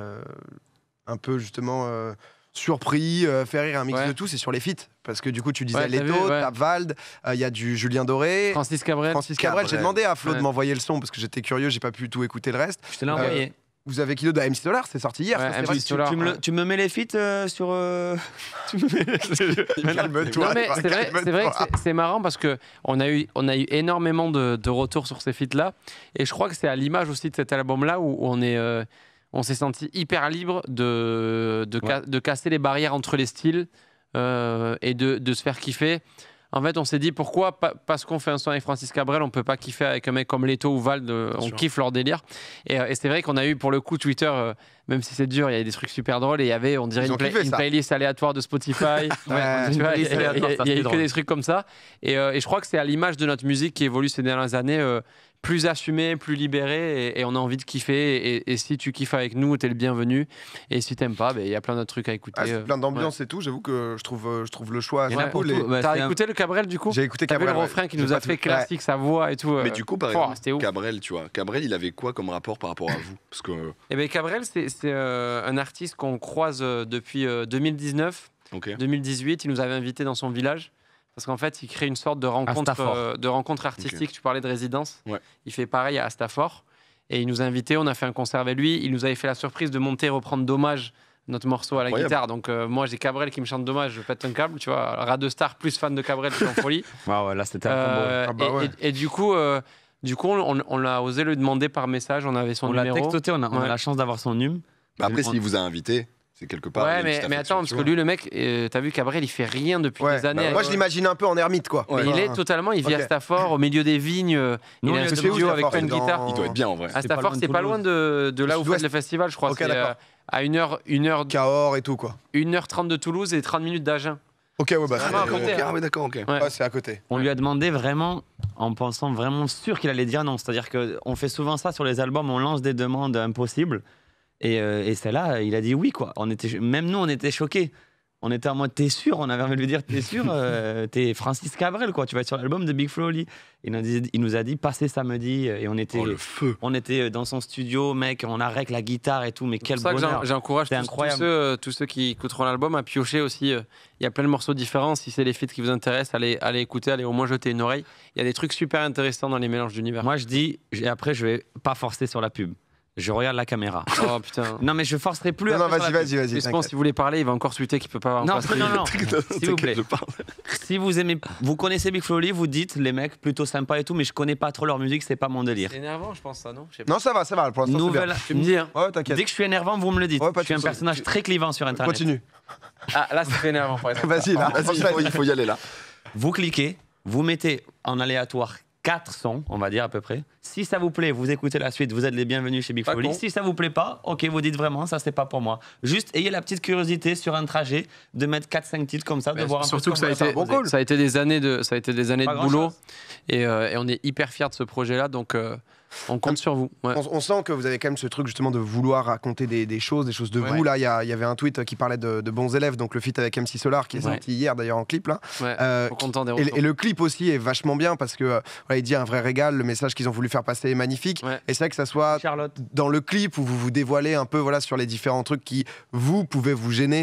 un peu justement surpris, fait rire un mix de tout. C'est sur les feats. Parce que du coup, tu disais Leto, t'as Vald, il y a du Julien Doré, Francis Cabrel. J'ai demandé à Flo de m'envoyer le son parce que j'étais curieux, j'ai pas pu tout écouter le reste. Je te l'ai envoyé. Vous avez Kilo de MC Solar, c'est sorti hier. Tu me mets les feats sur. Tu me mets. Calme-toi. C'est vrai que c'est marrant parce que on a eu énormément de retours sur ces feats là, et je crois que c'est à l'image aussi de cet album là où on s'est senti hyper libre de casser les barrières entre les styles et de se faire kiffer. En fait, on s'est dit pourquoi, parce qu'on fait un son avec Francis Cabrel, on peut pas kiffer avec un mec comme Leto ou Vald, on kiffe leur délire. Et c'est vrai qu'on a eu pour le coup Twitter, même si c'est dur, il y a des trucs super drôles et il y avait, on dirait, une playlist aléatoire de Spotify. Il y a eu que des trucs comme ça. Et je crois que c'est à l'image de notre musique qui évolue ces dernières années. plus assumé, plus libéré, et on a envie de kiffer. Et si tu kiffes avec nous, t'es le bienvenu. Et si t'aimes pas, il y a plein d'autres trucs à écouter. C'est plein d'ambiance et tout. J'avoue que je trouve le choix assez cool. T'as écouté le Cabrel du coup? J'ai écouté Cabrel. T'as vu le refrain qui nous a fait classique, sa voix et tout. Mais du coup, par exemple, Cabrel, tu vois, Cabrel, il avait quoi comme rapport par rapport à vous? Parce que... Eh bien, Cabrel, c'est un artiste qu'on croise depuis 2019. 2018, il nous avait invités dans son village. Parce qu'en fait, il crée une sorte de rencontre artistique. Tu parlais de résidence. Il fait pareil à Stafford. Et il nous a invités, on a fait un concert avec lui. Il nous avait fait la surprise de monter et reprendre Dommage, notre morceau à la guitare. Donc moi, j'ai Cabrel qui me chante Dommage, je pète un câble. Tu vois, Radestar plus fan de Cabrel, je suis en folie. Là, c'était un combo. Et du coup, on a osé lui demander par message. On avait son numéro. On l'a textoté, on a la chance d'avoir son numéro. Après, s'il vous a invité... C'est quelque part. Ouais, mais attends, parce que lui, le mec, t'as vu, Cabrel, il fait rien depuis des années. Moi, je l'imagine un peu en ermite, quoi. Mais il est totalement, il vit à Stafford, au milieu des vignes. Il a un studio avec plein de guitares. Il doit être bien en vrai. À Stafford, c'est pas loin de là où vous faites le festival, je crois. C'est à 1h. Cahors et tout, quoi. 1h30 de Toulouse et 30 minutes d'Agen. Ok, ouais, bah c'est d'accord, ok. Ouais, c'est à côté. On lui a demandé vraiment, en pensant vraiment sûr qu'il allait dire non. C'est-à-dire qu'on fait souvent ça sur les albums, on lance des demandes impossibles. Et celle-là, il a dit oui, quoi. Même nous, on était choqués. On était en mode, t'es sûr? On avait envie de lui dire, t'es sûr? T'es Francis Cabrel, quoi. Tu vas être sur l'album de Big Flo Oli. Il nous a dit, passez samedi. Et on était, on était dans son studio, mec. On a rec la guitare et tout. Mais quel bonheur. J'encourage tous ceux qui écouteront l'album à piocher aussi. Il y a plein de morceaux différents. Si c'est les feats qui vous intéressent, allez écouter, allez au moins jeter une oreille. Il y a des trucs super intéressants dans les mélanges d'univers. Moi, je dis, après, je vais pas forcer sur la pub. Je regarde la caméra. Oh putain. Non, mais je forcerai plus. Non, vas-y. Je pense que si vous voulez parler, il va encore tweeter qu'il peut pas avoir. Non, s'il vous plaît. Si vous aimez, vous connaissez Big Flo Oli, vous dites les mecs plutôt sympas et tout, mais je connais pas trop leur musique, c'est pas mon délire. C'est énervant, je pense ça, non? Non, ça va. Pour l'instant, Nouvelle. Tu me dis. Hein. Ouais, t'inquiète. Dès que je suis énervant, vous me le dites. Je suis un personnage très clivant sur Internet. Continue. Ah, là, c'est énervant. Vas-y, il faut y aller là. Vous cliquez, vous mettez en aléatoire 4 sons, on va dire à peu près. Si ça vous plaît, vous écoutez la suite, vous êtes les bienvenus chez Big Flo Oli. Si ça vous plaît pas, ok, vous dites vraiment, ça c'est pas pour moi. Juste ayez la petite curiosité sur un trajet de mettre 4-5 titres comme ça, de voir un peu. Surtout que ça a été des années de boulot et on est hyper fiers de ce projet-là, donc on compte sur vous. Ouais. On sent que vous avez quand même ce truc justement de vouloir raconter des choses de vous. Là, il y avait un tweet qui parlait de bons élèves, donc le feat avec MC Solar qui est sorti hier d'ailleurs en clip là. Content des et le clip aussi est vachement bien parce que il dit un vrai régal, le message qu'ils ont voulu faire passer est magnifique. Et c'est vrai que ça soit dans le clip où vous vous dévoilez un peu sur les différents trucs qui vous pouvez vous gêner.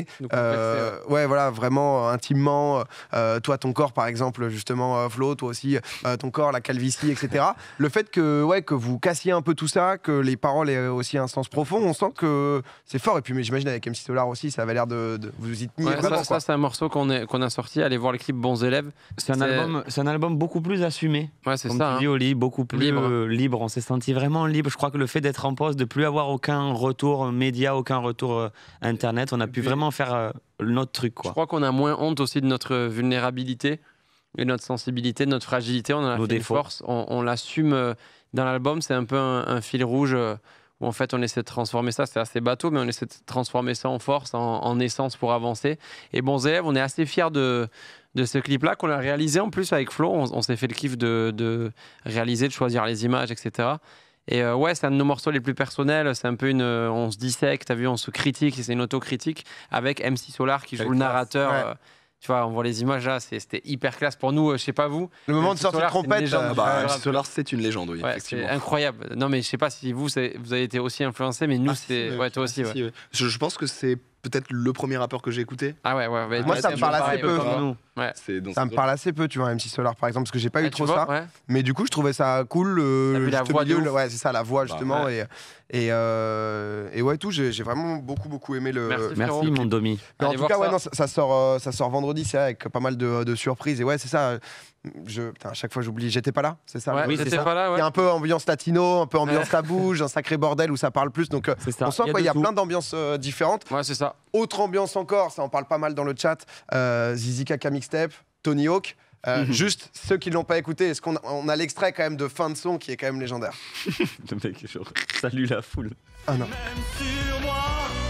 Vraiment intimement. Toi, ton corps par exemple, justement, Flo, toi aussi, ton corps, la calvitie, etc. Le fait que vous cassiez un peu tout ça, que les paroles aient aussi un sens profond, on sent que c'est fort. Et puis j'imagine avec MC Solar aussi, ça avait l'air de vous y tenir vraiment. Ça c'est un morceau qu'on a sorti, allez voir le clip Bons élèves. C'est un album beaucoup plus assumé. Ouais, c'est comme ça. Tu dis, Oli, beaucoup plus libre. On s'est senti vraiment libre. Je crois que le fait d'être en poste, de plus avoir aucun retour média, aucun retour internet, on a pu vraiment faire notre truc, quoi. Je crois qu'on a moins honte aussi de notre vulnérabilité et notre sensibilité, de notre fragilité. On en a fait une force. On l'assume. Dans l'album, c'est un peu un fil rouge où en fait on essaie de transformer ça, c'est assez bateau, mais on essaie de transformer ça en force, en essence pour avancer. Et Bons élèves, on est assez fiers de ce clip-là qu'on a réalisé en plus avec Flo. On s'est fait le kiff de réaliser, de choisir les images, etc. Et c'est un de nos morceaux les plus personnels. C'est un peu on se dissèque, t'as vu, on se critique, c'est une autocritique avec MC Solar qui joue le narrateur. Tu vois, on voit les images là, c'était hyper classe pour nous, je sais pas vous. Le moment de sortie de trompette, Solar c'est une légende, oui, effectivement. C'est incroyable. Non mais je sais pas si vous avez été aussi influencé, mais nous toi aussi. Je pense que c'est peut-être le premier rappeur que j'ai écouté. Ah ouais. Moi ça me parle assez peu. Ça me parle assez peu, tu vois, MC Solar par exemple, parce que j'ai pas eu trop ça. Mais du coup, je trouvais ça cool. La voix c'est ça, la voix justement. Et tout, j'ai vraiment beaucoup aimé le. Merci mon Domi. En tout cas, ça sort vendredi, c'est avec pas mal de surprises. Et c'est ça. À chaque fois j'oublie, j'étais pas là, c'est ça? Oui, c'est ça. Pas là, Il y a un peu ambiance latino, un peu ambiance ça bouge, un sacré bordel où ça parle plus. Donc on sent qu'il y a plein d'ambiances différentes. Ouais, c'est ça. Autre ambiance encore, ça en parle pas mal dans le chat. Zizi Kaka Mixtape, Tony Hawk. Juste ceux qui l'ont pas écouté, est-ce qu'on a l'extrait quand même de fin de son qui est quand même légendaire? Le mec, genre, salut la foule. Ah non. Même sur moi,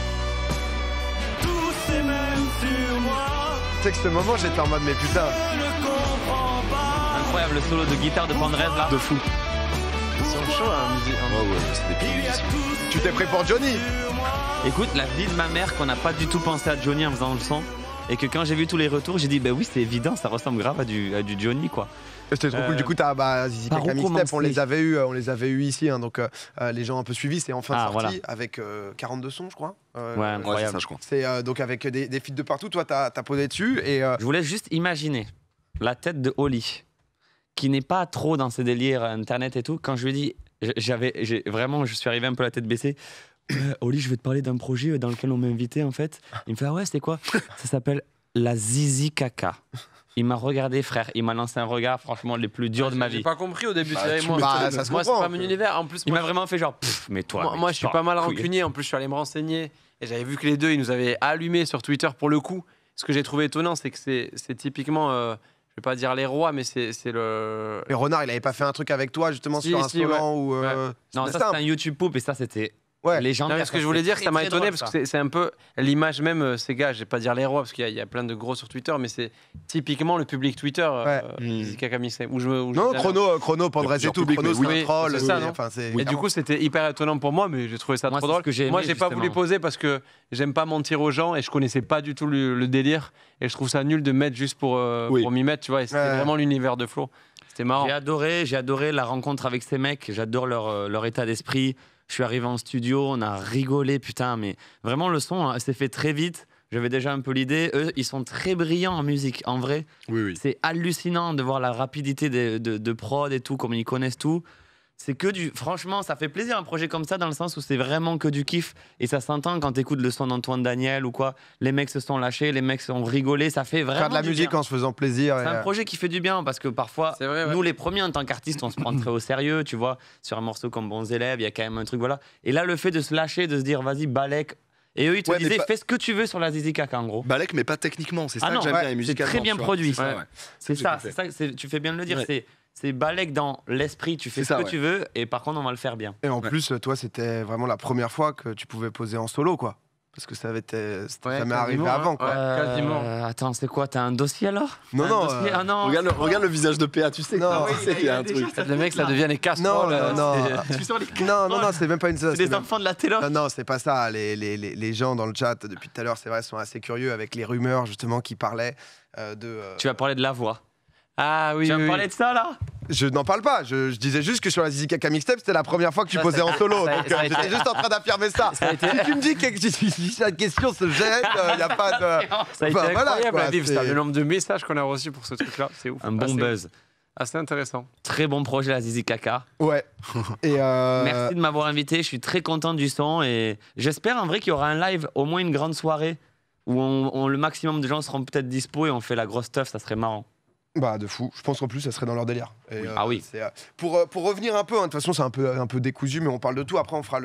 tous ces mêmes sur moi. Tu sais que ce moment j'étais en mode mais putain. Incroyable le solo de guitare de Pandrez là. De fou. Tu t'es prêt pour Johnny? Écoute, la vie de ma mère qu'on n'a pas du tout pensé à Johnny en faisant le son. Et que quand j'ai vu tous les retours, j'ai dit bah oui, c'est évident, ça ressemble grave à du Johnny quoi. C'était trop cool. Du coup, t'as Zizi Kaka Mixtape, on les avait eu ici, hein, donc les gens ont un peu suivi. C'est enfin sorti avec 42 sons, je crois. Ouais, incroyable. Ça, je crois. C'est donc avec des feats de partout. Toi, t'as posé dessus et. Je vous laisse juste imaginer la tête de Oli, qui n'est pas trop dans ses délires internet et tout. Quand je lui ai dit, je suis arrivé un peu la tête baissée. Oli, je vais te parler d'un projet dans lequel on m'a invité en fait. Il me fait ah ouais, c'était quoi? Ça s'appelle la Zizi Kaka. Il m'a regardé, frère. Il m'a lancé un regard, franchement, les plus durs de ma vie. J'ai pas compris au début. Moi, c'est pas mon univers. En plus, il m'a vraiment fait genre, mais toi. Moi, je suis pas mal rancunier. En plus, je suis allé me renseigner et j'avais vu que les deux, ils nous avaient allumé sur Twitter pour le coup. Ce que j'ai trouvé étonnant, c'est que c'est typiquement. Je vais pas dire les rois, mais c'est le. Et Renard, il avait pas fait un truc avec toi justement sur un Solan ou. Non, ça c'était un YouTube Poop et ça c'était. Ouais. Légendaire. Ce que je voulais dire, ça m'a étonné parce que c'est un peu l'image même, ces gars, je vais pas dire les rois parce qu'il y a plein de gros sur Twitter, mais c'est typiquement le public Twitter. Kaka Mixtape. Non, Chrono, Pandrez et tout, Chrono, c'est un troll. C'est ça, non et du coup, c'était hyper étonnant pour moi, mais j'ai trouvé ça trop drôle. Moi, j'ai pas voulu poser parce que j'aime pas mentir aux gens et je connaissais pas du tout le délire et je trouve ça nul de mettre juste pour m'y mettre, tu vois. Et c'était vraiment l'univers de Flo. C'était marrant. J'ai adoré la rencontre avec ces mecs, j'adore leur état d'esprit. Je suis arrivé en studio, on a rigolé, putain, mais vraiment le son s'est fait très vite. J'avais déjà un peu l'idée. Eux, ils sont très brillants en musique, en vrai. Oui. C'est hallucinant de voir la rapidité de prod et tout, comme ils connaissent tout. C'est que franchement, ça fait plaisir un projet comme ça dans le sens où c'est vraiment que du kiff et ça s'entend quand t'écoutes le son d'Antoine Daniel ou quoi. Les mecs se sont lâchés, les mecs ont rigolé, ça fait vraiment faire de la musique bien. En se faisant plaisir. C'est un projet qui fait du bien parce que parfois, nous les premiers en tant qu'artistes, on se prend très au sérieux, tu vois. Sur un morceau comme Bons élèves, il y a quand même un truc, voilà. Et là, le fait de se lâcher, de se dire, vas-y, Balek. Et eux, ils te disaient, fais ce que tu veux sur la Zizi Kaka, en gros. Balek, mais pas techniquement, c'est ça que j'aime bien, musicalement. C'est très bien produit. C'est ça, tu fais bien de le dire. C'est Balek dans l'esprit, tu fais ce que tu veux, et par contre, on va le faire bien. Et en plus, toi, c'était vraiment la première fois que tu pouvais poser en solo, quoi. Parce que ça m'est arrivé avant, quoi. Quasiment. Attends, c'est quoi? T'as un dossier alors? Non. Regarde le visage de PA, tu sais. Non, qu'il y a un truc. Le mec, ça devient les casseroles. Non, c'est même pas une. C'est des enfants de la télé. Non, c'est pas ça. Les gens dans le chat, depuis tout à l'heure, c'est vrai, sont assez curieux avec les rumeurs, justement, qui parlaient de. Tu vas parler de la voix. Ah oui. Tu vas me parler de ça là? Je n'en parle pas. Je disais juste que sur la Zizi Kaka Mixtape, c'était la première fois que tu posais en solo. Donc j'étais juste en train d'affirmer ça. Si tu me dis que la question se jette, il n'y a pas de. Ça a été incroyable à vivre, ça. Le nombre de messages qu'on a reçus pour ce truc-là, c'est ouf. Un bon buzz. Assez intéressant. Très bon projet la Zizi Kaka. Ouais. Merci de m'avoir invité. Je suis très content du son et j'espère en vrai qu'il y aura un live, au moins une grande soirée où le maximum de gens seront peut-être dispo et on fait la grosse stuff. Ça serait marrant. Bah de fou, je pense qu'en plus ça serait dans leur délire. Et, oui. Pour revenir un peu, de toute façon c'est un peu décousu, mais on parle de tout. Après on fera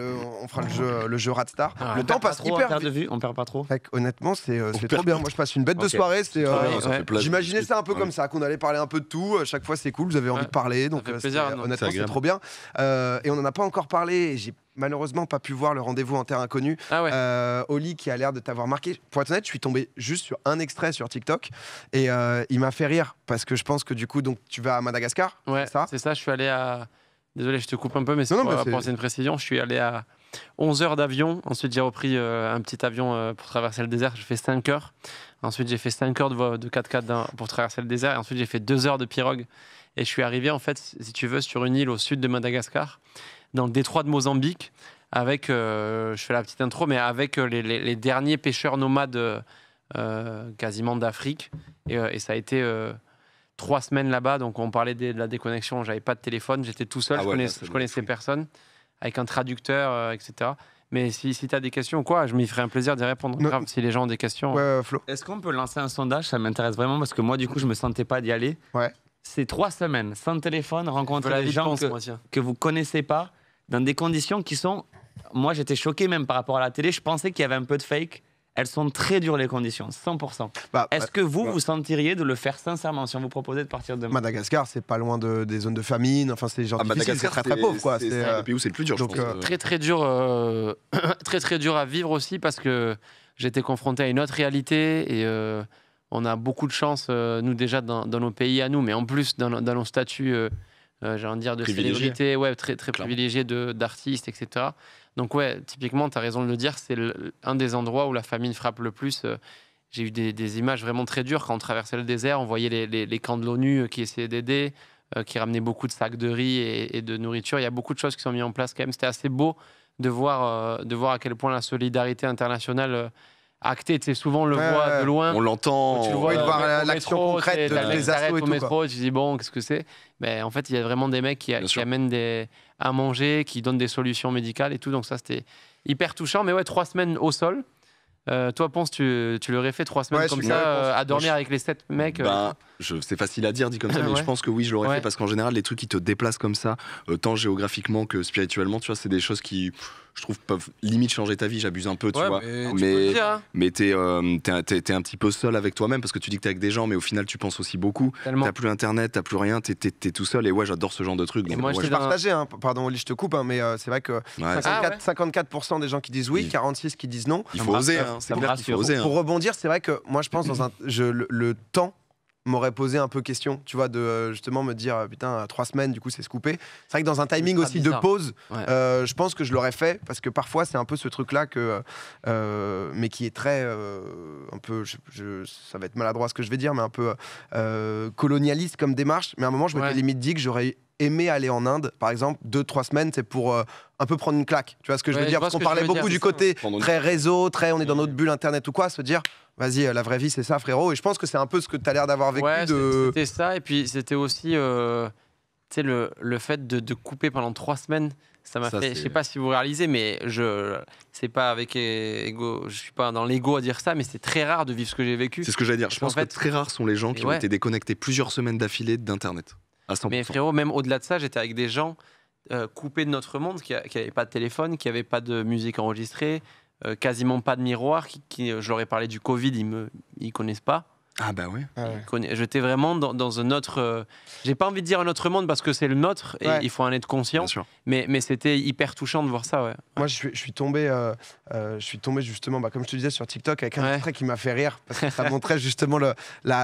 le jeu Radstar. Le temps passe hyper vite. On perd pas trop. Honnêtement c'est trop bien. Moi je passe une bête de soirée. J'imaginais ça un peu comme ça, qu'on allait parler un peu de tout. Chaque fois c'est cool, vous avez envie de parler, donc honnêtement c'est trop bien. Et on en a pas encore parlé. J'ai malheureusement pas pu voir le rendez-vous en terre inconnue. Oli qui a l'air de t'avoir marqué. Pour être honnête, je suis tombé juste sur un extrait sur TikTok et il m'a fait rire parce que je pense que du coup donc tu vas à Madagascar. Ouais, c'est ça. Je suis allé à. Désolé, je te coupe un peu, mais c'est pour apporter une précision. Je suis allé à 11 heures d'avion. Ensuite, j'ai repris un petit avion pour traverser le désert. J'ai fait 5 heures. Ensuite, j'ai fait 5 heures de 4x4 pour traverser le désert. Et ensuite, j'ai fait 2 heures de pirogue. Et je suis arrivé, en fait, si tu veux, sur une île au sud de Madagascar, dans le détroit de Mozambique, avec, je fais la petite intro, mais avec les derniers pêcheurs nomades quasiment d'Afrique. Et ça a été 3 semaines là-bas, donc on parlait de la déconnexion, j'avais pas de téléphone, j'étais tout seul, je connaissais personne, avec un traducteur, etc. Mais si tu as des questions ou quoi, je m'y ferai un plaisir d'y répondre. Grave, si les gens ont des questions. Flo. Est-ce qu'on peut lancer un sondage? Ça m'intéresse vraiment parce que moi, du coup, je me sentais pas d'y aller. C'est 3 semaines sans téléphone, rencontrer des gens que vous connaissez pas, dans des conditions qui sont... Moi, j'étais choqué même par rapport à la télé. Je pensais qu'il y avait un peu de fake. Elles sont très dures, les conditions, 100%. Est-ce que vous sentiriez de le faire sincèrement si on vous proposait de partir demain? Madagascar, c'est pas loin des zones de famine. Enfin, c'est genre difficile, c'est très pauvre, quoi. C'est le pays où c'est le plus dur, donc, je pense. Très dur, très dur à vivre aussi parce que j'étais confronté à une autre réalité et on a beaucoup de chance, nous déjà dans nos pays à nous, mais en plus dans nos statuts j'ai envie de dire, de célébrités, ouais, très privilégiés d'artistes, etc. Donc ouais, typiquement, tu as raison de le dire, c'est un des endroits où la famine frappe le plus. J'ai eu des images vraiment très dures quand on traversait le désert, on voyait les camps de l'ONU qui essayaient d'aider, qui ramenaient beaucoup de sacs de riz et de nourriture. Il y a beaucoup de choses qui sont mises en place quand même. C'était assez beau de voir à quel point la solidarité internationale actée. Tu sais, souvent on le voit de loin. On l'entend. Tu le vois, de voir l'action concrète des assos et tout. Au métro, tu te dis bon, qu'est-ce que c'est? Mais en fait, il y a vraiment des mecs qui amènent à manger, qui donnent des solutions médicales et tout. Donc ça, c'était hyper touchant. Mais ouais, 3 semaines au sol. Toi, Ponce, tu l'aurais fait 3 semaines comme ça, à dormir avec les 7 mecs c'est facile à dire dit comme ça, mais je pense que oui, je l'aurais fait parce qu'en général, les trucs qui te déplacent comme ça, tant géographiquement que spirituellement, tu vois, c'est des choses qui, je trouve, peuvent limite changer ta vie. J'abuse un peu, tu vois. Mais t'es un petit peu seul avec toi-même parce que tu dis que t'es avec des gens, mais au final, tu penses aussi beaucoup. T'as plus internet, t'as plus rien, t'es tout seul. Et ouais, j'adore ce genre de trucs. Moi, je partagé, pardon, Oli, je te coupe, mais c'est vrai que 54% des gens qui disent oui, 46% qui disent non. Il faut oser, c'est clair qu'il faut oser. Pour rebondir, c'est vrai que moi, je pense le temps m'aurait posé un peu question, tu vois, de justement me dire putain, 3 semaines, du coup c'est scoopé. C'est vrai que dans un timing aussi bizarre. De pause, je pense que je l'aurais fait parce que parfois c'est un peu ce truc-là mais qui est très un peu, ça va être maladroit ce que je vais dire, mais un peu colonialiste comme démarche. Mais à un moment, je m'étais limite dit que j'aurais aimé aller en Inde, par exemple, 2-3 semaines, c'est pour un peu prendre une claque. Tu vois ce que je veux dire? Parce qu'on parlait beaucoup du côté très réseau, on est dans notre bulle internet ou quoi, se dire vas-y, la vraie vie c'est ça, frérot. Et je pense que c'est un peu ce que tu as l'air d'avoir vécu. C'était ça, et puis c'était aussi le fait de couper pendant 3 semaines. Ça m'a fait, je sais pas si vous réalisez, mais c'est pas avec ego, je suis pas dans l'ego à dire ça, mais c'est très rare de vivre ce que j'ai vécu. C'est ce que j'allais dire. Je pense que très rares sont les gens qui ont été déconnectés plusieurs semaines d'affilée d'internet. Mais frérot, même au-delà de ça, j'étais avec des gens coupés de notre monde, qui n'avaient pas de téléphone, qui n'avaient pas de musique enregistrée, quasiment pas de miroir, je leur ai parlé du Covid, ils connaissent pas. Ah bah oui. J'étais vraiment dans un autre... j'ai pas envie de dire un autre monde parce que c'est le nôtre et il faut en être conscient. Mais c'était hyper touchant de voir ça, ouais. Moi, je suis tombé justement, comme je te disais, sur TikTok avec un extrait qui m'a fait rire parce que ça montrait justement le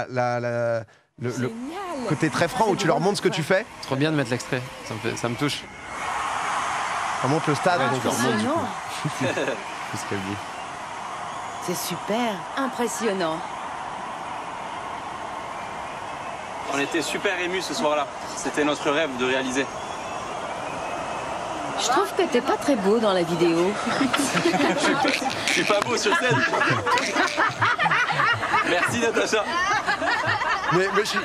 côté très franc où tu leur montres ce que tu fais. Trop bien de mettre l'extrait, ça me touche. Ça montre le stade. Donc leur montre, du coup. C'est ce qu'elle dit. C'est super impressionnant. On était super émus ce soir-là. C'était notre rêve de réaliser. Je trouve que t'es pas très beau dans la vidéo. Je suis pas beau sur scène. Merci Natacha. Mais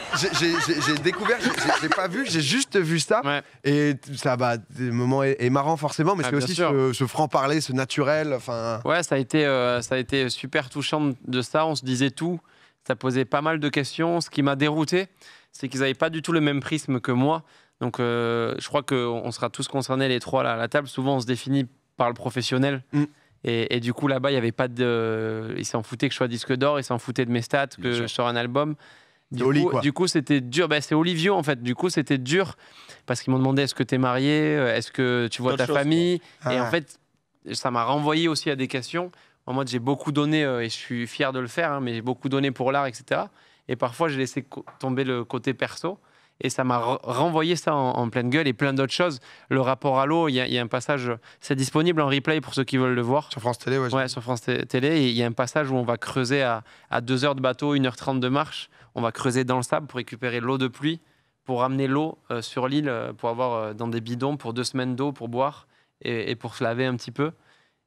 j'ai découvert, j'ai pas vu, j'ai juste vu ça. Et ça, le moment est marrant forcément, mais c'est aussi ce franc-parler, ce naturel. Enfin. Ouais, ça a été super touchant de ça. On se disait tout. Ça posait pas mal de questions. Ce qui m'a dérouté, c'est qu'ils n'avaient pas du tout le même prisme que moi. Donc, je crois qu'on sera tous concernés, les trois, là, à la table. Souvent, on se définit par le professionnel. Et du coup, là-bas, il n'y avait pas de... Ils s'en foutaient que je sois disque d'or, ils s'en foutaient de mes stats, que je sors un album. Du coup, c'était dur. C'est Olivio, en fait. Du coup, c'était dur parce qu'ils m'ont demandé est-ce que tu es marié, est-ce que tu vois ta famille. Et en fait, ça m'a renvoyé aussi à des questions. En mode, j'ai beaucoup donné, et je suis fier de le faire, mais j'ai beaucoup donné pour l'art, etc. Et parfois, j'ai laissé tomber le côté perso. Et ça m'a renvoyé ça en pleine gueule et plein d'autres choses. Le rapport à l'eau, il y a un passage, c'est disponible en replay pour ceux qui veulent le voir. Sur France Télé, ouais. Sur France Télé. Et il y a un passage où on va creuser à 2 heures de bateau, 1h30 de marche. On va creuser dans le sable pour récupérer l'eau de pluie, pour ramener l'eau sur l'île, pour avoir dans des bidons pour 2 semaines d'eau pour boire et pour se laver un petit peu.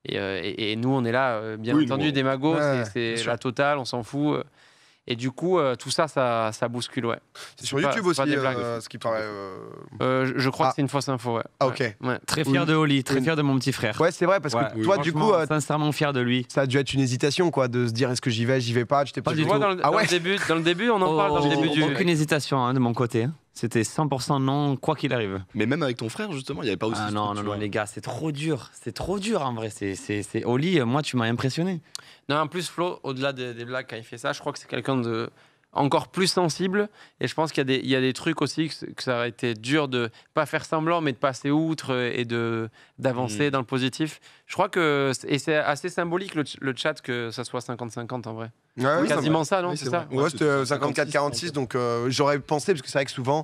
Et nous, on est là, bien entendu, des magos, c'est la totale, on s'en fout. Et du coup, tout ça, ça bouscule, ouais. C'est sur YouTube aussi, ce qui paraît... je crois que c'est une fausse info, ouais. Ah, ok. Ouais. Très fier de Oli, très fier de mon petit frère. Ouais, c'est vrai, parce que toi, du coup... sincèrement fier de lui. Ça a dû être une hésitation, quoi, de se dire est-ce que j'y vais pas, tu t'es pas du tout. Dans le début, on en parle dans le début du... Aucune hésitation de mon côté. C'était 100% non, quoi qu'il arrive. Mais même avec ton frère, justement, il n'y avait pas aussi... Ah non, les gars, c'est trop dur. C'est trop dur, en vrai. C'est Oli, moi, tu m'as impressionné. Non, en plus, Flo, au-delà des blagues, quand il fait ça, je crois que c'est quelqu'un de... encore plus sensible, et je pense qu'il y a des trucs aussi que ça aurait été dur de pas faire semblant mais de passer outre et d'avancer dans le positif. Je crois que et c'est assez symbolique le chat que ça soit 50-50 en vrai. Ouais, quasiment ça, non? Oui, c'est ça. Ouais, c'était 54-46, donc j'aurais pensé parce que c'est vrai que souvent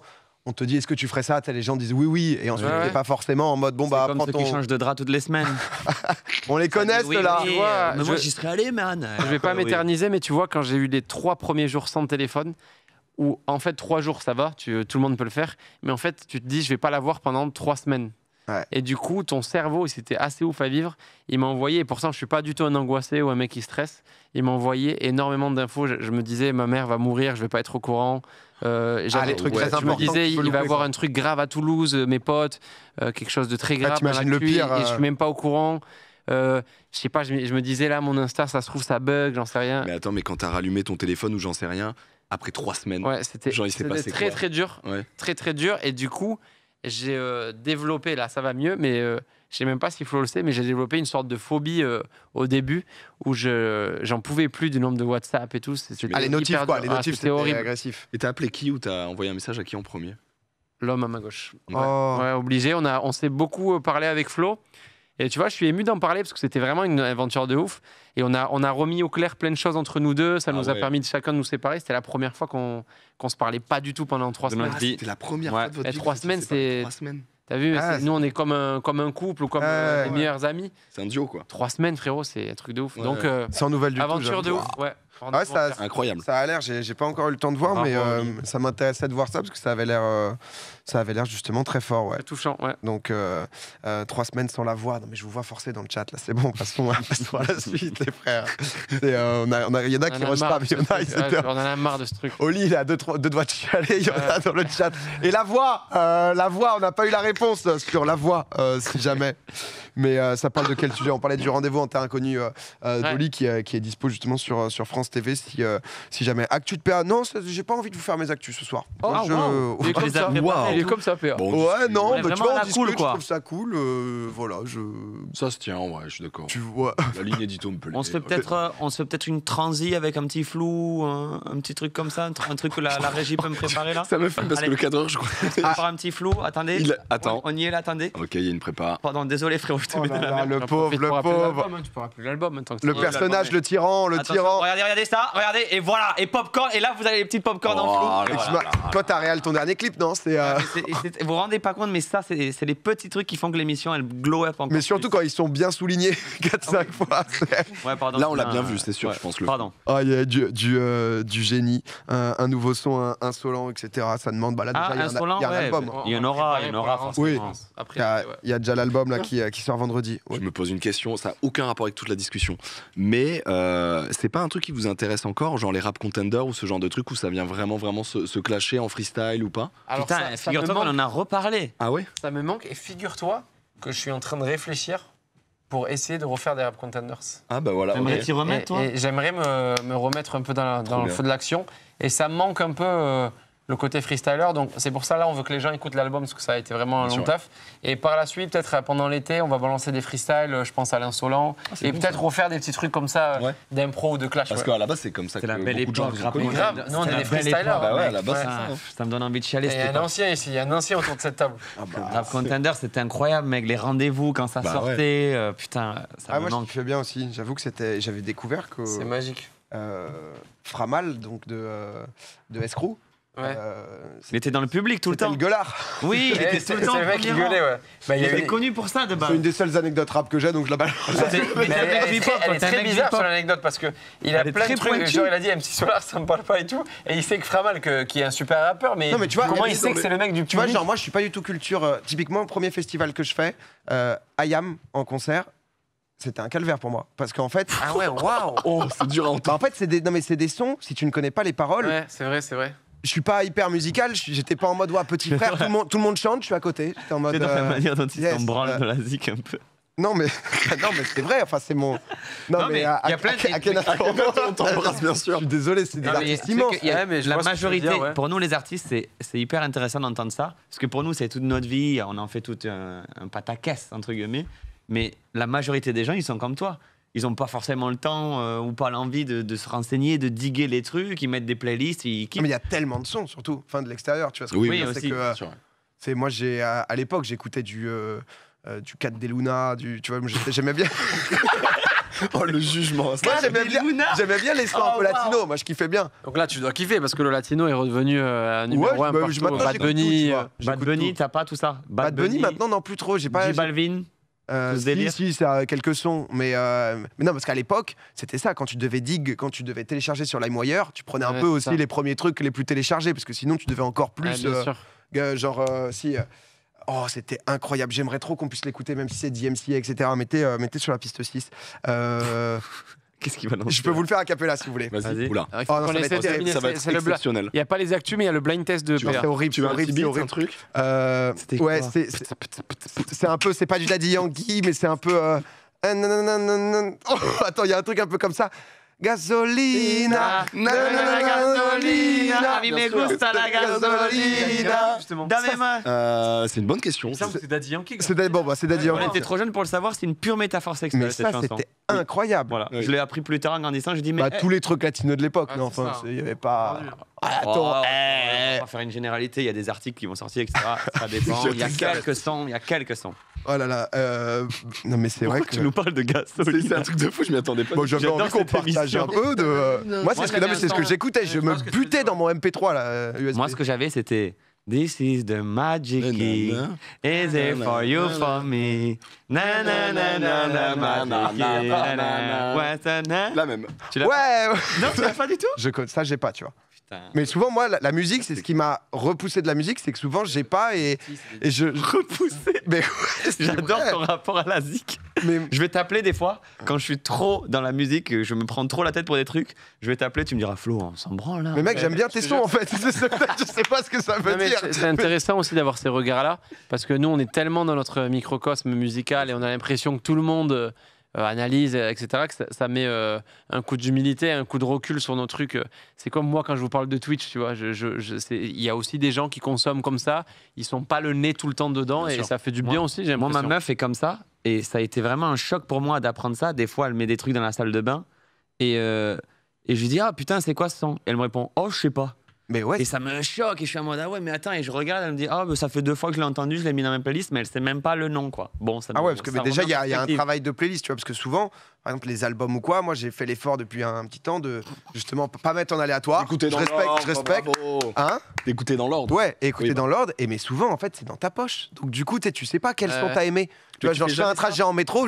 on te dit est-ce que tu ferais ça, les gens disent oui, et ensuite t'es pas forcément en mode bon bah comme ceux qui changent de drap toutes les semaines. On les connaît ceux-là. Mais moi j'y serais allé, man. Je vais pas m'éterniser, mais tu vois, quand j'ai eu les 3 premiers jours sans téléphone, où en fait 3 jours ça va, tout le monde peut le faire, mais en fait tu te dis je vais pas l'avoir pendant 3 semaines. Ouais. Et du coup, ton cerveau, c'était assez ouf à vivre. Il m'a envoyé, et pourtant je suis pas du tout un angoissé ou un mec qui stresse, il m'a envoyé énormément d'infos. Je me disais, ma mère va mourir, je vais pas être au courant. Les trucs très je me disais, il va y avoir un truc grave à Toulouse, mes potes, quelque chose de très grave. T'imagines le pire. Et je suis même pas au courant. Je sais pas, je me disais là, mon Insta, ça se trouve, ça bug, j'en sais rien. Mais attends, mais quand t'as rallumé ton téléphone ou j'en sais rien, après 3 semaines, c'était très dur. Ouais. Très très dur. Et du coup, j'ai développé, là ça va mieux, mais je sais même pas si Flo le sait, mais j'ai développé une sorte de phobie au début où j'en pouvais plus du nombre de WhatsApp et tout. Les notifs quoi, les notifs c'était horrible. Agressif. Et t'as appelé qui ou t'as envoyé un message à qui en premier? L'homme à ma gauche. Ouais. Oh. Ouais, obligé. On s'est beaucoup parlé avec Flo. Et tu vois, je suis ému d'en parler parce que c'était vraiment une aventure de ouf. Et on a remis au clair plein de choses entre nous deux. Ça nous a permis de chacun de nous séparer. C'était la première fois qu'on se parlait pas du tout pendant 3 semaines. C'était la première fois de votre vie. 3 semaines, c'est. 3 semaines. T'as vu, nous on est comme un couple ou comme les meilleurs amis. C'est un duo quoi. 3 semaines, frérot, c'est un truc de ouf. Donc, sans nouvelle du tout. Aventure de ouf, ouais. Ouais, incroyable. Ça a l'air, j'ai pas encore eu le temps de voir, mais ça m'intéressait de voir ça parce que ça avait l'air justement très fort. Ouais. C'est touchant, ouais. Donc 3 semaines sans la voix. Non, mais je vous vois forcer dans le chat là, c'est bon, passons à la suite, les frères. Il y en a qui reçoivent, on en a marre de ce truc. Oli, il a deux doigts de chialer, il y en a dans le chat. Et la voix, on n'a pas eu la réponse sur la voix, si jamais. Mais ça parle de quel sujet? On parlait du rendez-vous en terre inconnue d'Oli qui est dispo justement sur France TV si jamais. Actu de PA, non, j'ai pas envie de vous faire mes actus ce soir. Il est comme ça, PA. Bon, ouais, non, mais tu vois, on discute, cool, quoi. je trouve ça cool. Voilà, Ça se tient, ouais, je suis d'accord. Tu vois. La ligne édito me plaît. On se fait peut-être une transi avec un petit flou, un petit truc comme ça, un truc que la régie peut me préparer là. Ça me fait parce que le cadreur, je crois. Par un petit flou, attendez. Attends. On y est là, attendez. Ok, il y a une prépa. Pardon, désolé frérot, je te mets dans la merde. Le pauvre. Tu peux rappeler l'album. Le personnage, le tyran. Regardez ça, regardez, et voilà, et popcorn, et là vous avez les petites popcorn en flou. Toi, t'as réel ton dernier clip, non? Vous vous rendez pas compte, mais ça, c'est les petits trucs qui font que l'émission elle glow up encore. Mais surtout quand ils sont bien soulignés 4-5 fois. Ouais, pardon. Là, on l'a bien vu, c'est sûr, je pense. Pardon. Il y a du génie, un nouveau son insolent, etc. Ça demande. Là, déjà, il y a un album. Il y en aura forcément. Oui. Il y a déjà l'album là qui sort vendredi. Je me pose une question, ça n'a aucun rapport avec toute la discussion. Mais c'est pas un truc qui vous intéresse encore, genre les rap contenders ou ce genre de truc où ça vient vraiment se clasher en freestyle ou pas? Alors, putain, figure-toi qu'on en a reparlé. Ah ouais? Ça me manque, et figure-toi que je suis en train de réfléchir pour essayer de refaire des rap contenders. Ah bah voilà. J'aimerais t'y remettre, toi? Et j'aimerais me remettre un peu dans le feu de l'action. Et ça me manque un peu le côté freestyler. Donc c'est pour ça, là, on veut que les gens écoutent l'album parce que ça a été vraiment un long taf. Et par la suite, peut-être pendant l'été, on va balancer des freestyles, je pense à l'insolent. Et peut-être refaire des petits trucs comme ça, d'impro ou de clash. Parce qu'à la base, c'est comme ça que la belle époque. Grave, nous on est des freestylers. Bah ouais, à la base, ça me donne envie de chialer. Il y a un ancien ici, il y a un ancien autour de cette table. Rap Contender, c'était incroyable, mec. Les rendez-vous quand ça sortait, putain, ça me manque. Moi, je fais bien aussi. J'avoue que j'avais découvert que. C'est magique. Framal, donc de Escrew. Ouais. Il était dans le public tout le temps. Le gueulard. Oui, il était tout le temps. C'est le mec qui gueulait, ouais. Il était connu pour ça de base. C'est une des seules anecdotes rap que j'ai, donc je la balance. Elle est très bizarre sur l'anecdote parce qu'il a plein de trucs. Genre, il a dit MC Solar, ça me parle pas et tout. Et il sait que Framal, qui est un super rappeur, mais tu vois, comment il sait que c'est le mec du public? Tu vois, genre, moi, je suis pas du tout culture. Typiquement, le premier festival que je fais, IAM en concert. C'était un calvaire pour moi. Parce qu'en fait. Ah ouais, waouh! Oh, c'est dur à entendre. En fait, c'est des sons, si tu ne connais pas les paroles. Ouais, c'est vrai. Je suis pas hyper musical, j'étais pas en mode petit frère, tout le monde chante, je suis à côté. J'étais en mode. C'est dans la manière dont il s'en branle de la zik un peu. Non mais c'est vrai, enfin c'est mon. Non mais il y a plein de. On t'embrasse bien sûr. Je suis désolé, c'est des artistes immenses. La majorité, pour nous les artistes, c'est hyper intéressant d'entendre ça, parce que pour nous c'est toute notre vie, on en fait tout un pataquès entre guillemets, mais la majorité des gens ils sont comme toi. Ils n'ont pas forcément le temps ou pas l'envie de se renseigner, de diguer les trucs, ils mettent des playlists, ils kiffent. Mais il y a tellement de sons, surtout, de l'extérieur, tu vois ce que oui, je veux dire, aussi, c'est moi, à l'époque, j'écoutais du 4 des Luna, tu vois, j'aimais bien. Oh, le jugement. Moi, j'aimais bien les sons un peu latino. Moi, je kiffais bien. Donc là, tu dois kiffer parce que le latino est redevenu numéro 1 partout. Bad Bunny. Bad Bunny, t'as pas tout ça? Bad Bunny, maintenant, non plus trop. J'ai pas. J Balvin. Si, ça quelques sons, mais non, parce qu'à l'époque, c'était ça, quand tu devais télécharger sur LimeWire, tu prenais un peu aussi les premiers trucs les plus téléchargés, parce que sinon tu devais encore plus, oh, c'était incroyable, j'aimerais trop qu'on puisse l'écouter, même si c'est DMCA, etc. Mettez sur la piste 6. Qu'est-ce qu'il va lancer? Je peux vous le faire à cappella si vous voulez. Vas-y. Oula. Ça va être exceptionnel. Il n'y a pas les actus, mais il y a le blind test de PA. C'est horrible, c'est un truc. Ouais, c'est un peu, c'est pas du Daddy Yankee, mais c'est un peu. Attends, il y a un truc un peu comme ça. Gasolina, gasolina, a mí me gusta la gasolina. C'est une bonne question. C'est Daddy Yankee. C'est Daddy Yankee. On était trop jeunes pour le savoir, c'est une pure métaphore sexuelle cette chanson. C'était incroyable. Voilà. Je l'ai appris plus tard en grandissant, je dis mais tous les trucs latinos de l'époque, enfin, il y avait pas. Attends, on va faire une généralité, il y a des articles qui vont sortir, etc. Ça dépend. Il y a quelques sons. Oh là là, non mais c'est vrai que tu nous parles de gasoline. C'est un truc de fou, je m'y attendais pas. Bon, j'avais envie qu'on partage un peu de. Moi, c'est ce que j'écoutais. Je me butais dans mon MP3 là. USB. Moi, ce que j'avais, c'était This is the magic key. Is it for you, for me? Na na na na na magic key. La même. Tu l'as? Ouais. Non, tu l'as pas du tout. Ça, j'ai pas, tu vois. Mais souvent, moi, la musique, c'est ce qui m'a repoussé de la musique, c'est que souvent, j'ai pas et je. Repoussé. Mais j'adore ton rapport à la zik. Mais... Je vais t'appeler des fois, quand je suis trop dans la musique, je me prends trop la tête pour des trucs, je vais t'appeler, tu me diras Flo, on s'en branle là. Mais mec, j'aime bien tes sons en fait. Je sais pas ce que ça veut dire. C'est intéressant aussi d'avoir ces regards-là, parce que nous, on est tellement dans notre microcosme musical et on a l'impression que tout le monde. Analyse, etc., que ça met un coup d'humilité, un coup de recul sur nos trucs. C'est comme moi quand je vous parle de Twitch, tu vois. Il y a aussi des gens qui consomment comme ça, ils sont pas le nez tout le temps dedans et ça fait du bien aussi. Moi, ma meuf est comme ça et ça a été vraiment un choc pour moi d'apprendre ça. Des fois, elle met des trucs dans la salle de bain et je lui dis ah putain, c'est quoi ce son? Et elle me répond oh, je sais pas. Mais ouais. Et ça me choque et je suis en mode ah ouais mais attends, et je regarde, elle me dit ah ça fait 2 fois que je l'ai entendu, je l'ai mis dans ma playlist, mais elle sait même pas le nom quoi. Bon, ça parce que déjà il y a un travail de playlist, tu vois, parce que souvent par exemple les albums ou quoi, moi j'ai fait l'effort depuis un petit temps de justement pas mettre en aléatoire. Écouter dans l'ordre, je respecte. Hein? D'écouter dans l'ordre. Ouais, écouter dans l'ordre, mais souvent en fait c'est dans ta poche. Donc du coup tu sais pas quel son t'as aimé. Tu vois, genre je fais un trajet en métro,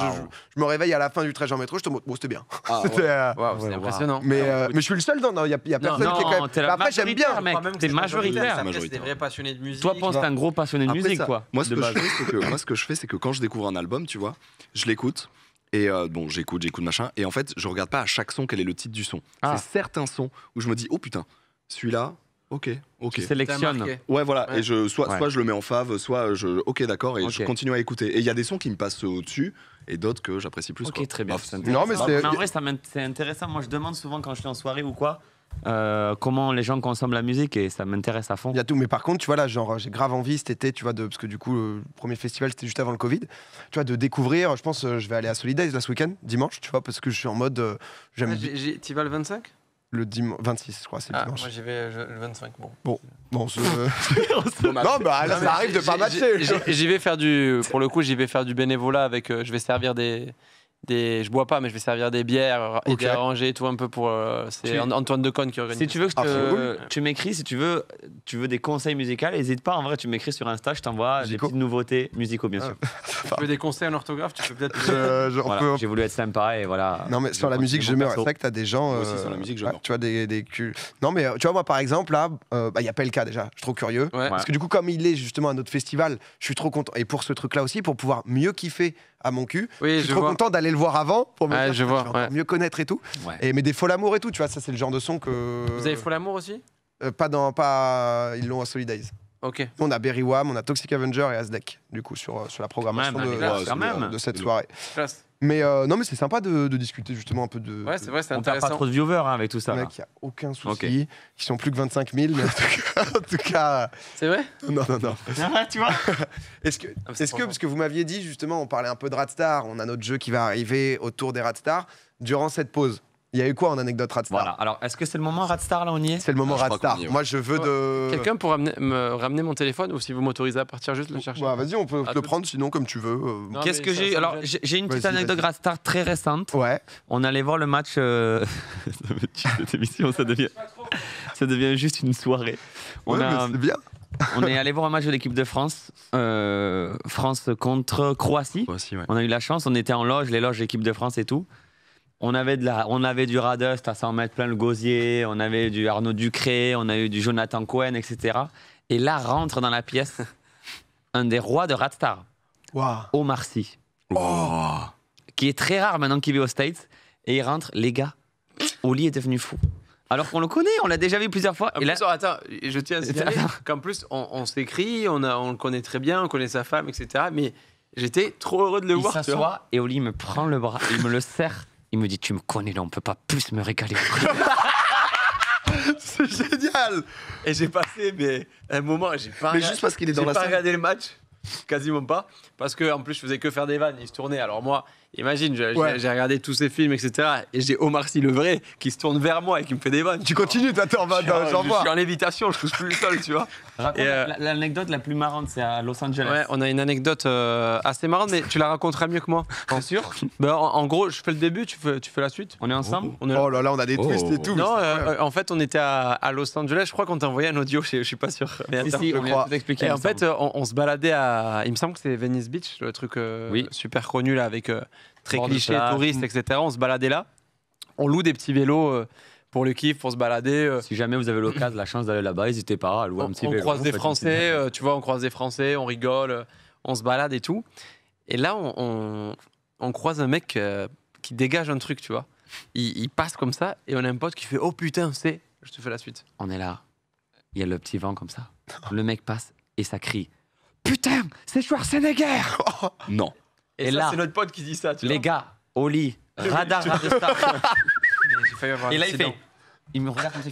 je me réveille à la fin du trajet en métro, je te montre, bon c'était bien. C'était impressionnant. Mais je suis le seul il y a personne qui est quand même. Après j'aime bien. T'es majoritaire. T'es des vrais passionnés de musique. Toi pense que t'es un gros passionné de musique quoi. Moi ce que je fais c'est que quand je découvre un album, tu vois, je l'écoute. Et bon, j'écoute machin. Et en fait, je regarde pas à chaque son quel est le titre du son. C'est certains sons où je me dis, oh putain, celui-là, ok. Tu sélectionnes. Ouais, voilà. Ouais. Et soit je le mets en fave, soit ok, d'accord, et je continue à écouter. Et il y a des sons qui me passent au-dessus et d'autres que j'apprécie plus. Ok, très bien. Non, mais en vrai, c'est intéressant. Moi, je demande souvent quand je suis en soirée ou quoi. Comment les gens consomment la musique et ça m'intéresse à fond. Il y a tout, mais par contre, tu vois là, genre j'ai grave envie cet été, tu vois, parce que du coup le premier festival c'était juste avant le Covid, tu vois, de découvrir. Je pense je vais aller à Solidays là ce week-end, dimanche, tu vois, parce que je suis en mode j'aime. Tu vas le 25? Le 26, je crois, c'est dimanche. Moi j'y vais le 25. Bon, non, bah là ça arrive de pas matcher. J'y vais faire pour le coup, j'y vais faire du bénévolat avec. Je vais servir je bois pas, mais je vais servir des bières et des arrangés et tout un peu pour. C'est Antoine Deconne qui organise. Si tu veux que tu m'écris, si tu veux des conseils musicaux, n'hésite pas. En vrai, tu m'écris sur Insta, je t'envoie des petites nouveautés musicaux, bien sûr. Tu veux des conseils en orthographe, tu peux peut-être. J'ai voulu être sympa et voilà. Non, mais sur la musique, je meurs. C'est vrai que t'as des gens. Aussi sur la musique, je meurs. Tu vois des Non, mais tu vois moi par exemple là, il y a Pelka déjà. Je suis trop curieux parce que du coup comme il est justement à notre festival, je suis trop content. Et pour ce truc là aussi, pour pouvoir mieux kiffer à mon cul, je suis trop content d'aller le voir avant pour mieux connaître et tout. Et mais des Fol Amour et tout, tu vois, ça c'est le genre de son que. Vous avez Fol Amour aussi? Pas ils l'ont à Solidays. Ok. On a Berry Wham, on a Toxic Avenger et Asdek du coup sur la programmation de cette soirée. Classe. Mais non, mais c'est sympa de discuter justement un peu de. Ouais, c'est vrai, c'est intéressant. intéressant. On perd pas trop de viewers avec tout ça. Mec, il n'y a aucun souci. Ils sont plus que 25 000, mais en tout cas. C'est vrai? Non. Tu vois? Est-ce que, parce que vous m'aviez dit justement, on parlait un peu de Radstar, on a notre jeu qui va arriver autour des Radstar durant cette pause. Il y a eu quoi en anecdote Radstar? Voilà, alors est-ce que c'est le moment Radstar là, on y est? C'est le moment Radstar. Moi je veux de. Quelqu'un pour me ramener mon téléphone ou si vous m'autorisez à partir juste le chercher? Bah vas-y, on peut te le prendre sinon comme tu veux. Qu'est-ce que j'ai? Alors j'ai une petite anecdote Radstar très récente. Ouais. On allait voir le match. Cette émission, ça devient juste une soirée. C'est bien. On est allé voir un match de l'équipe de France, France contre Croatie. On a eu la chance, on était en loge, les loges de l'équipe de France et tout. On avait du Radust à s'en mettre plein le gosier, on avait du Arnaud Ducré, on a eu du Jonathan Cohen, etc. Et là rentre dans la pièce un des rois de Radstar, Omar Sy, qui est très rare maintenant qu'il vit aux States. Et il rentre, les gars, Oli est devenu fou. Alors qu'on le connaît, on l'a déjà vu plusieurs fois. Et là... Attends, je tiens à signaler qu'en plus, on s'écrit, on le connaît très bien, on connaît sa femme, etc. Mais j'étais trop heureux de le voir. Il s'assoit et Oli me prend le bras, il me le serre, il me dit tu me connais là, on peut pas plus me régaler. C'est génial. Et j'ai passé un moment, juste parce qu'il est dans la salle. J'ai pas regardé le match, quasiment pas, parce que en plus je faisais que faire des vannes, il se tournait. Alors moi, imagine, j'ai regardé tous ces films, etc. Et j'ai Omar Sy le vrai qui se tourne vers moi et qui me fait des vannes. Tu continues, t'attends, j'en vois. Je suis en lévitation, je touche plus le sol, tu vois. L'anecdote la plus marrante, c'est à Los Angeles. Ouais, on a une anecdote assez marrante, mais tu la raconteras mieux que moi. T'es sûr? En gros, je fais le début, tu fais la suite. On est ensemble? Oh là là, on a des twists et tout. Non, en fait, on était à Los Angeles. Je crois qu'on t'a envoyé un audio, je suis pas sûr. Mais si, on crois. Et en fait, on se baladait à. Il me semble que c'est Venice Beach, le truc super connu là avec. Très cliché, touristes, etc. On se baladait là. On loue des petits vélos pour le kiff, pour se balader. Si jamais vous avez l'occasion, la chance d'aller là-bas, n'hésitez pas à louer un petit vélo. On croise des Français, tu vois, on croise des Français, on rigole, on se balade et tout. Et là, on croise un mec qui dégage un truc, tu vois. Il passe comme ça et on a un pote qui fait « Oh putain, c'est... » Je te fais la suite. On est là. Il y a le petit vent comme ça. Le mec passe et ça crie « Putain, c'est Schwarzenegger !» Non. Et là, c'est notre pote qui dit ça. Les gars, Oli, radar, Radestar. Et là, il me regarde comme ça,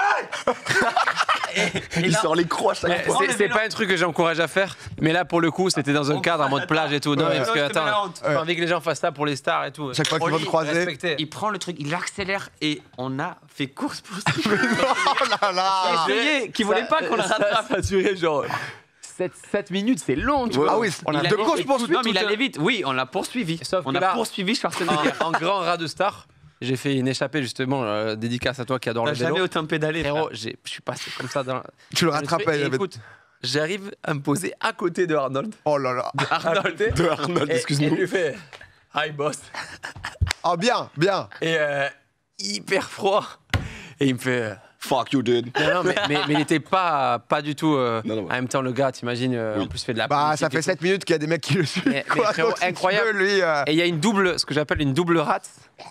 il fait. Il sort les croix chaque fois. C'est pas un truc que j'encourage à faire, mais là, pour le coup, c'était dans un cadre en mode plage et tout. Non, mais parce que, attends, j'ai envie que les gens fassent ça pour les stars et tout. Chaque fois qu'ils vont te croiser, il prend le truc, il accélère et on a fait course pour ça. Oh là là! Qui voulait pas qu'on le rattrape. Ça a duré genre. 7 minutes, c'est long, tu vois. Ah oui, on a de course poursuite. Non, mais il allait vite. Oui, on l'a poursuivi. On a poursuivi Schwarzenegger. En grand rat de star, j'ai fait une échappée justement, dédicace à toi qui adore le vélo. T'as jamais autant pédalé, frérot. Je suis passé comme ça dans. Tu le rattrapais. Écoute, j'arrive à me poser à côté de Arnold. Oh là là. De Arnold, excuse-moi. Et il lui fait Hi boss. Oh bien. Et hyper froid. Et il me fait. Fuck you, dude. Non, mais il était pas du tout. En même temps, le gars, t'imagines, en plus, fait de la. Bah, ça fait 7 minutes qu'il y a des mecs qui le suivent. Mais frérot, incroyable. Lui, Et il y a une double, ce que j'appelle une double rate.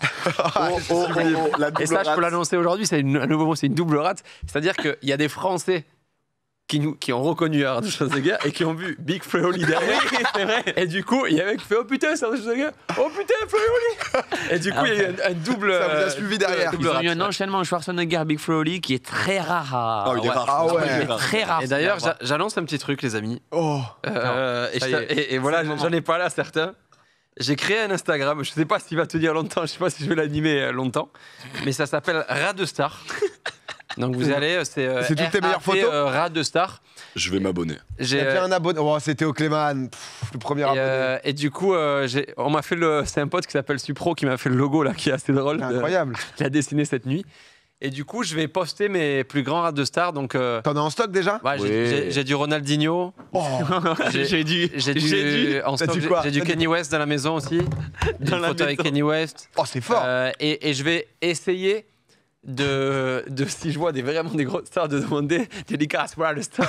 Et ça, je peux l'annoncer aujourd'hui, c'est un nouveau mot, c'est une double rate. C'est-à-dire qu'il y a des Français qui ont reconnu Arnold Schwarzenegger et qui ont vu Big Flo-Oli derrière. C'est vrai. Et du coup, il y a un mec qui fait « Oh putain, c'est Arnold Schwarzenegger !»« Oh putain, Flo-Oli !» Et du coup, il y a eu un double... Ça vous a suivi derrière. Ils ont eu un enchaînement Schwarzenegger, Big Flo-Oli qui est très rare à... il est rare. Très rare. Et d'ailleurs, j'annonce un petit truc, les amis. Oh. Et voilà, j'en ai parlé à certains. J'ai créé un Instagram, je sais pas s'il va tenir longtemps, je sais pas si je vais l'animer longtemps, mais ça s'appelle Radestar. Donc vous allez, c'est toutes tes meilleures photos. Radestar. Je vais m'abonner. J'ai fait un abonné. Oh, c'était au Clément, le premier abonné. Et du coup, on m'a fait c'est un pote qui s'appelle Supro qui m'a fait le logo là, qui est assez drôle. Incroyable. Il a dessiné cette nuit. Et du coup, je vais poster mes plus grands Radestar. Donc, t'en as en stock déjà? Ouais, j'ai du Ronaldinho. Oh. J'ai du Kanye West dans la maison aussi. J'ai une photo avec Kanye West. Oh, c'est fort. Et je vais essayer si je vois vraiment des grosses stars, de demander dédicace Radestar.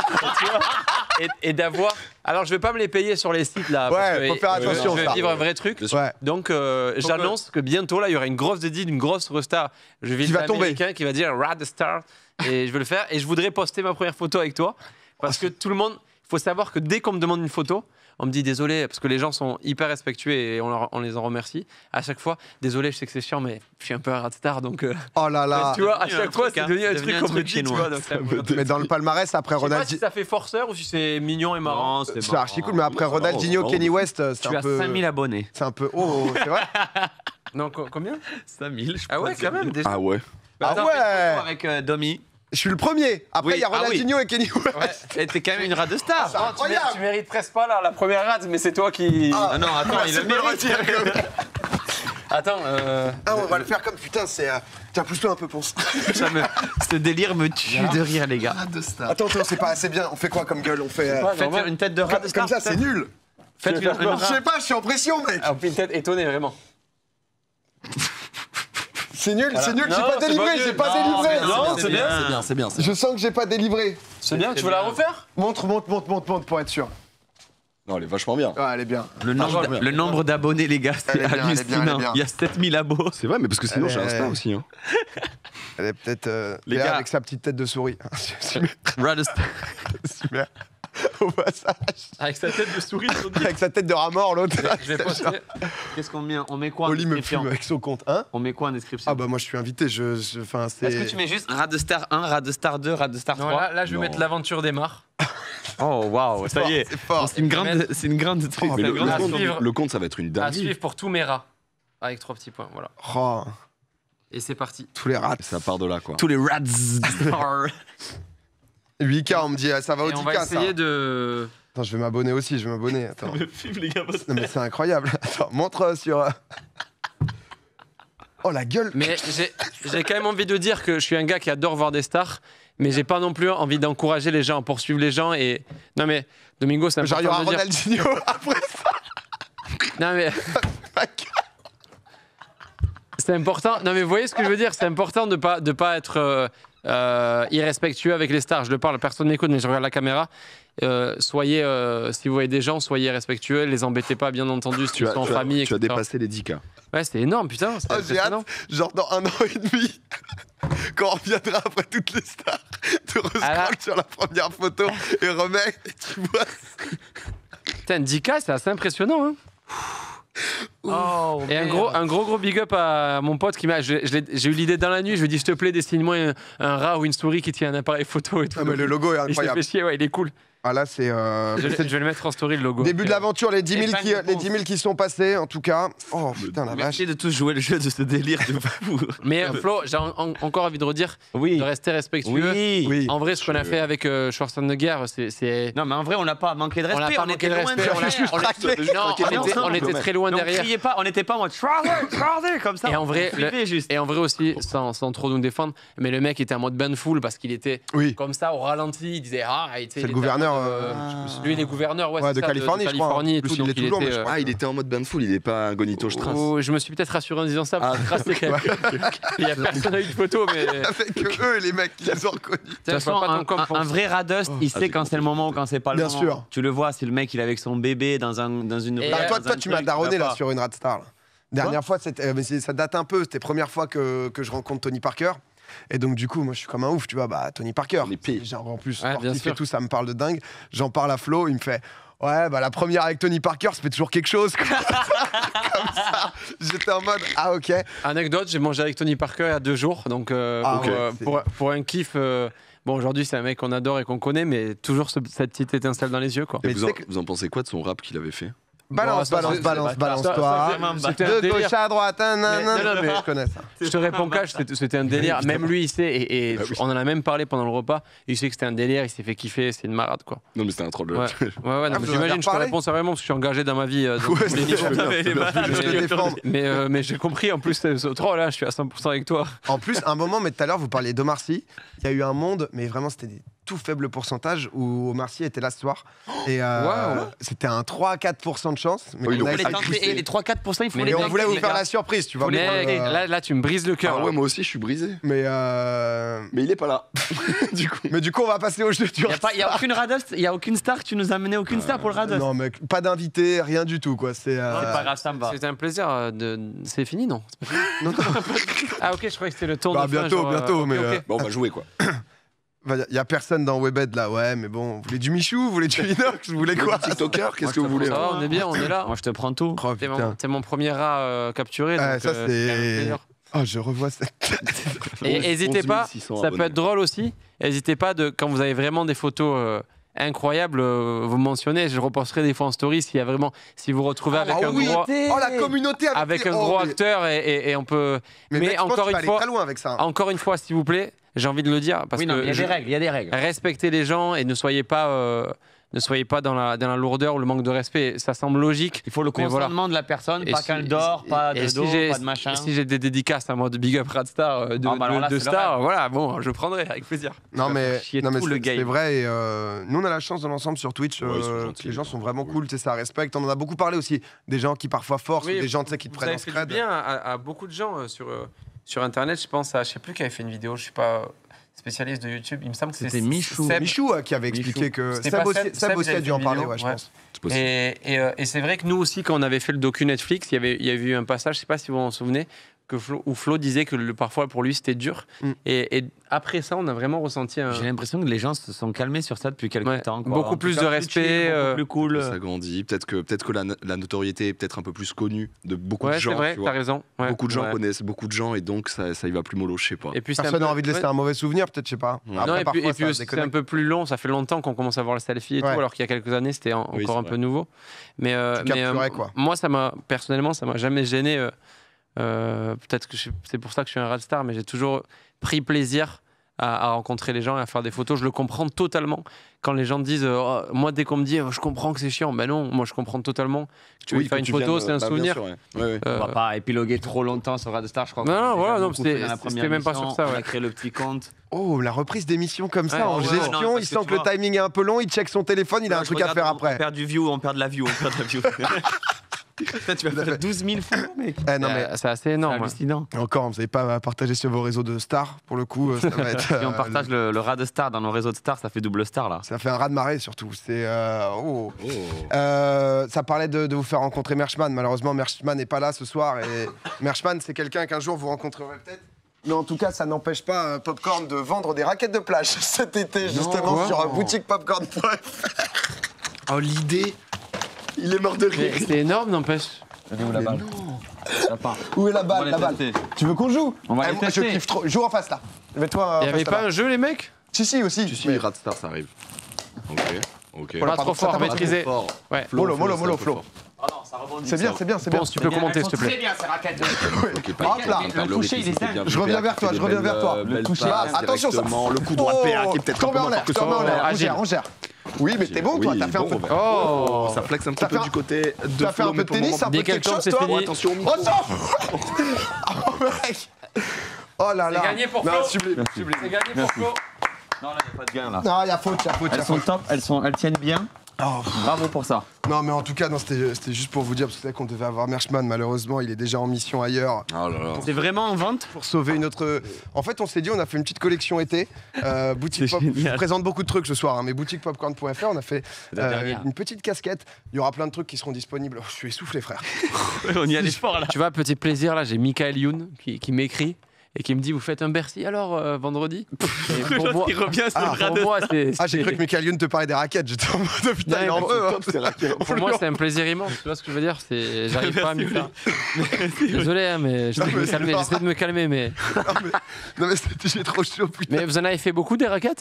Et d'avoir. Alors, je vais pas me les payer sur les sites là. Ouais, faut faire attention. Je vais vivre un vrai truc. Ouais. Donc, j'annonce que bientôt, là, il y aura une grosse dédie d'une grosse star. Je vais va tomber. Quelqu'un qui va dire Radestar. Et je vais le faire. Et je voudrais poster ma première photo avec toi. Parce que tout le monde. Il faut savoir que dès qu'on me demande une photo, on me dit désolé, parce que les gens sont hyper respectueux et on les en remercie. À chaque fois, désolé, je sais que c'est chiant, mais je suis un peu un Radstar, donc. Oh là là. Tu vois, à chaque fois, c'est devenu un truc qu'on me dit, tu vois. Mais dans le palmarès, après Ronaldinho. Je sais pas si ça fait forceur ou si c'est mignon et marrant. C'est archi cool, mais après Ronaldinho, Kenny West, c'est un peu. Tu as 5000 abonnés. C'est un peu. Oh, c'est vrai. Non, combien 5000. Ah ouais, quand même, déjà. Ah ouais. Bah, attends, avec Domi. Je suis le premier. Après, il y a Ronaldinho et Kenny West. Ouais. Et t'es quand même une rade de star. C'est incroyable. Tu mérites presque pas la première rade, mais c'est toi qui. Ah non, attends, il le mérite. Attends. On va le faire comme putain, c'est. Tiens, pousse-toi un peu, Ponce. Ce délire me tue de rire, les gars. Attends, c'est pas assez bien. On fait quoi comme gueule? On fait. Faites une tête de rade de star. Comme ça, c'est nul. Faites une Je sais pas, je suis en pression, mec. Une tête étonnée, vraiment. C'est nul, j'ai pas délivré, Non, c'est bien. Je sens que j'ai pas délivré. C'est bien, tu veux la refaire? Montre pour être sûr. Non, elle est vachement bien. Ouais, elle est bien. Le nombre d'abonnés, les gars, c'est hallucinant. Il y a 7000 abos. C'est vrai, mais parce que sinon, j'ai Insta aussi. Hein. Elle est peut-être les gars, avec sa petite tête de souris. Super. Au passage. Avec sa tête de souris, avec sa tête de rat mort, l'autre. Qu'est-ce qu'on met? On met quoi en Oli me description? fume avec son compte. Hein? On met quoi en description? Ah bah moi je suis invité. Est-ce que tu mets juste Rad de Star 1, Rad de Star 2, Rad de Star 3? Là je vais mettre l'aventure démarre. Oh waouh, ça y est. C'est fort. C'est une grande truc. Mais le compte, ça va être une dinguerie. À suivre pour tous mes rats. Avec 3 petits points, voilà. Oh. Et c'est parti. Tous les rats. Ça part de là, quoi. Tous les Rads Star. 8K, on me dit, ça va au 10K, ça. On va essayer de... Attends, je vais m'abonner aussi, Attends. Les gars, non mais c'est incroyable. Attends, montre sur... Oh la gueule. Mais j'ai quand même envie de dire que je suis un gars qui adore voir des stars, mais j'ai pas non plus envie d'encourager les gens, poursuivre les gens et... Non mais, Domingo, c'est important genre, il y aura de dire... Ronaldinho après ça. Non mais... C'est important. Non mais vous voyez ce que je veux dire? C'est important de pas être irrespectueux avec les stars. Je le parle, personne n'écoute, mais je regarde la caméra. Soyez, si vous voyez des gens, soyez respectueux, les embêtez pas, bien entendu, si ils sont en famille. Tu as dépassé les 10K. Ouais, c'était énorme, putain. J'ai hâte, genre dans 1 an et demi, quand on reviendra après toutes les stars, te rescroll sur la première photo et remets, et tu vois. Putain, 10K, c'est assez impressionnant, hein. Oh, et un gros big up à mon pote qui m'a. J'ai eu l'idée dans la nuit. Je lui ai dit, s'il te plaît, dessine-moi un rat ou une souris qui tient un appareil photo et tout. Ah, mais le logo est incroyable. Il s'est fait chier, ouais, il est cool. Ah là, c'est. Je vais le mettre en story, le logo. Début de l'aventure, les 10 000 qui sont passés, en tout cas. Oh putain, la vache. Merci de tous jouer le jeu de ce délire de fou. Mais Flo, j'ai encore envie de redire, de rester respectueux. Oui. En vrai, ce qu'on a fait avec Schwarzenegger, c'est. Non, mais en vrai, on n'a pas manqué de respect. On était loin. On était très loin derrière. On n'était pas en mode Schwarzenegger comme ça. Et en vrai aussi, sans trop nous défendre, mais le mec était en mode banful parce qu'il était comme ça au ralenti. Il disait c'est le gouverneur. Lui, il est gouverneur de Californie, je crois. Et tout, donc il était en mode banful, il n'est pas un Gonito Strass. Je me suis peut-être rassuré en disant ça. Il n'y a personne à eu de photo, mais. Avec eux, les mecs, ils les ont reconnus. De toute façon, un vrai radost, il sait quand c'est le moment ou quand c'est pas le moment. Bien sûr. Tu le vois, si le mec il est avec son bébé dans une. Toi, tu m'as daronné là sur une Radstar. Dernière fois, ça date un peu. C'était la première fois que je rencontre Tony Parker. Et donc du coup moi je suis comme un ouf, tu vois, Tony Parker, genre en plus sportif et tout, ça me parle de dingue. J'en parle à Flo, il me fait ouais la première avec Tony Parker ça fait toujours quelque chose quoi. Comme ça, j'étais en mode ok. Anecdote, j'ai mangé avec Tony Parker il y a 2 jours, donc pour un kiff. Bon, aujourd'hui, c'est un mec qu'on adore et qu'on connaît, mais toujours cette petite étincelle dans les yeux, quoi. Et vous en pensez quoi de son rap qu'il avait fait? Balance-toi. De gauche à droite, je connais ça. Je te réponds qu'à, c'était un délire. Même lui, il sait, et on en a même parlé pendant le repas. Il sait que c'était un délire, il s'est fait kiffer, c'est une marade, quoi. Non, mais c'était un troll. Ouais, j'imagine, je te réponds sérieusement parce que je suis engagé dans ma vie. Mais j'ai compris, en plus, ce troll, là, je suis à 100% avec toi. En plus, un moment, mais tout à l'heure, vous parliez d'Omar Sy. Il y a eu un monde, mais vraiment, c'était des tout faible pourcentage où Omar Sy était là ce soir. Et c'était un 3-4% de chance. Mais et les 3-4%, il faut les on voulait vous faire la surprise, tu vois. Là, tu me brises le cœur. Ah ouais, moi aussi, je suis brisé. Mais il est pas là. Du coup, on va passer au jeu du Radstar. Il y a aucune Radost, il y a aucune star. Tu nous as amené aucune star pour le Radost. Non, mec, pas d'invité, rien du tout, quoi. C'est pas grave, ça me va. C'était un plaisir. C'est fini, non? Ah ok, je croyais que c'était le tour de fin. Bientôt, mais on va jouer, quoi. Il y a personne dans Webed là, ouais, mais bon, vous voulez du Michou, vous voulez du Inox, vous voulez quoi? TikToker, qu'est-ce que vous voulez? Ça va, on est bien, on est là. Moi, je te prends tout. T'es mon premier rat capturé. Ça, c'est. Oh, je revois cette. Et n'hésitez pas, ça peut être drôle aussi. N'hésitez pas, quand vous avez vraiment des photos incroyable. Vous mentionnez, je reposterai des fois en story si vous retrouvez avec un gros, la communauté avec un gros acteur et on peut. Mais encore une fois, très loin avec ça. Encore une fois, s'il vous plaît, j'ai envie de le dire parce que il y a des règles. Respectez les gens et ne soyez pas dans la lourdeur ou le manque de respect. Ça semble logique. Il faut le consentement de la personne, pas qu'elle dort, pas de dos, pas de machin. Si j'ai des dédicaces à moi de Big Up Radstar, de Star, voilà, bon, je prendrai avec plaisir. Non mais c'est vrai. Et, nous on a la chance dans l'ensemble sur Twitch. Les gens sont vraiment cool, ça respecte. On en a beaucoup parlé aussi. Des gens qui parfois forcent, des gens qui te prennent en scred. Ça fait du bien à beaucoup de gens sur Internet. Je pense à, je sais plus qui avait fait une vidéo, je sais pas. Spécialiste de YouTube, il me semble que c'était Michou qui avait expliqué que Seb aussi a dû en parler, je pense. Et c'est vrai que nous aussi, quand on avait fait le docu Netflix, il y avait eu un passage, je ne sais pas si vous vous en souvenez, où Flo disait que parfois pour lui c'était dur. Et après ça, on a vraiment ressenti J'ai l'impression que les gens se sont calmés sur ça depuis quelques temps. Beaucoup plus de respect. Beaucoup plus cool. Ça grandit. Peut-être que la notoriété est peut-être un peu plus connue de beaucoup de gens. C'est vrai, t'as raison. Beaucoup de gens connaissent beaucoup de gens et donc ça y va plus mollo, je sais pas. Et puis personne n'a envie de laisser un mauvais souvenir, peut-être, je sais pas. Et puis c'est un peu plus long, ça fait longtemps qu'on commence à voir le selfie et tout, alors qu'il y a quelques années c'était encore un peu nouveau. Mais moi, personnellement, ça m'a jamais gêné. Peut-être que c'est pour ça que je suis un Radstar, mais j'ai toujours pris plaisir à rencontrer les gens et à faire des photos. Je le comprends totalement. Quand les gens disent, moi dès qu'on me dit, je comprends que c'est chiant, ben non, moi je comprends totalement. Que tu veux faire une photo, c'est un souvenir. On va pas épiloguer trop longtemps sur Radstar, je crois. Non, c'était même pas sur ça. On a créé le petit compte. Oh, la reprise d'émission comme ça, en gestion, il sent que le timing est un peu long, il check son téléphone, il a un truc à faire après. On perd du view, on perd de la view, tu vas faire 12 000 photos, mec. C'est assez énorme. Encore, vous n'avez pas partagé sur vos réseaux de stars, pour le coup. Ça va être, si on partage le rat de stars dans nos réseaux de stars, ça fait double star, là. Ça fait un rat de marée, surtout. Ça parlait de vous faire rencontrer Merchman. Malheureusement, Merchman n'est pas là ce soir. Et Merchman, c'est quelqu'un qu'un jour vous rencontrerez peut-être. Mais en tout cas, ça n'empêche pas Popcorn de vendre des raquettes de plage cet été, justement, sur boutiquepopcorn.fr. Oh, l'idée! Il est mort de rire. C'est énorme, n'empêche. Elle est où la balle? Où est la balle? Tu veux qu'on joue? On va aller tester. Je kiffe trop. Joue en face là. Mets-toi. Il n'y avait pas un jeu, les mecs? Si, aussi. Si, Radstar, ça arrive. Ok. Pas trop fort, maîtrisé. Ouais. Mollo, Flo. Oh non, ça rebondit. C'est bien. Bon, si tu peux commenter, s'il te plaît. Très bien, ces raquettes. Hop là. Le toucher, il est dingue. Je reviens vers toi. Le toucher. Attention, ça. Le coup droit de PA qui est peut-être un peu moins fort que ça. On gère. Oui, mais t'es bon, toi. T'as fait un peu de... Oh, ça flex un petit peu du côté de T'as fait un peu de tennis, un peu de quelque chose, toi. Attention au micro. Oh, mec. Oh là là. C'est gagné pour Flo. C'est gagné pour Flo. Non, là, il n'y a pas de gain, là. Non, il y a faute. Elles sont top, elles tiennent bien. Oh, bravo pour ça. Non, mais en tout cas, c'était juste pour vous dire, parce que c'est vrai qu'on devait avoir Merchman, malheureusement, il est déjà en mission ailleurs. Oh là là. C'est vraiment en vente? Pour sauver une autre. En fait, on s'est dit, on a fait une petite collection été. Boutique Pop. Je présente beaucoup de trucs ce soir, mais boutiquepopcorn.fr, on a fait une petite casquette. Il y aura plein de trucs qui seront disponibles. Oh, je suis essoufflé, frère. On y allait fort, là. Tu vois, petit plaisir, là, j'ai Michael Youn qui m'écrit. Et qui me dit, vous faites un Bercy alors vendredi? Pour moi, il revient sur le pour moi, j'ai cru que Michael Youn te parlait des raquettes. J'étais en mode putain, il est en Pour moi, c'est un plaisir immense. Tu vois ce que je veux dire? J'arrive pas à m'y faire. Désolé, mais j'essaie de me calmer. Mais... Non, mais j'ai trop chaud, putain. Mais vous en avez fait beaucoup des raquettes?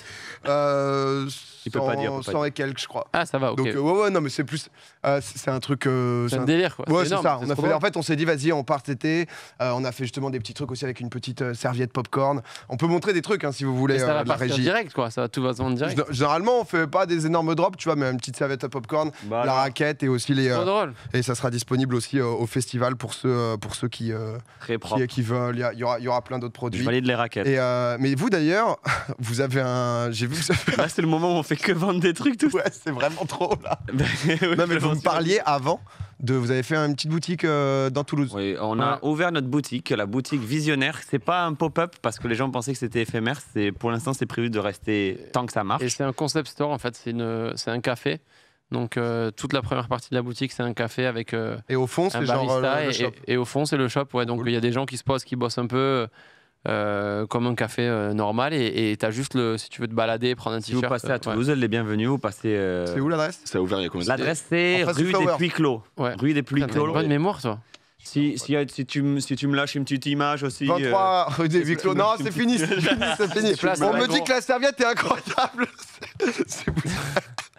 Il peut pas dire. 100 et quelques, je crois. Ah, ça va, ok. Donc, ouais, non, mais c'est plus. C'est un truc. C'est un délire, quoi. Ouais, c'est ça. En fait, on s'est dit, vas-y, on part cet été. On a fait justement des petits trucs aussi avec une petite serviette popcorn. On peut montrer des trucs, si vous voulez. Ça va la régie. Direct, quoi. Ça va tout va se vendre direct. Généralement, on fait pas des énormes drops, tu vois, mais une petite serviette à popcorn, la raquette et aussi les. Trop drôle. Et ça sera disponible aussi au festival pour ceux qui veulent. Il y aura plein d'autres produits. Je valide les raquettes. Mais vous d'ailleurs, vous avez un. J'ai vu que vous avez. Là, c'est le moment où on fait que vendre des trucs. Ouais, c'est vraiment trop là. Non, mais vous me parliez avant. Vous avez fait une petite boutique dans Toulouse. Oui, on a ouvert notre boutique, la boutique Visionnaire. C'est pas un pop-up parce que les gens pensaient que c'était éphémère. Pour l'instant, c'est prévu de rester tant que ça marche. Et c'est un concept store en fait. C'est un café. Donc toute la première partie de la boutique, c'est un café avec et au fond, c'est genre le shop. Et au fond, c'est le shop. Ouais. Donc il y a des gens qui se posent, qui bossent un peu. Comme un café normal et t'as juste si tu veux te balader, prendre un t-shirt. Si vous passez à Toulouse, les bienvenus, vous passez. C'est où l'adresse? Ça a ouvert il y a combien de temps? L'adresse c'est rue des Puits-Clos. Ouais. Rue des Puits-Clos. T'as une bonne mémoire, toi. Si tu me lâches une petite image aussi. 23 rue des Puits-Clos. Non, c'est fini. On me dit que la serviette est incroyable.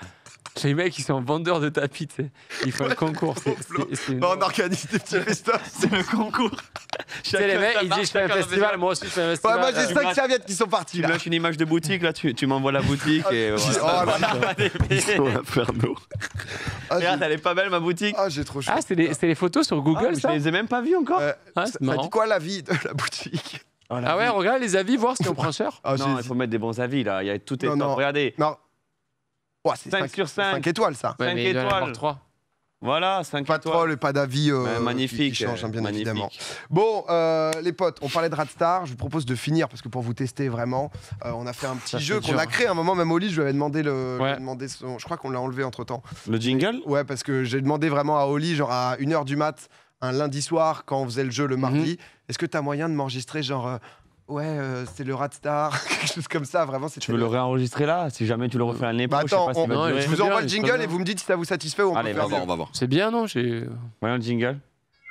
Les mecs, ils sont vendeurs de tapis, tu sais. Ils font le concours. On organise des petits festivals. C'est le concours. Tu sais, les mecs, ils disent je fais un festival, moi aussi je fais un festival. Ouais, moi j'ai 5 serviettes qui sont parties. Tu lâches une image de boutique, là, tu m'envoies la boutique et voilà. Ils sont infernaux. Regarde, elle est pas belle ma boutique. Ah, j'ai trop chaud. Ah, c'est les photos sur Google, ça? Je les ai même pas vues encore. Ça dit quoi l'avis de la boutique? Ah ouais, regarde les avis, voir si on prend cher. Non, il faut mettre des bons avis là. Il y a tout est top. Regardez. Non. Ouais, c'est 5 sur 5. 5 étoiles ça. 5 étoiles. 3. Voilà, 5 pas étoiles. Pas de troll et pas d'avis. Magnifique. Qui change, bien évidemment. Bon, les potes, on parlait de Radstar. Je vous propose de finir parce que pour vous tester vraiment, on a fait un petit jeu qu'on a créé à un moment. Même Oli, je lui avais demandé je crois qu'on l'a enlevé entre temps. Le jingle? Ouais, parce que j'ai demandé vraiment à Oli, genre à 1h du mat, un lundi soir, quand on faisait le jeu le mardi, est-ce que t'as moyen de m'enregistrer genre. C'est le Radstar, quelque chose comme ça, vraiment. Tu veux le réenregistrer là? Si jamais tu le refais à l'année prochaine, je sais pas si je vous envoie le jingle et vous me dites si ça vous satisfait ou on Allez, peut faire on va voir. C'est bien, non? Voyons le jingle.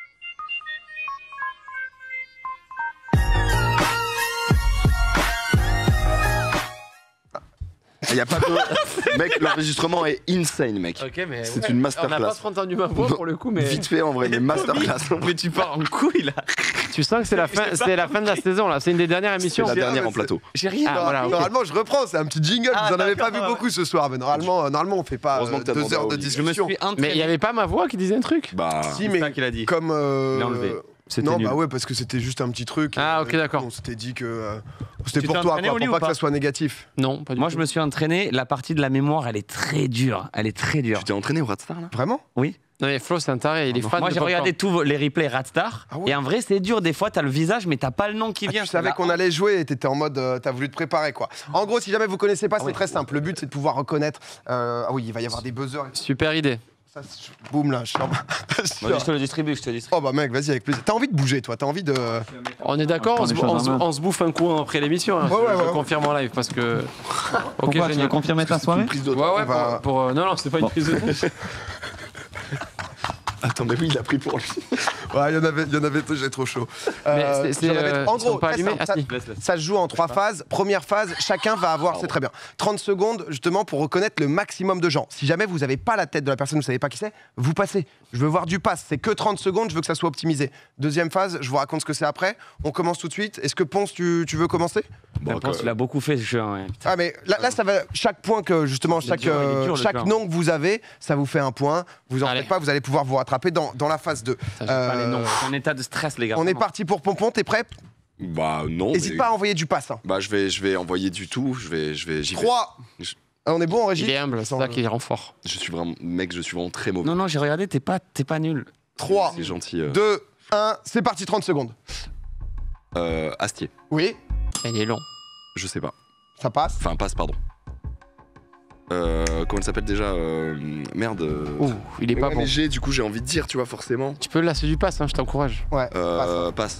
Il y a pas de... Mec, l'enregistrement est insane, mec. Mais c'est une masterclass. On n'a pas trop entendu ma voix pour le coup, mais... Vite fait, en vrai, mais masterclass. Mais tu pars en couille, là. Tu sens que c'est la fin de la saison, là. C'est une des dernières émissions. C'est la dernière en plateau. J'ai rien. Normalement, je reprends. C'est un petit jingle. Vous en avez pas vu beaucoup ce soir. Mais normalement, on fait pas 2 heures de discussion. Mais il y avait pas ma voix qui disait un truc? Bah, si, mais qu'il a dit. Comme... enlevé. Non, bah ouais, parce que c'était juste un petit truc. Ah, ok, d'accord. On s'était dit que c'était pour toi, quoi, pour pas que ça soit négatif. Non, pas du tout. Moi, je me suis entraîné. La partie de la mémoire, elle est très dure. Elle est très dure. Tu t'es entraîné au Radstar, là? Vraiment? Oui. Non, mais Flo, c'est un taré. Il est fan. Moi, j'ai regardé tous les replays Radstar. Et en vrai, c'est dur. Des fois, t'as le visage, mais t'as pas le nom qui vient. Tu savais qu'on allait jouer et t'étais en mode. T'as voulu te préparer, quoi. En gros, si jamais vous connaissez pas, c'est très simple. Le but, c'est de pouvoir reconnaître. Ah oui, il va y avoir des buzzers. Super idée. Boum là, je te le distribue, je te dis. Oh bah mec, vas-y avec plaisir. T'as envie de bouger, toi? T'as envie de... On est d'accord, on se bouffe un coup après l'émission. Hein. Je confirme en live parce que... Pourquoi tu veux confirmer ta soirée? Ouais, non, c'est pas une prise de tête. Attends, mais oui, il a pris pour lui. Ouais, il y en avait deux, j'ai trop chaud. En gros, ça se joue en 3 phases. Première phase, chacun va avoir, c'est très bien, 30 secondes justement pour reconnaître le maximum de gens. Si jamais vous n'avez pas la tête de la personne, vous ne savez pas qui c'est, vous passez. Je veux voir du pass, c'est que 30 secondes, je veux que ça soit optimisé. Deuxième phase, je vous raconte ce que c'est après. On commence tout de suite. Est-ce que Ponce, tu veux commencer? Ponce, il a beaucoup fait ce jeu. Ouais. Ah mais là, ça va, chaque point que justement, chaque nom que vous avez, ça vous fait un point. Vous en faites pas, vous allez pouvoir vous rattraper dans la phase 2. C'est un état de stress, les gars. On est parti pour Pompon, t'es prêt? Bah non. N'hésite pas à envoyer du pass. Hein. Bah je vais envoyer du tout. J'y 3. On est bon en régie? Il est humble, c'est ça qui rend fort. Je suis vraiment très mauvais. Non, j'ai regardé, t'es pas nul. 3, c'est gentil. 2, 1, c'est parti, 30 secondes. Astier. Oui. Il est long. Je sais pas. Ça passe? Enfin, passe, pardon. Comment elle s'appelle déjà Merde. Il est pas bon. Du coup, j'ai envie de dire, tu vois, forcément. Tu peux lasser du pass, hein, je t'encourage. Ouais. Passe.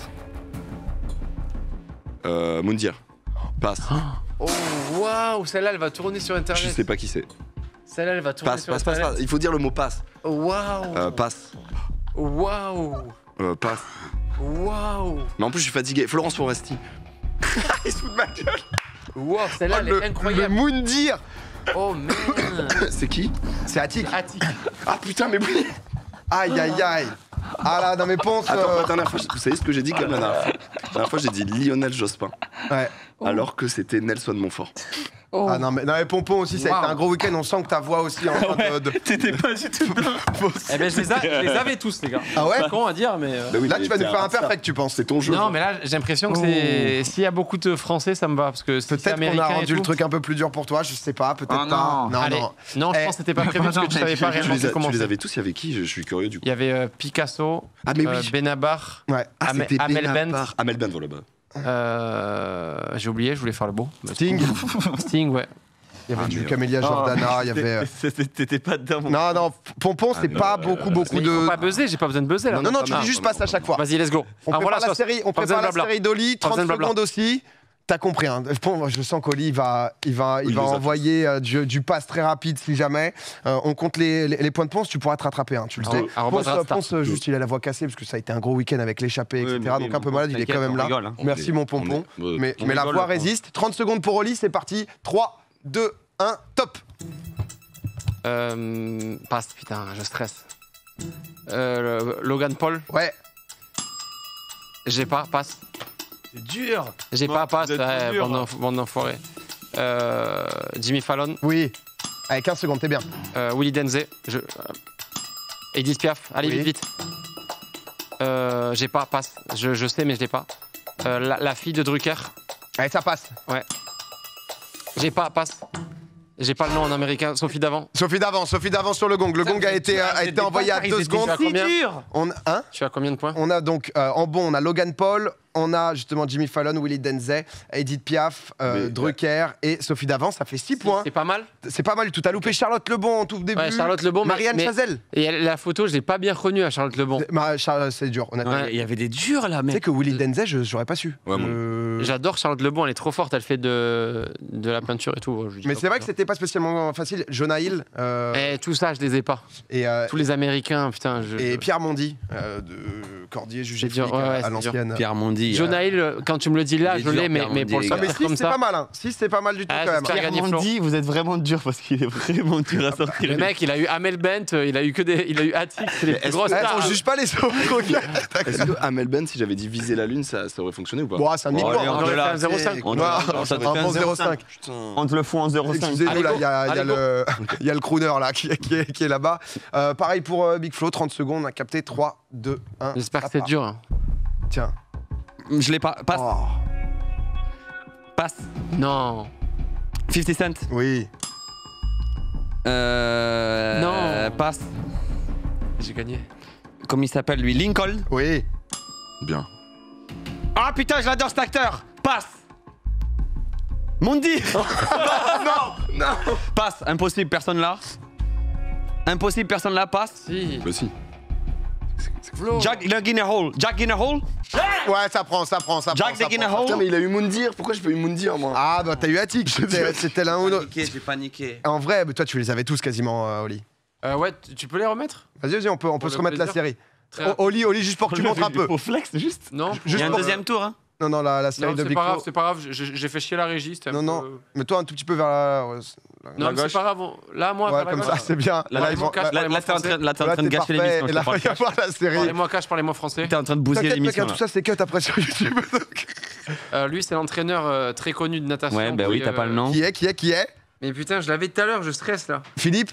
Moundir. Passe. Oh, waouh, celle-là, elle va tourner sur Internet. Je sais pas qui c'est. Celle-là, elle va tourner sur Internet. Passe. Il faut dire le mot passe. Waouh. Passe. Waouh. Passe. Waouh. Mais en plus, je suis fatigué. Florence Foresti. Il se fout de ma gueule. Waouh, celle-là, elle est incroyable. Le Moundir. Oh merde. C'est qui? C'est Attic. Ah putain, mais oui. Aïe aïe aïe. Ah là, dans mes ponces. Attends, la dernière fois, vous savez ce que j'ai dit comme la dernière fois? La dernière fois, j'ai dit Lionel Jospin. Ouais. Alors que c'était Nelson Montfort. Oh. Ah non mais Pompon aussi, ça a été un gros week-end. On sent que ta voix aussi en train de... T'étais pas du tout dedans. Eh ben je les avais tous, les gars. Ah ouais? C'est con à dire, mais. Bah oui, là tu vas nous faire un perfect, tu penses? C'est ton jeu. Non mais là j'ai l'impression que c'est. S'il y a beaucoup de Français, ça me va parce que peut-être qu'on a rendu le truc un peu plus dur pour toi. Je sais pas, peut-être pas. Non, je pense que c'était pas prévu parce que tu savais pas réellement comment. Tu les avais tous. Il y avait qui? Je suis curieux du coup. Il y avait Picasso, Benabar, Amel Bent. Amel Bent, voilà. J'ai oublié, je voulais faire le beau. Sting, ouais. Il y avait du Camélia Jordana, il y avait. T'étais pas dedans. Non, Pompon, c'est pas beaucoup de. Il faut pas buzzer, j'ai pas besoin de buzzer là. Non, tu dis juste passe à chaque fois. Vas-y, let's go. On prépare la série d'Oli, 30 secondes aussi. T'as compris, hein. Je sens qu'Oli va envoyer du pass très rapide si jamais. On compte les points de Ponce, tu pourras te rattraper, hein, tu le sais. Ponce, juste il a la voix cassée parce que ça a été un gros week-end avec l'échappée, etc. Donc un peu malade, il est quand même là. Merci mon Pompon. Mais la voix résiste. 30 secondes pour Oli, c'est parti. 3, 2, 1, top. Passe, putain, je stresse. Logan Paul. Ouais. J'ai pas, passe. C'est dur. J'ai pas, passe, bande d'enfoirés. Jimmy Fallon. Oui. Allez, 15 secondes, t'es bien. Willy Denze. Edith Piaf. Allez, Oui. vite. J'ai pas, passe. Je sais, mais je l'ai pas. La fille de Drucker. Allez, ça passe. Ouais. J'ai pas, passe. J'ai pas le nom en américain. Sophie Davant. Sophie Davant sur le gong. Le gong a été envoyé à 2 secondes. C'est dur. Tu as combien de points? On a donc, en bon, on a Logan Paul, on a justement Jimmy Fallon, Willy Denze, Edith Piaf, Drucker et Sophie Davant. Ça fait 6 points. C'est pas mal. C'est pas mal du tout. T'as loupé Charlotte Lebon en tout début. Ouais, Charlotte Lebon. Marianne Chazelle. Et la photo, je l'ai pas bien reconnue à Charlotte Lebon. C'est dur, honnêtement. Ouais, Il y avait des durs là, Tu mec. sais que Willy Denze, j'aurais pas su. Ouais, J'adore Charlotte Lebon, elle est trop forte, elle fait de la peinture et tout. Mais c'est vrai que c'était pas spécialement facile. Jonah Hill. Et tout ça, je les ai pas. Et, tous les Américains, putain. Et Pierre Mondy, de Cordier jugé dur, flic, ouais, à l'ancienne. Pierre Mondy. Jonah Hill, quand tu me le dis là, Il est je dur, l'ai, Pierre mais pour le Mondy, sortir mais 6 comme c'est ça. pas mal, hein. 6 c'est pas mal du tout quand même. Pierre Mondy, vous êtes vraiment dur parce qu'il est vraiment dur à sortir. Le mec, il a eu Amel Bent, il a eu Attic, c'est les plus grosses stars. On juge pas les autres. Est-ce que Amel Ben, si j'avais dit viser la lune, ça aurait fonctionné ou pas? Bon, c'est un demi-point. On aurait fait un 0,5. Un 0,5. On te le fout en 0,5. Excusez-nous, là, il y a le crooner là qui est là-bas. Pareil pour Big Flo, 30 secondes, on a capté 3, 2, 1. J'espère que c'est dur. Hein. Tiens. Je l'ai pas. Passe. Oh. Passe. Non. 50 Cent. Oui. Non. Passe. J'ai gagné. Comment il s'appelle lui? Lincoln. Oui. Bien. Ah putain, je l'adore cet acteur. Passe. Mondi. Non. Passe. Impossible, personne là. Impossible, personne là. Passe. Si. Bah si. Jack Gyllenhaal. Jack Gyllenhaal. Ouais, ça prend. Jack Gyllenhaal. Putain, mais il a eu Moundir. Pourquoi j'ai pas eu Moundir, moi? Ah, bah t'as eu Attic. C'était l'un ou l'autre. J'ai paniqué. En vrai, toi, tu les avais tous quasiment, Oli. Ouais, tu peux les remettre? Vas-y, on peut se remettre la série. Très Oli, juste pour que tu montres un peu. Au flex, juste. Non. Il y a un deuxième tour, hein. Non, la série de Big Flo. C'est pas grave, j'ai fait chier la régie. Non. Mais toi, un tout petit peu vers la Non, mais c'est pas grave. Là, moi, ouais, comme ça, c'est bien. Là, t'es en train de gâcher l'émission. Et là, il va y avoir la série. Parlez-moi cash, parlez-moi français. T'es en train de bousiller l'émission. Tout ça, c'est cut après sur YouTube. Lui, c'est l'entraîneur très connu de natation. Ouais, bah oui, t'as pas le nom. Qui est Mais putain, je l'avais tout à l'heure, je stresse là. Philippe.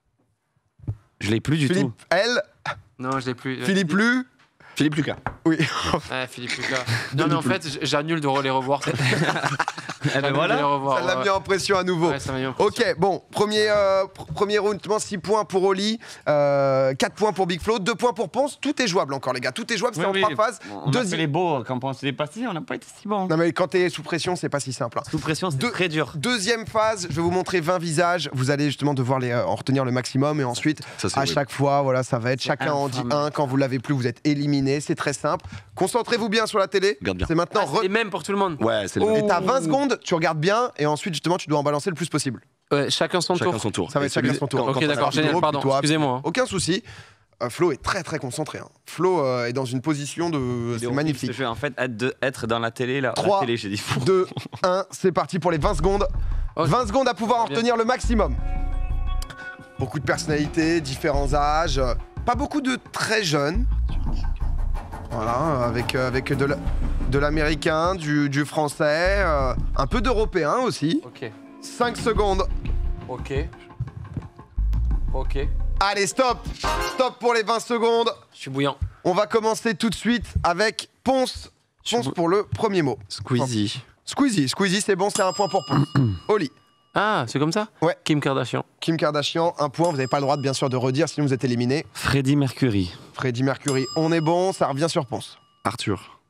Je l'ai plus du tout. Elle. Non, je l'ai plus. Philippe Lu. Philippe Lucas. Oui. Ouais, Philippe Lucas. Non, mais en fait, j'annule de les revoir. Ben voilà. Ça l'a mis en pression à nouveau. Ouais, ça m'a mis en pression. Ok, bon, premier round, 6 points pour Oli, 4 points pour Big Flo, 2 points pour Ponce. Tout est jouable encore, les gars. Tout est jouable, c'est en 3 phases. On a fait les beaux quand Ponce est passé, on n'a pas été si bon. Non, mais quand t'es sous pression, c'est pas si simple. Sous pression, c'est très dur. Deuxième phase, je vais vous montrer 20 visages. Vous allez justement devoir en retenir le maximum. Et ensuite, à chaque fois, voilà, ça va être chacun en dit un. Quand vous l'avez plus, vous êtes éliminé. C'est très simple. Concentrez-vous bien sur la télé. C'est maintenant. C'est les mêmes pour tout le monde. Ouais, c'est les mêmes. Et t'as 20 secondes, tu regardes bien. Et ensuite, justement, tu dois en balancer le plus possible. Ouais, chacun son tour. Ça va être chacun son tour. Ok, d'accord, génial, pardon, excusez-moi. Aucun souci. Flo est très très concentré. Flo est dans une position de. C'est magnifique. En fait, être dans la télé, là. 3, 2, 1, c'est parti pour les 20 secondes. 20 secondes à pouvoir en retenir le maximum. Beaucoup de personnalités, différents âges. Pas beaucoup de très jeunes. Voilà, avec de l'américain, du français, un peu d'européen aussi. Ok. 5 secondes. Ok. Allez, stop. Stop pour les 20 secondes. Je suis bouillant. On va commencer tout de suite avec Ponce. Ponce pour le premier mot. Squeezie. Squeezie, c'est bon, c'est un point pour Ponce. Oli. Ah, c'est comme ça? Ouais. Kim Kardashian, 1 point. Vous n'avez pas le droit, bien sûr, de redire, sinon vous êtes éliminé. Freddie Mercury, on est bon, ça revient sur Ponce. Arthur.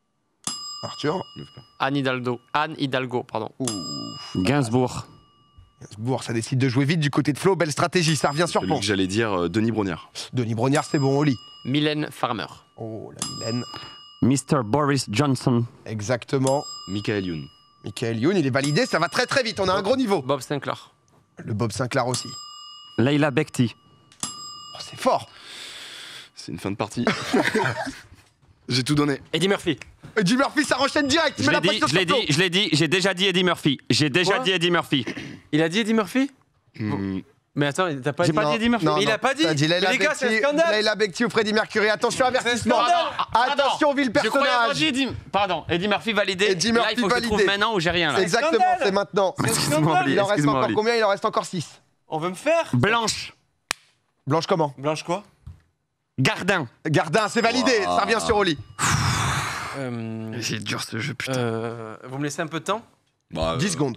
Anne Hidalgo, pardon. Gainsbourg, Ça décide de jouer vite du côté de Flo. Belle stratégie, ça revient sur Celui Ponce. que j'allais dire, Denis Brognard. Denis Brognard, c'est bon, Oli. Mylène Farmer. Oh, la Mylène. Mr. Boris Johnson, Exactement. Michael Youn. Michael Youn, il est validé, ça va très très vite, on a un gros niveau. Bob Sinclair. Le Bob Sinclair aussi. Leila Bekti, Oh, c'est fort. C'est une fin de partie. J'ai tout donné. Eddie Murphy. Eddie Murphy, ça enchaîne direct. je l'ai dit, j'ai déjà dit Eddie Murphy. Il a dit Eddie Murphy? Mais attends, t'as pas J'ai dit. pas dit Eddie Murphy. Mais il a pas dit. T'as dit Mais les gars, c'est un scandale. Leila Bekti ou Freddie Mercury. Attention, avertissement. Attention, vu le personnage. Pardon, Eddie Murphy validé. Eddie Là, Murphy il faut que je trouve validé. maintenant où j'ai rien là. Exactement, c'est maintenant. Il en reste encore combien? Il en reste encore 6. On veut me faire Blanche. Blanche comment? Blanche quoi? Gardin. Gardin, c'est validé. Ça revient sur Oli. C'est dur ce jeu, putain. Vous me laissez un peu de temps? 10 secondes.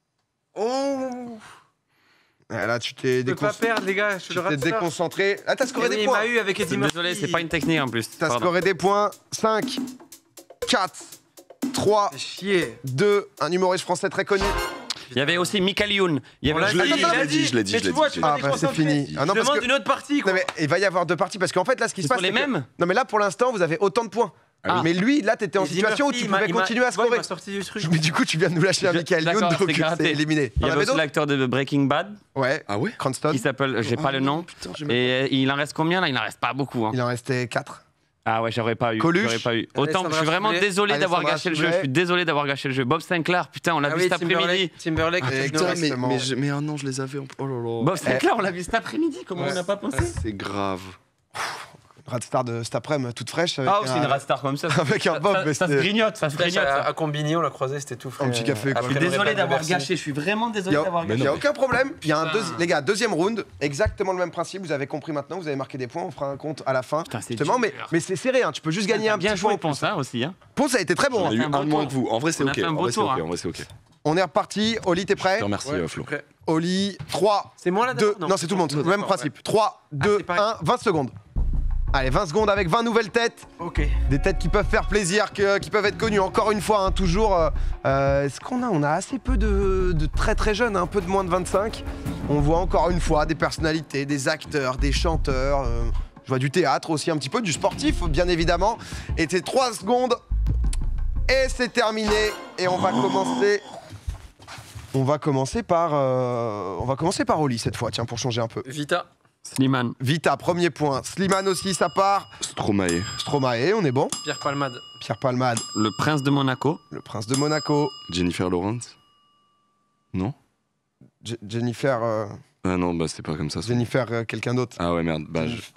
Oh. Là, tu t'es Je peux pas perdre, les gars. Je t'es déconcentré. Ah, t'as scoré des points. Il m'a eu avec Eddie Murphy. Désolé, c'est pas une technique en plus. T'as scoré des points. 5, 4, 3, 2, un humoriste français très connu. Il y avait aussi Michael Youn. Je l'ai dit. Ah, bah c'est fini. Je demande une autre partie. Non, mais il va y avoir 2 parties parce qu'en fait, là, ce qui se passe. les mêmes. Non, mais là, pour l'instant, vous avez autant de points. Mais lui, là, t'étais en situation où tu pouvais continuer à scorer. Mais du coup, tu viens de nous lâcher un Michael Youn, donc c'est éliminé. Il y avait aussi l'acteur de Breaking Bad. Ouais. Ah ouais? Cranston. Qui s'appelle, j'ai pas le nom. Et il en reste combien là? Il en reste pas beaucoup. Il en restait 4. Ah ouais, j'aurais pas eu. Coluche. Autant, je suis vraiment désolé d'avoir gâché le jeu. Je suis désolé d'avoir gâché le jeu. Bob Sinclair, putain, on l'a vu cet après-midi. Timberlake. Mais oh non, je les avais. Oh là là. Bob Sinclair, on l'a vu cet après-midi. Comment on n'a pas pensé? C'est grave. Radstar de cet après-midi toute fraîche. Ah, c'est une Radstar comme ça. Avec un Bob. Ça se grignote, ça se grignote. À Combini, on l'a croisé, c'était tout frais. Un petit café. Je suis désolé d'avoir gâché, je suis vraiment désolé d'avoir gâché. Il n'y a aucun problème. Il y a les gars, deuxième round, exactement le même principe. Vous avez compris maintenant, vous avez marqué des points, on fera un compte à la fin. Justement, mais c'est serré, hein. Tu peux juste gagner un petit point. Ponce aussi. Ponce a été très bon. On a eu un moins que vous. En vrai, c'est ok. On est reparti. Oli, t'es prêt? Je te remercie, Flo. Oli, 3. C'est moi là? 2. Non, c'est tout le monde. Même principe. 3, 2, 1, 20 secondes. Allez, 20 secondes avec 20 nouvelles têtes. Ok. Des têtes qui peuvent faire plaisir, qui peuvent être connues. Encore une fois, hein, toujours. Est-ce qu'on a? On a assez peu de très très jeunes, un peu de moins de 25. On voit encore une fois des personnalités, des acteurs, des chanteurs. Je vois du théâtre aussi, un petit peu, du sportif, bien évidemment. Et c'est 3 secondes. Et c'est terminé. Et on va commencer. On va commencer par Oli cette fois, tiens, pour changer un peu. Vita. Slimane. Vita, premier point. Slimane aussi, ça part. Stromae. Stromae, on est bon. Pierre Palmade. Pierre Palmade. Le prince de Monaco. Le prince de Monaco. Jennifer Lawrence. Non? Jennifer. Ah non, bah c'est pas comme ça. Jennifer, quelqu'un d'autre. Ah ouais, merde.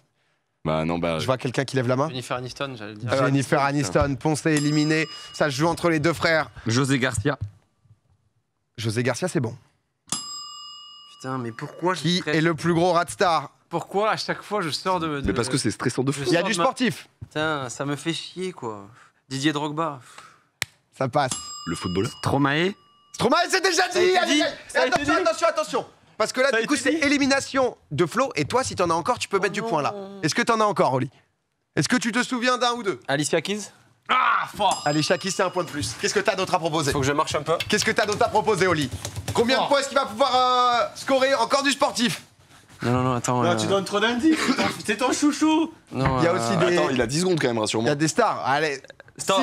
Je vois quelqu'un qui lève la main. Jennifer Aniston, j'allais le dire. Jennifer Aniston, Poncé éliminé. Ça se joue entre les deux frères. José Garcia. José Garcia, c'est bon. Putain, mais pourquoi je Qui est le plus gros radstar? Pourquoi à chaque fois je sors de... Mais parce que c'est stressant de fou. Il y a du sportif. Putain, ça me fait chier, quoi. Didier Drogba. Ça passe. Le footballeur. Stromae. Stromae, c'est déjà dit. Attention. Parce que là, du coup, c'est élimination de Flo. Et toi, si t'en as encore, tu peux mettre du point là. Est-ce que t'en as encore, Oli? Est-ce que tu te souviens d'un ou deux? Alicia Keys. Ah, fort. Alicia Keys, c'est un point de plus. Qu'est-ce que t'as d'autre à proposer? Faut que je marche un peu. Qu'est-ce que t'as d'autre à proposer, Oli? Combien de points est-ce qu'il va pouvoir scorer? Encore du sportif? Non, attends. Non, tu donnes trop d'indices. C'est ton chouchou. Non, il y a aussi des... Attends, il a 10 secondes quand même, rassure-moi. Il y a des stars. Allez. Stop.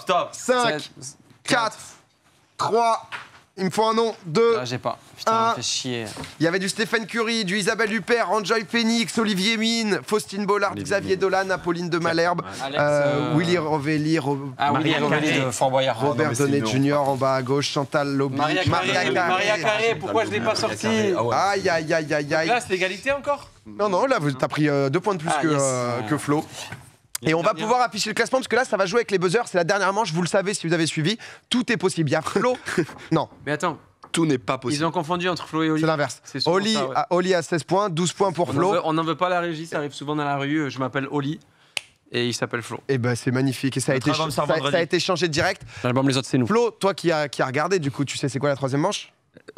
5, 4, 3... Il me faut un nom, 2. Ah, j'ai pas. Putain, ça me fait chier. Il y avait du Stéphane Curie, du Isabelle Huppert, Enjoy Phoenix, Olivier Mine, Faustine Bollard, Xavier Dolan, Apolline de Malherbe, Willy Rovelli, Willy Rovelli de Fort Boyard. Robert Donet Jr. en bas à gauche, Chantal Lobby, Maria Carré, pourquoi je l'ai pas sorti? Aïe. Là, c'est l'égalité encore? Non, là, t'as pris 2 points de plus que Flo. Et on va pouvoir afficher le classement parce que là, ça va jouer avec les buzzers. C'est la dernière manche, vous le savez si vous avez suivi. Tout est possible. Il y a Flo. Non. Mais attends. Tout n'est pas possible. Ils ont confondu entre Flo et Oli. C'est l'inverse. Oli a 16 points, 12 points pour Flo. On n'en veut pas la régie, ça arrive souvent dans la rue. Je m'appelle Oli et il s'appelle Flo. Et ben c'est magnifique. Et ça a été changé direct. L'album Les Autres, c'est nous. Flo, toi qui as regardé, du coup, tu sais c'est quoi la troisième manche?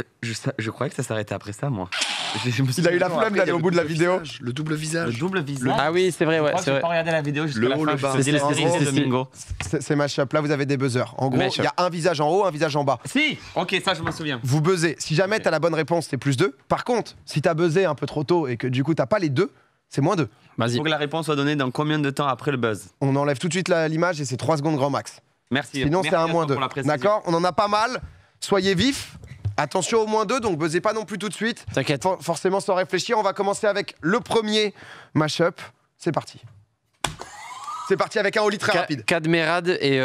Je croyais que ça s'arrêtait après ça, moi. Il a eu la flemme d'aller au bout de la vidéo. Le double visage. Ah oui, c'est vrai, ouais. Je n'ai pas regardé la vidéo jusqu'à la fin. Le bas. Je la série de Domingo. C'est mashup. Là, vous avez des buzzers. En gros, il y a un visage en haut, un visage en bas. Si. Ok, ça, je m'en souviens. Vous buzzez. Si jamais t'as la bonne réponse, c'est plus 2. Par contre, si t'as buzzé un peu trop tôt et que du coup, t'as pas les 2, c'est moins 2. Il faut que la réponse soit donnée dans combien de temps après le buzz? On enlève tout de suite l'image et c'est 3 secondes grand max. Merci. Sinon, c'est un moins 2. D'accord? On en a pas mal. Soyez vifs. Attention au moins 2, donc buzzez pas non plus tout de suite. T'inquiète. Forcément sans réfléchir. On va commencer avec le premier mashup. C'est parti. C'est parti avec un Oli très rapide. Cadmerade et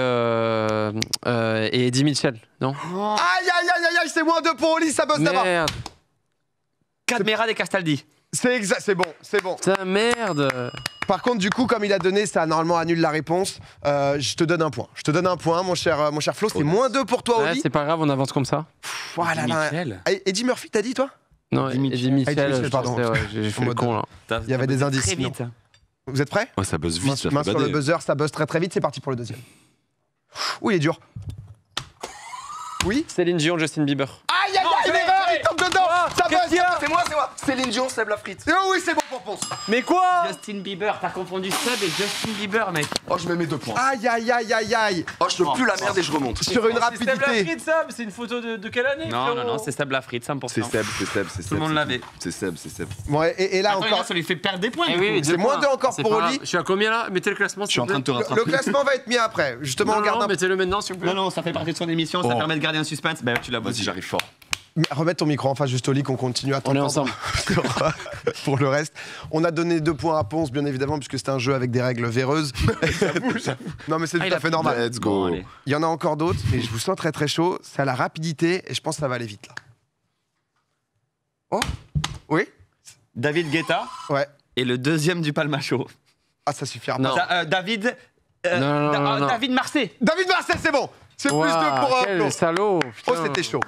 Eddie Mitchell, non? Aïe, c'est moins 2 pour Oli, ça buzz d'abord. Cadmerade et Castaldi. C'est exact, c'est bon, c'est bon. Putain, merde. Par contre, du coup, comme il a donné, ça normalement annule la réponse. Je te donne un point. Je te donne un point, mon cher Flo. C'est -2 pour toi, Oli. C'est pas grave, on avance comme ça. Voilà. Eddie Murphy, t'as dit, toi? Non, Eddie Mitchell, pardon. J'ai fait le con, là. Il y avait des indices. Vite. Vous êtes prêts? Ouais, ça buzz vite. Main sur le buzzer, ça buzz très vite. C'est parti pour le deuxième. Ouh, il est dur. Oui. Céline Dion, Justin Bieber. Aïe, l'erreur, il tombe dedans. Ça buzz. C'est moi. Céline Dion, Seb la frite. Oh oui, c'est bon pour Ponce. Mais quoi? Justin Bieber, t'as confondu Seb et Justin Bieber, mec. Oh, je mets mes 2 points. Aïe. Oh, je peux plus la merde et je remonte. Sur une Seb la rapidité. frite, ça, mais c'est une photo de quelle année? Non, c'est Seb la frite, 100%. C'est Seb. Tout le monde l'avait. C'est Seb. Bon, et là Attends, encore. ça lui fait perdre des points. C'est -2 encore pour Oli. Je suis à combien là? Mettez le classement. Je suis en train de te rattraper. Le classement va être mis après. Justement, on garde un. Mettez-le maintenant, s'il vous plaît. Non, ça fait partie de son émission, ça permet de garder un suspense. Ben, tu l'as Vas-y, j'arrive fort. Remets ton micro en face juste Oli qu'on continue à On est ensemble. Pour le reste, on a donné 2 points à Ponce, bien évidemment, puisque c'est un jeu avec des règles véreuses. Non, mais c'est tout à fait normal. Let's go. Bon, il y en a encore d'autres, et je vous sens très chaud. C'est à la rapidité, et je pense que ça va aller vite là. Oh. Oui. David Guetta. Ouais. Et le deuxième du Palmacho. Ah, ça suffira pas. David. Non. David Marseille. David Marseille, c'est bon. C'est plus 2 pour Flo. Quel salaud. Oh, c'était chaud.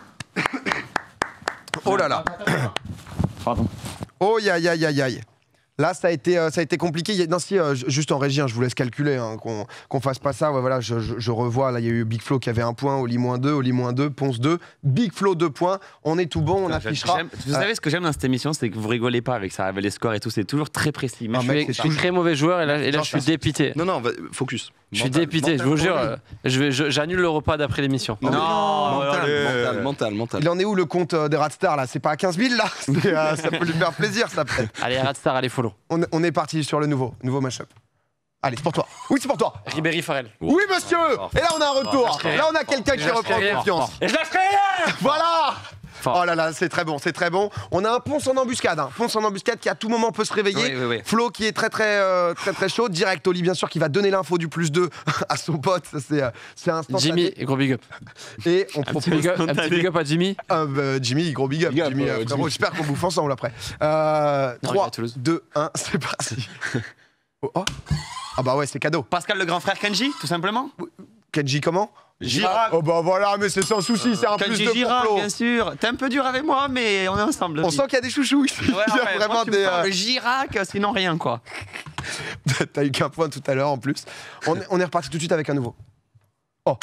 Oh là là. Pardon. Oh, aïe. Là, ça a été compliqué. Non, si, juste en régie, je vous laisse calculer, qu'on fasse pas ça. Ouais, voilà, je revois. Là, il y a eu Big Flo qui avait 1 point, Oli -2, Oli -2, Ponce 2, Big Flo 2 points. On est tout bon, on affichera. Vous savez ce que j'aime dans cette émission, c'est que vous rigolez pas avec ça, avec les scores et tout. C'est toujours très précis. Je suis très mauvais joueur et là, je suis dépité. Non, focus. Je suis dépité, je vous jure. J'annule le repas d'après l'émission. Mental. Il en est où le compte des Radstar là? C'est pas à 15 000 là? Ça peut lui faire plaisir, ça peut-être. Allez, Radstar, allez, follow. On est parti sur le nouveau mashup. Allez, c'est pour toi. Oui, c'est pour toi. Ribéry Farrell. Oui, monsieur. Et là, on a un retour. Là, on a quelqu'un qui reprend confiance. Et je lâcherai rien. Voilà. Oh là là, c'est très bon. On a un Ponce en embuscade. Ponce en embuscade qui à tout moment peut se réveiller. Oui. Flo qui est très chaud. Direct, Oli, bien sûr, qui va donner l'info du +2 à son pote. Ça, c'est instantané. Jimmy, gros big up. Et on propose un petit big up à Jimmy. Jimmy, gros big up. Jimmy, j'espère qu'on bouffe ensemble après. 3, 2, 1, c'est parti. Oh. Ah bah ouais, c'est cadeau. Pascal le grand frère Kenji, tout simplement. Kenji comment? Girac. Oh bah voilà, mais c'est sans souci, c'est un Kenji +2 pour Girac, Flo. bien sûr. T'es un peu dur avec moi, mais on est ensemble. On sent qu'il y a des chouchous ici. Ouais, il y a vraiment des. Girac, sinon rien quoi. T'as eu qu'un point tout à l'heure en plus. On est reparti tout de suite avec un nouveau. Oh.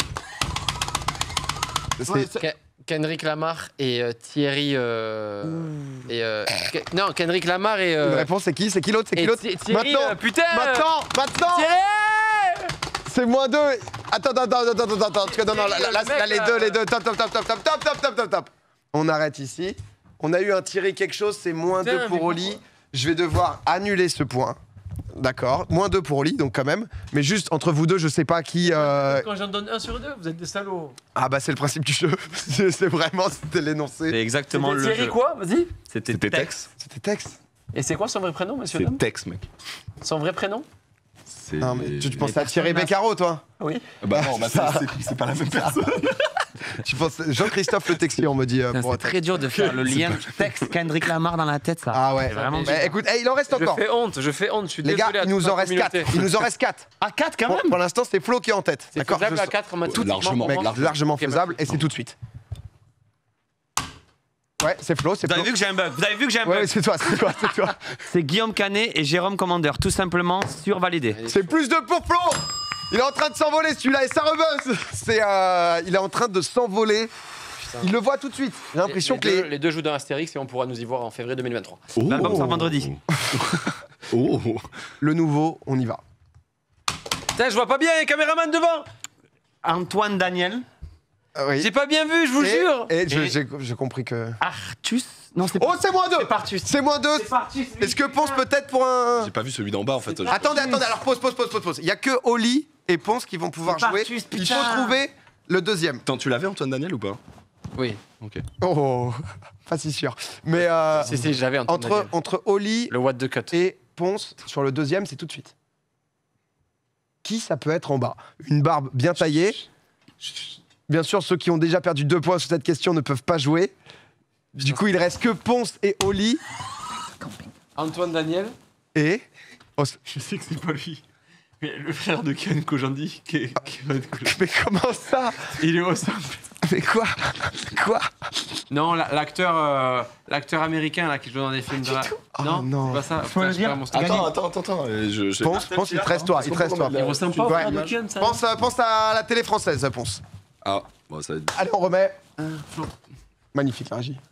Kendrick Lamar et Thierry. Non, Kendrick Lamar et. Une réponse, c'est qui? C'est qui l'autre? Thierry, putain. Maintenant. C'est -2. Attends. Non, là, les deux. Top. On arrête ici. On a eu un tiré quelque chose, c'est -2 pour Oli. Je vais devoir annuler ce point. D'accord. -2 pour Oli, donc quand même. Mais juste entre vous deux, je sais pas qui. Quand j'en donne 1 sur 2, vous êtes des salauds. Ah bah c'est le principe du jeu. C'était l'énoncé. C'est exactement le jeu. Thierry quoi? Vas-y. C'était Tex. C'était Tex. Et c'est quoi son vrai prénom, monsieur? C'est Tex, mec. Son vrai prénom? Non, mais tu pensais à Thierry Beccaro, toi? Oui. Bah non, c'est pas la même personne. Tu penses Jean-Christophe Le Texier, on me dit. C'est très dur de faire le lien Tex Kendrick Lamar dans la tête, ça. Ah ouais. Vraiment. Écoute, il en reste encore. Je fais honte. Je suis les désolé. gars, il nous en reste 4. Ah, 4 quand même. Pour l'instant, c'est Flo qui est en tête. C'est faisable à 4, largement faisable, et c'est tout de suite. Ouais, c'est Flo, c'est Flo. Vous avez vu que j'ai un bug. Ouais, c'est toi. C'est Guillaume Canet et Jérôme Commandeur, tout simplement survalidé. C'est +2 pour Flo. Il est en train de s'envoler celui-là et ça rebuzz. Il est en train de s'envoler. Il le voit tout de suite. J'ai l'impression que les deux jouent dans Astérix et on pourra nous y voir en février 2023. L'album sort vendredi. Le nouveau, on y va. Putain, je vois pas bien, les caméramans devant. Antoine Daniel. Oui. J'ai pas bien vu, je vous jure. Et j'ai compris que. Artus. Non, c'est Oh, c'est -2. C'est Partus. C'est -2. Est-ce que Ponce peut-être pour un. J'ai pas vu celui d'en bas en fait. Attendez, alors pause. Il y a que Oli et Ponce qui vont pouvoir jouer. Il faut trouver le deuxième. Attends, tu l'avais Antoine Daniel ou pas? Oui. Ok. Oh, pas si sûr. Mais si, j'avais entre Oli le what the cut et Ponce sur le deuxième, c'est tout de suite. Qui ça peut être en bas? Une barbe bien taillée. Bien sûr, ceux qui ont déjà perdu 2 points sur cette question ne peuvent pas jouer. Du coup, il reste que Ponce et Oli. Antoine Daniel. Et je sais que c'est pas lui. Mais le frère de Ken Kojandi Mais comment ça? Il est au simple. Mais quoi? Non, l'acteur américain là, qui joue dans des films de la... Non, c'est pas ça. Faut le dire. Attends. Pense, il te reste toi. Il ressemble pas au frère de Ken, ça. Pense à la télé française, Ponce. Ah, bon, ça va être... Allez, on remet. Magnifique, la régie.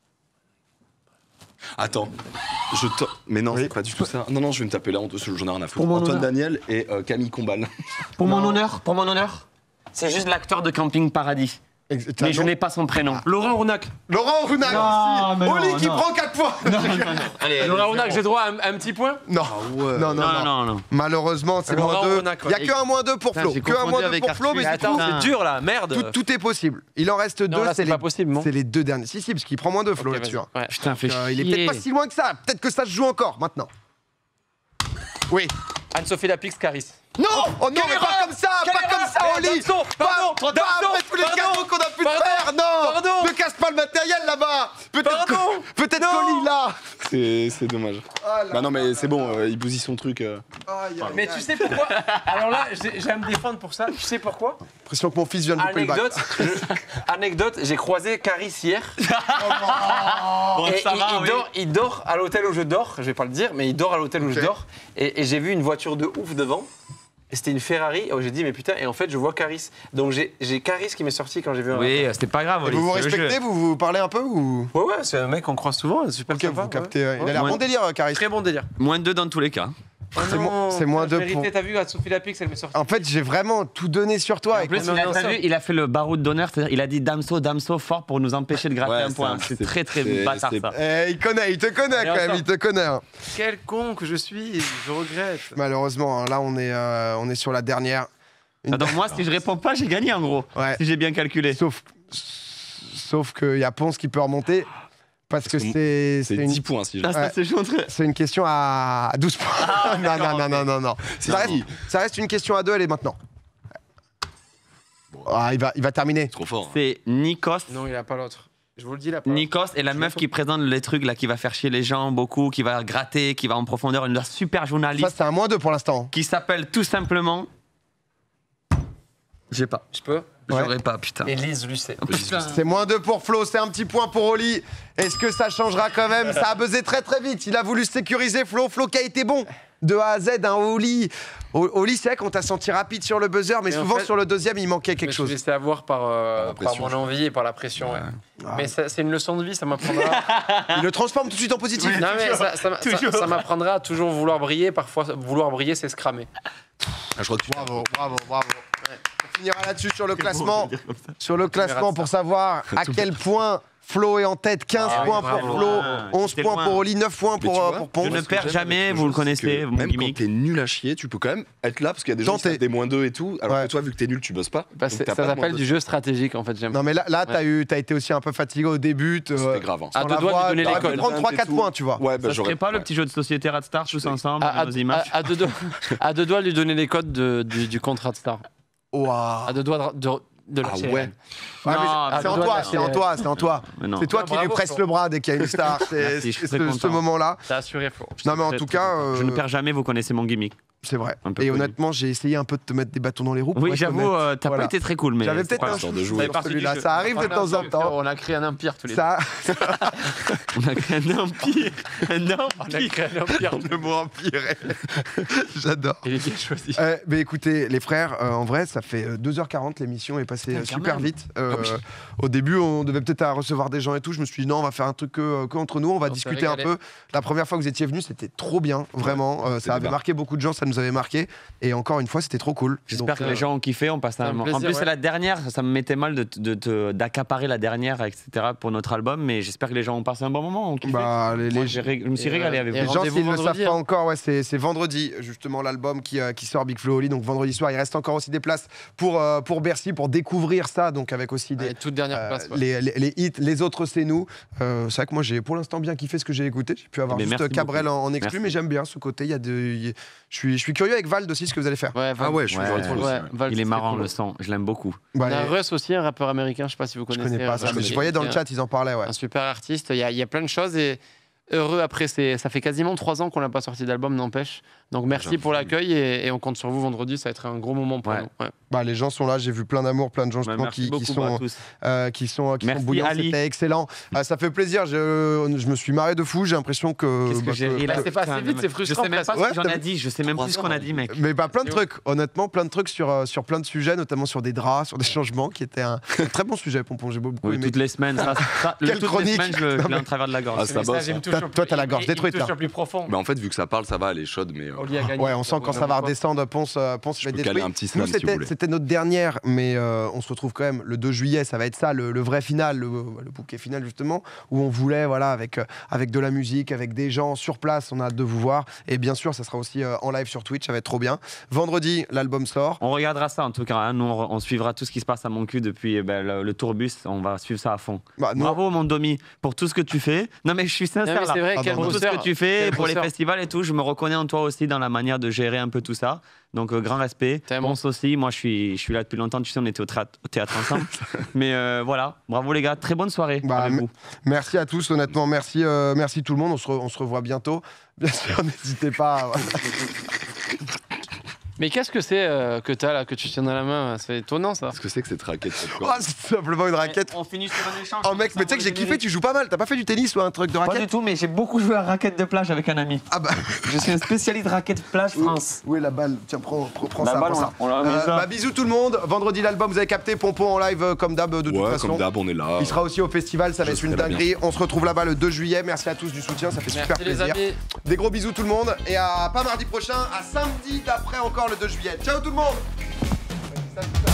Attends, mais non, c'est pas du tout ça. Non, je vais me taper là, j'en ai rien à foutre. Antoine Daniel et Camille Combal. Pour mon honneur, c'est juste l'acteur de Camping Paradis. Mais je n'ai pas son prénom. Laurent Rounac. Aussi. Oli qui prend 4 points. Allez, Laurent Rounac, j'ai droit à un petit point? Non. Non. Malheureusement, c'est moins 2. Il n'y a que un moins 2 pour Flo. Mais attends, c'est dur là, merde. Tout est possible. Il en reste 2. C'est pas possible, c'est les 2 derniers. Si, parce qu'il prend moins 2, Flo, là-dessus. Putain, fais chier. Il est peut-être pas si loin que ça. Peut-être que ça se joue encore maintenant. Oui. Anne-Sophie Lapix, Caris. Non! Oh non, mais pas comme ça, Oli! Pas après tous les cadeaux qu'on a pu te faire, non! Ne casse pas le matériel là-bas! Peut-être qu'Oli là! C'est dommage. Bah non, mais c'est bon, il bousille son truc. Mais tu sais pourquoi? Alors là, j'ai à me défendre pour ça. Tu sais pourquoi? L'impression que mon fils vient de couper le bac. Anecdote, j'ai croisé Caris hier. Il dort à l'hôtel où je dors, je vais pas le dire, mais il dort à l'hôtel où je dors. Et j'ai vu une voiture de ouf devant. Et c'était une Ferrari, j'ai dit mais putain, et en fait je vois Caris. Donc j'ai Caris qui m'est sorti quand j'ai vu un... Oui, c'était pas grave. Vous vous respectez, vous parlez un peu ou... Ouais, c'est un mec qu'on croise souvent, c'est super sympa. Vous captez, il a l'air bon délire, Caris. Très bon délire. Moins 2 dans tous les cas. C'est moins 2 pour... T'as vu, Sophie Lapix, elle m'est sortie. En fait, j'ai vraiment tout donné sur toi. En plus, il a fait le baroud d'honneur, c'est-à-dire il a dit Damso fort pour nous empêcher de gratter un point. C'est très bâtard ça. Il te connaît quand même, il te connaît. Quel con que je suis, je regrette. Malheureusement, là on est sur la dernière. Donc moi, si je réponds pas, j'ai gagné en gros. Si j'ai bien calculé. Sauf qu'il y a Ponce qui peut remonter. Parce que c'est 10 points si c'est une question à 12 points. Non. Ça reste une question à 2, elle est maintenant. Il va terminer. Trop fort. C'est Nikos. Non, il a pas l'autre. Je vous le dis là. Nikos est la meuf qui présente les trucs là, qui va faire chier les gens beaucoup, qui va gratter, qui va en profondeur, une super journaliste. Ça c'est un moins 2 pour l'instant. Qui s'appelle tout simplement... J'ai pas. Je peux? J'aurais pas, putain. Élise Lucet. C'est moins 2 pour Flo, c'est un petit point pour Oli. Est-ce que ça changera quand même? Ça a buzzé très vite. Il a voulu sécuriser Flo qui a été bon. De A à Z, Oli. Oli, c'est vrai qu'on t'a senti rapide sur le buzzer, mais souvent sur le deuxième, il manquait quelque chose. Je me suis laissé avoir par mon envie et par la pression. Mais c'est une leçon de vie, ça m'apprendra. Il le transforme tout de suite en positif. Non, mais ça m'apprendra à toujours vouloir briller. Parfois, vouloir briller, c'est se cramer. Je crois que Bravo. On finira là-dessus sur le classement. Sur le classement pour savoir à quel point Flo est en tête. 15 points pour Flo, 11 points pour Oli, 9 points pour Ponce. Je ne perds jamais, vous le connaissez. Même quand t'es nul à chier, tu peux quand même être là parce qu'il y a des gens qui ont des moins 2 et tout. Alors que toi, vu que t'es nul, tu bosses pas. Ça s'appelle du jeu stratégique en fait. Non mais là t'as été aussi un peu fatigué au début. C'était grave. À deux doigts de donner les codes. Prendre 3-4 points, tu vois. Ça serait pas le petit jeu de société Radstar tous ensemble, nos images. À deux doigts de lui donner les codes du compte Radstar. À deux doigts de la sirène. C'est en toi. C'est toi qui lui presse le bras dès qu'il y a une star. C'est ce moment-là. T'as assuré, Flo. Non mais en tout cas... Je ne perds jamais, vous connaissez mon gimmick. C'est vrai. Et honnêtement, j'ai essayé un peu de te mettre des bâtons dans les roues. Oui, j'avoue, t'as pas été très cool, mais j'avais peut-être un de jouer. Celui-là, ça arrive de temps en temps. On a créé un empire tous les deux. On a créé un empire. On a créé un empire. Le mot empire. J'adore. Il est bien choisi. Mais écoutez, les frères, en vrai, ça fait 2h40, l'émission est passée super vite. Au début, on devait peut-être recevoir des gens et tout. Je me suis dit non, on va faire un truc que entre nous, on va discuter un peu. La première fois que vous étiez venus, c'était trop bien, vraiment. Ça avait marqué beaucoup de gens, ça nous avait marqué. Et encore une fois, c'était trop cool. J'espère que les gens ont kiffé, on passe un moment. En plus, c'est la dernière, ça me mettait mal d'accaparer la dernière, etc. pour notre album, mais j'espère que les gens ont passé un bon moment. Moi, je me suis régalé avec vous. Les gens, s'ils ne le savent pas encore, c'est vendredi, justement, l'album qui sort, Big Flo Oli. Donc vendredi soir, il reste encore aussi des places pour Bercy, pour découvrir ça. Donc avec aussi des toutes dernières places. Les hits, les autres, c'est nous. C'est vrai que moi, j'ai pour l'instant bien kiffé ce que j'ai écouté. J'ai pu avoir juste Cabrel en exclu, mais j'aime bien ce côté. Je suis curieux avec Vald aussi ce que vous allez faire. Ouais, ah ouais, je suis curieux aussi. Il est marrant le son, je l'aime beaucoup. On a Russ aussi, un rappeur américain, je sais pas si vous connaissez. Je connais pas ça, je voyais dans le chat, ils en parlaient. Ouais. Un super artiste, il y a plein de choses et heureux après, ça fait quasiment 3 ans qu'on n'a pas sorti d'album, n'empêche. Donc merci pour l'accueil et on compte sur vous vendredi, ça va être un gros moment pour nous. Ouais. Bah, les gens sont là, j'ai vu plein d'amour, plein de gens qui sont bouillants, c'était excellent. Ça fait plaisir, je me suis marré de fou, j'ai l'impression que... Qu'est-ce que j'ai ri là, c'est pas assez vite, c'est frustrant. Je sais même pas ce que j'en ai dit, je sais même plus ce qu'on a dit, mec. Mais plein de trucs, honnêtement, plein de trucs sur plein de sujets, notamment sur des draps, sur des changements, qui était un très bon sujet, Pompon, j'ai beaucoup aimé. Toutes les semaines, quelle chronique, je l'ai en travers de la gorge. Toi, t'as la gorge détruite là. Plus profond. Mais en fait, vu que ça parle, ça va, elle est chaude, mais... Ouais, on sent quand ça va redescendre, Ponce va être détruit. Nous, c'était notre dernière, mais on se retrouve quand même le 2 juillet, ça va être ça, le vrai final, le bouquet final justement, où on voulait, voilà, avec de la musique, avec des gens sur place, on a hâte de vous voir. Et bien sûr, ça sera aussi en live sur Twitch, ça va être trop bien. Vendredi, l'album sort. On regardera ça en tout cas, hein. Nous on suivra tout ce qui se passe à mon cul depuis le tourbus, on va suivre ça à fond. Bravo mon Domi pour tout ce que tu fais. Non mais je suis sincère là, vrai, pour tout ce que tu fais, pour les festivals et tout, je me reconnais en toi aussi dans la manière de gérer un peu tout ça. Donc grand respect. Ponce aussi, moi je suis là depuis longtemps, tu sais on était au théâtre ensemble. Mais voilà, bravo les gars, très bonne soirée avec vous. Merci à tous, honnêtement, merci tout le monde, on se revoit bientôt. Bien sûr, n'hésitez pas. Mais qu'est-ce que c'est que t'as là, que tu tiens dans la main? C'est étonnant ça. Qu'est-ce que c'est que cette raquette? C'est simplement une raquette. On finit sur un échange. Oh mec, mais tu sais que j'ai kiffé, tu joues pas mal. T'as pas fait du tennis ou un truc de raquette? Pas du tout, mais j'ai beaucoup joué à raquette de plage avec un ami. Ah bah. Je suis un spécialiste raquette plage France. Où est la balle? Tiens, prends la ça. Balle, on l'a mis ça. Bisous tout le monde. Vendredi l'album, vous avez capté. Pompon en live comme d'hab de toute façon. Comme d'hab, on est là. Il sera aussi au festival, ça va être une dinguerie. On se retrouve là-bas le 2 juillet. Merci à tous du soutien, ça fait super plaisir. Des gros bisous tout le monde et à pas mardi prochain, à samedi d'après encore le 2 juillet. Ciao tout le monde.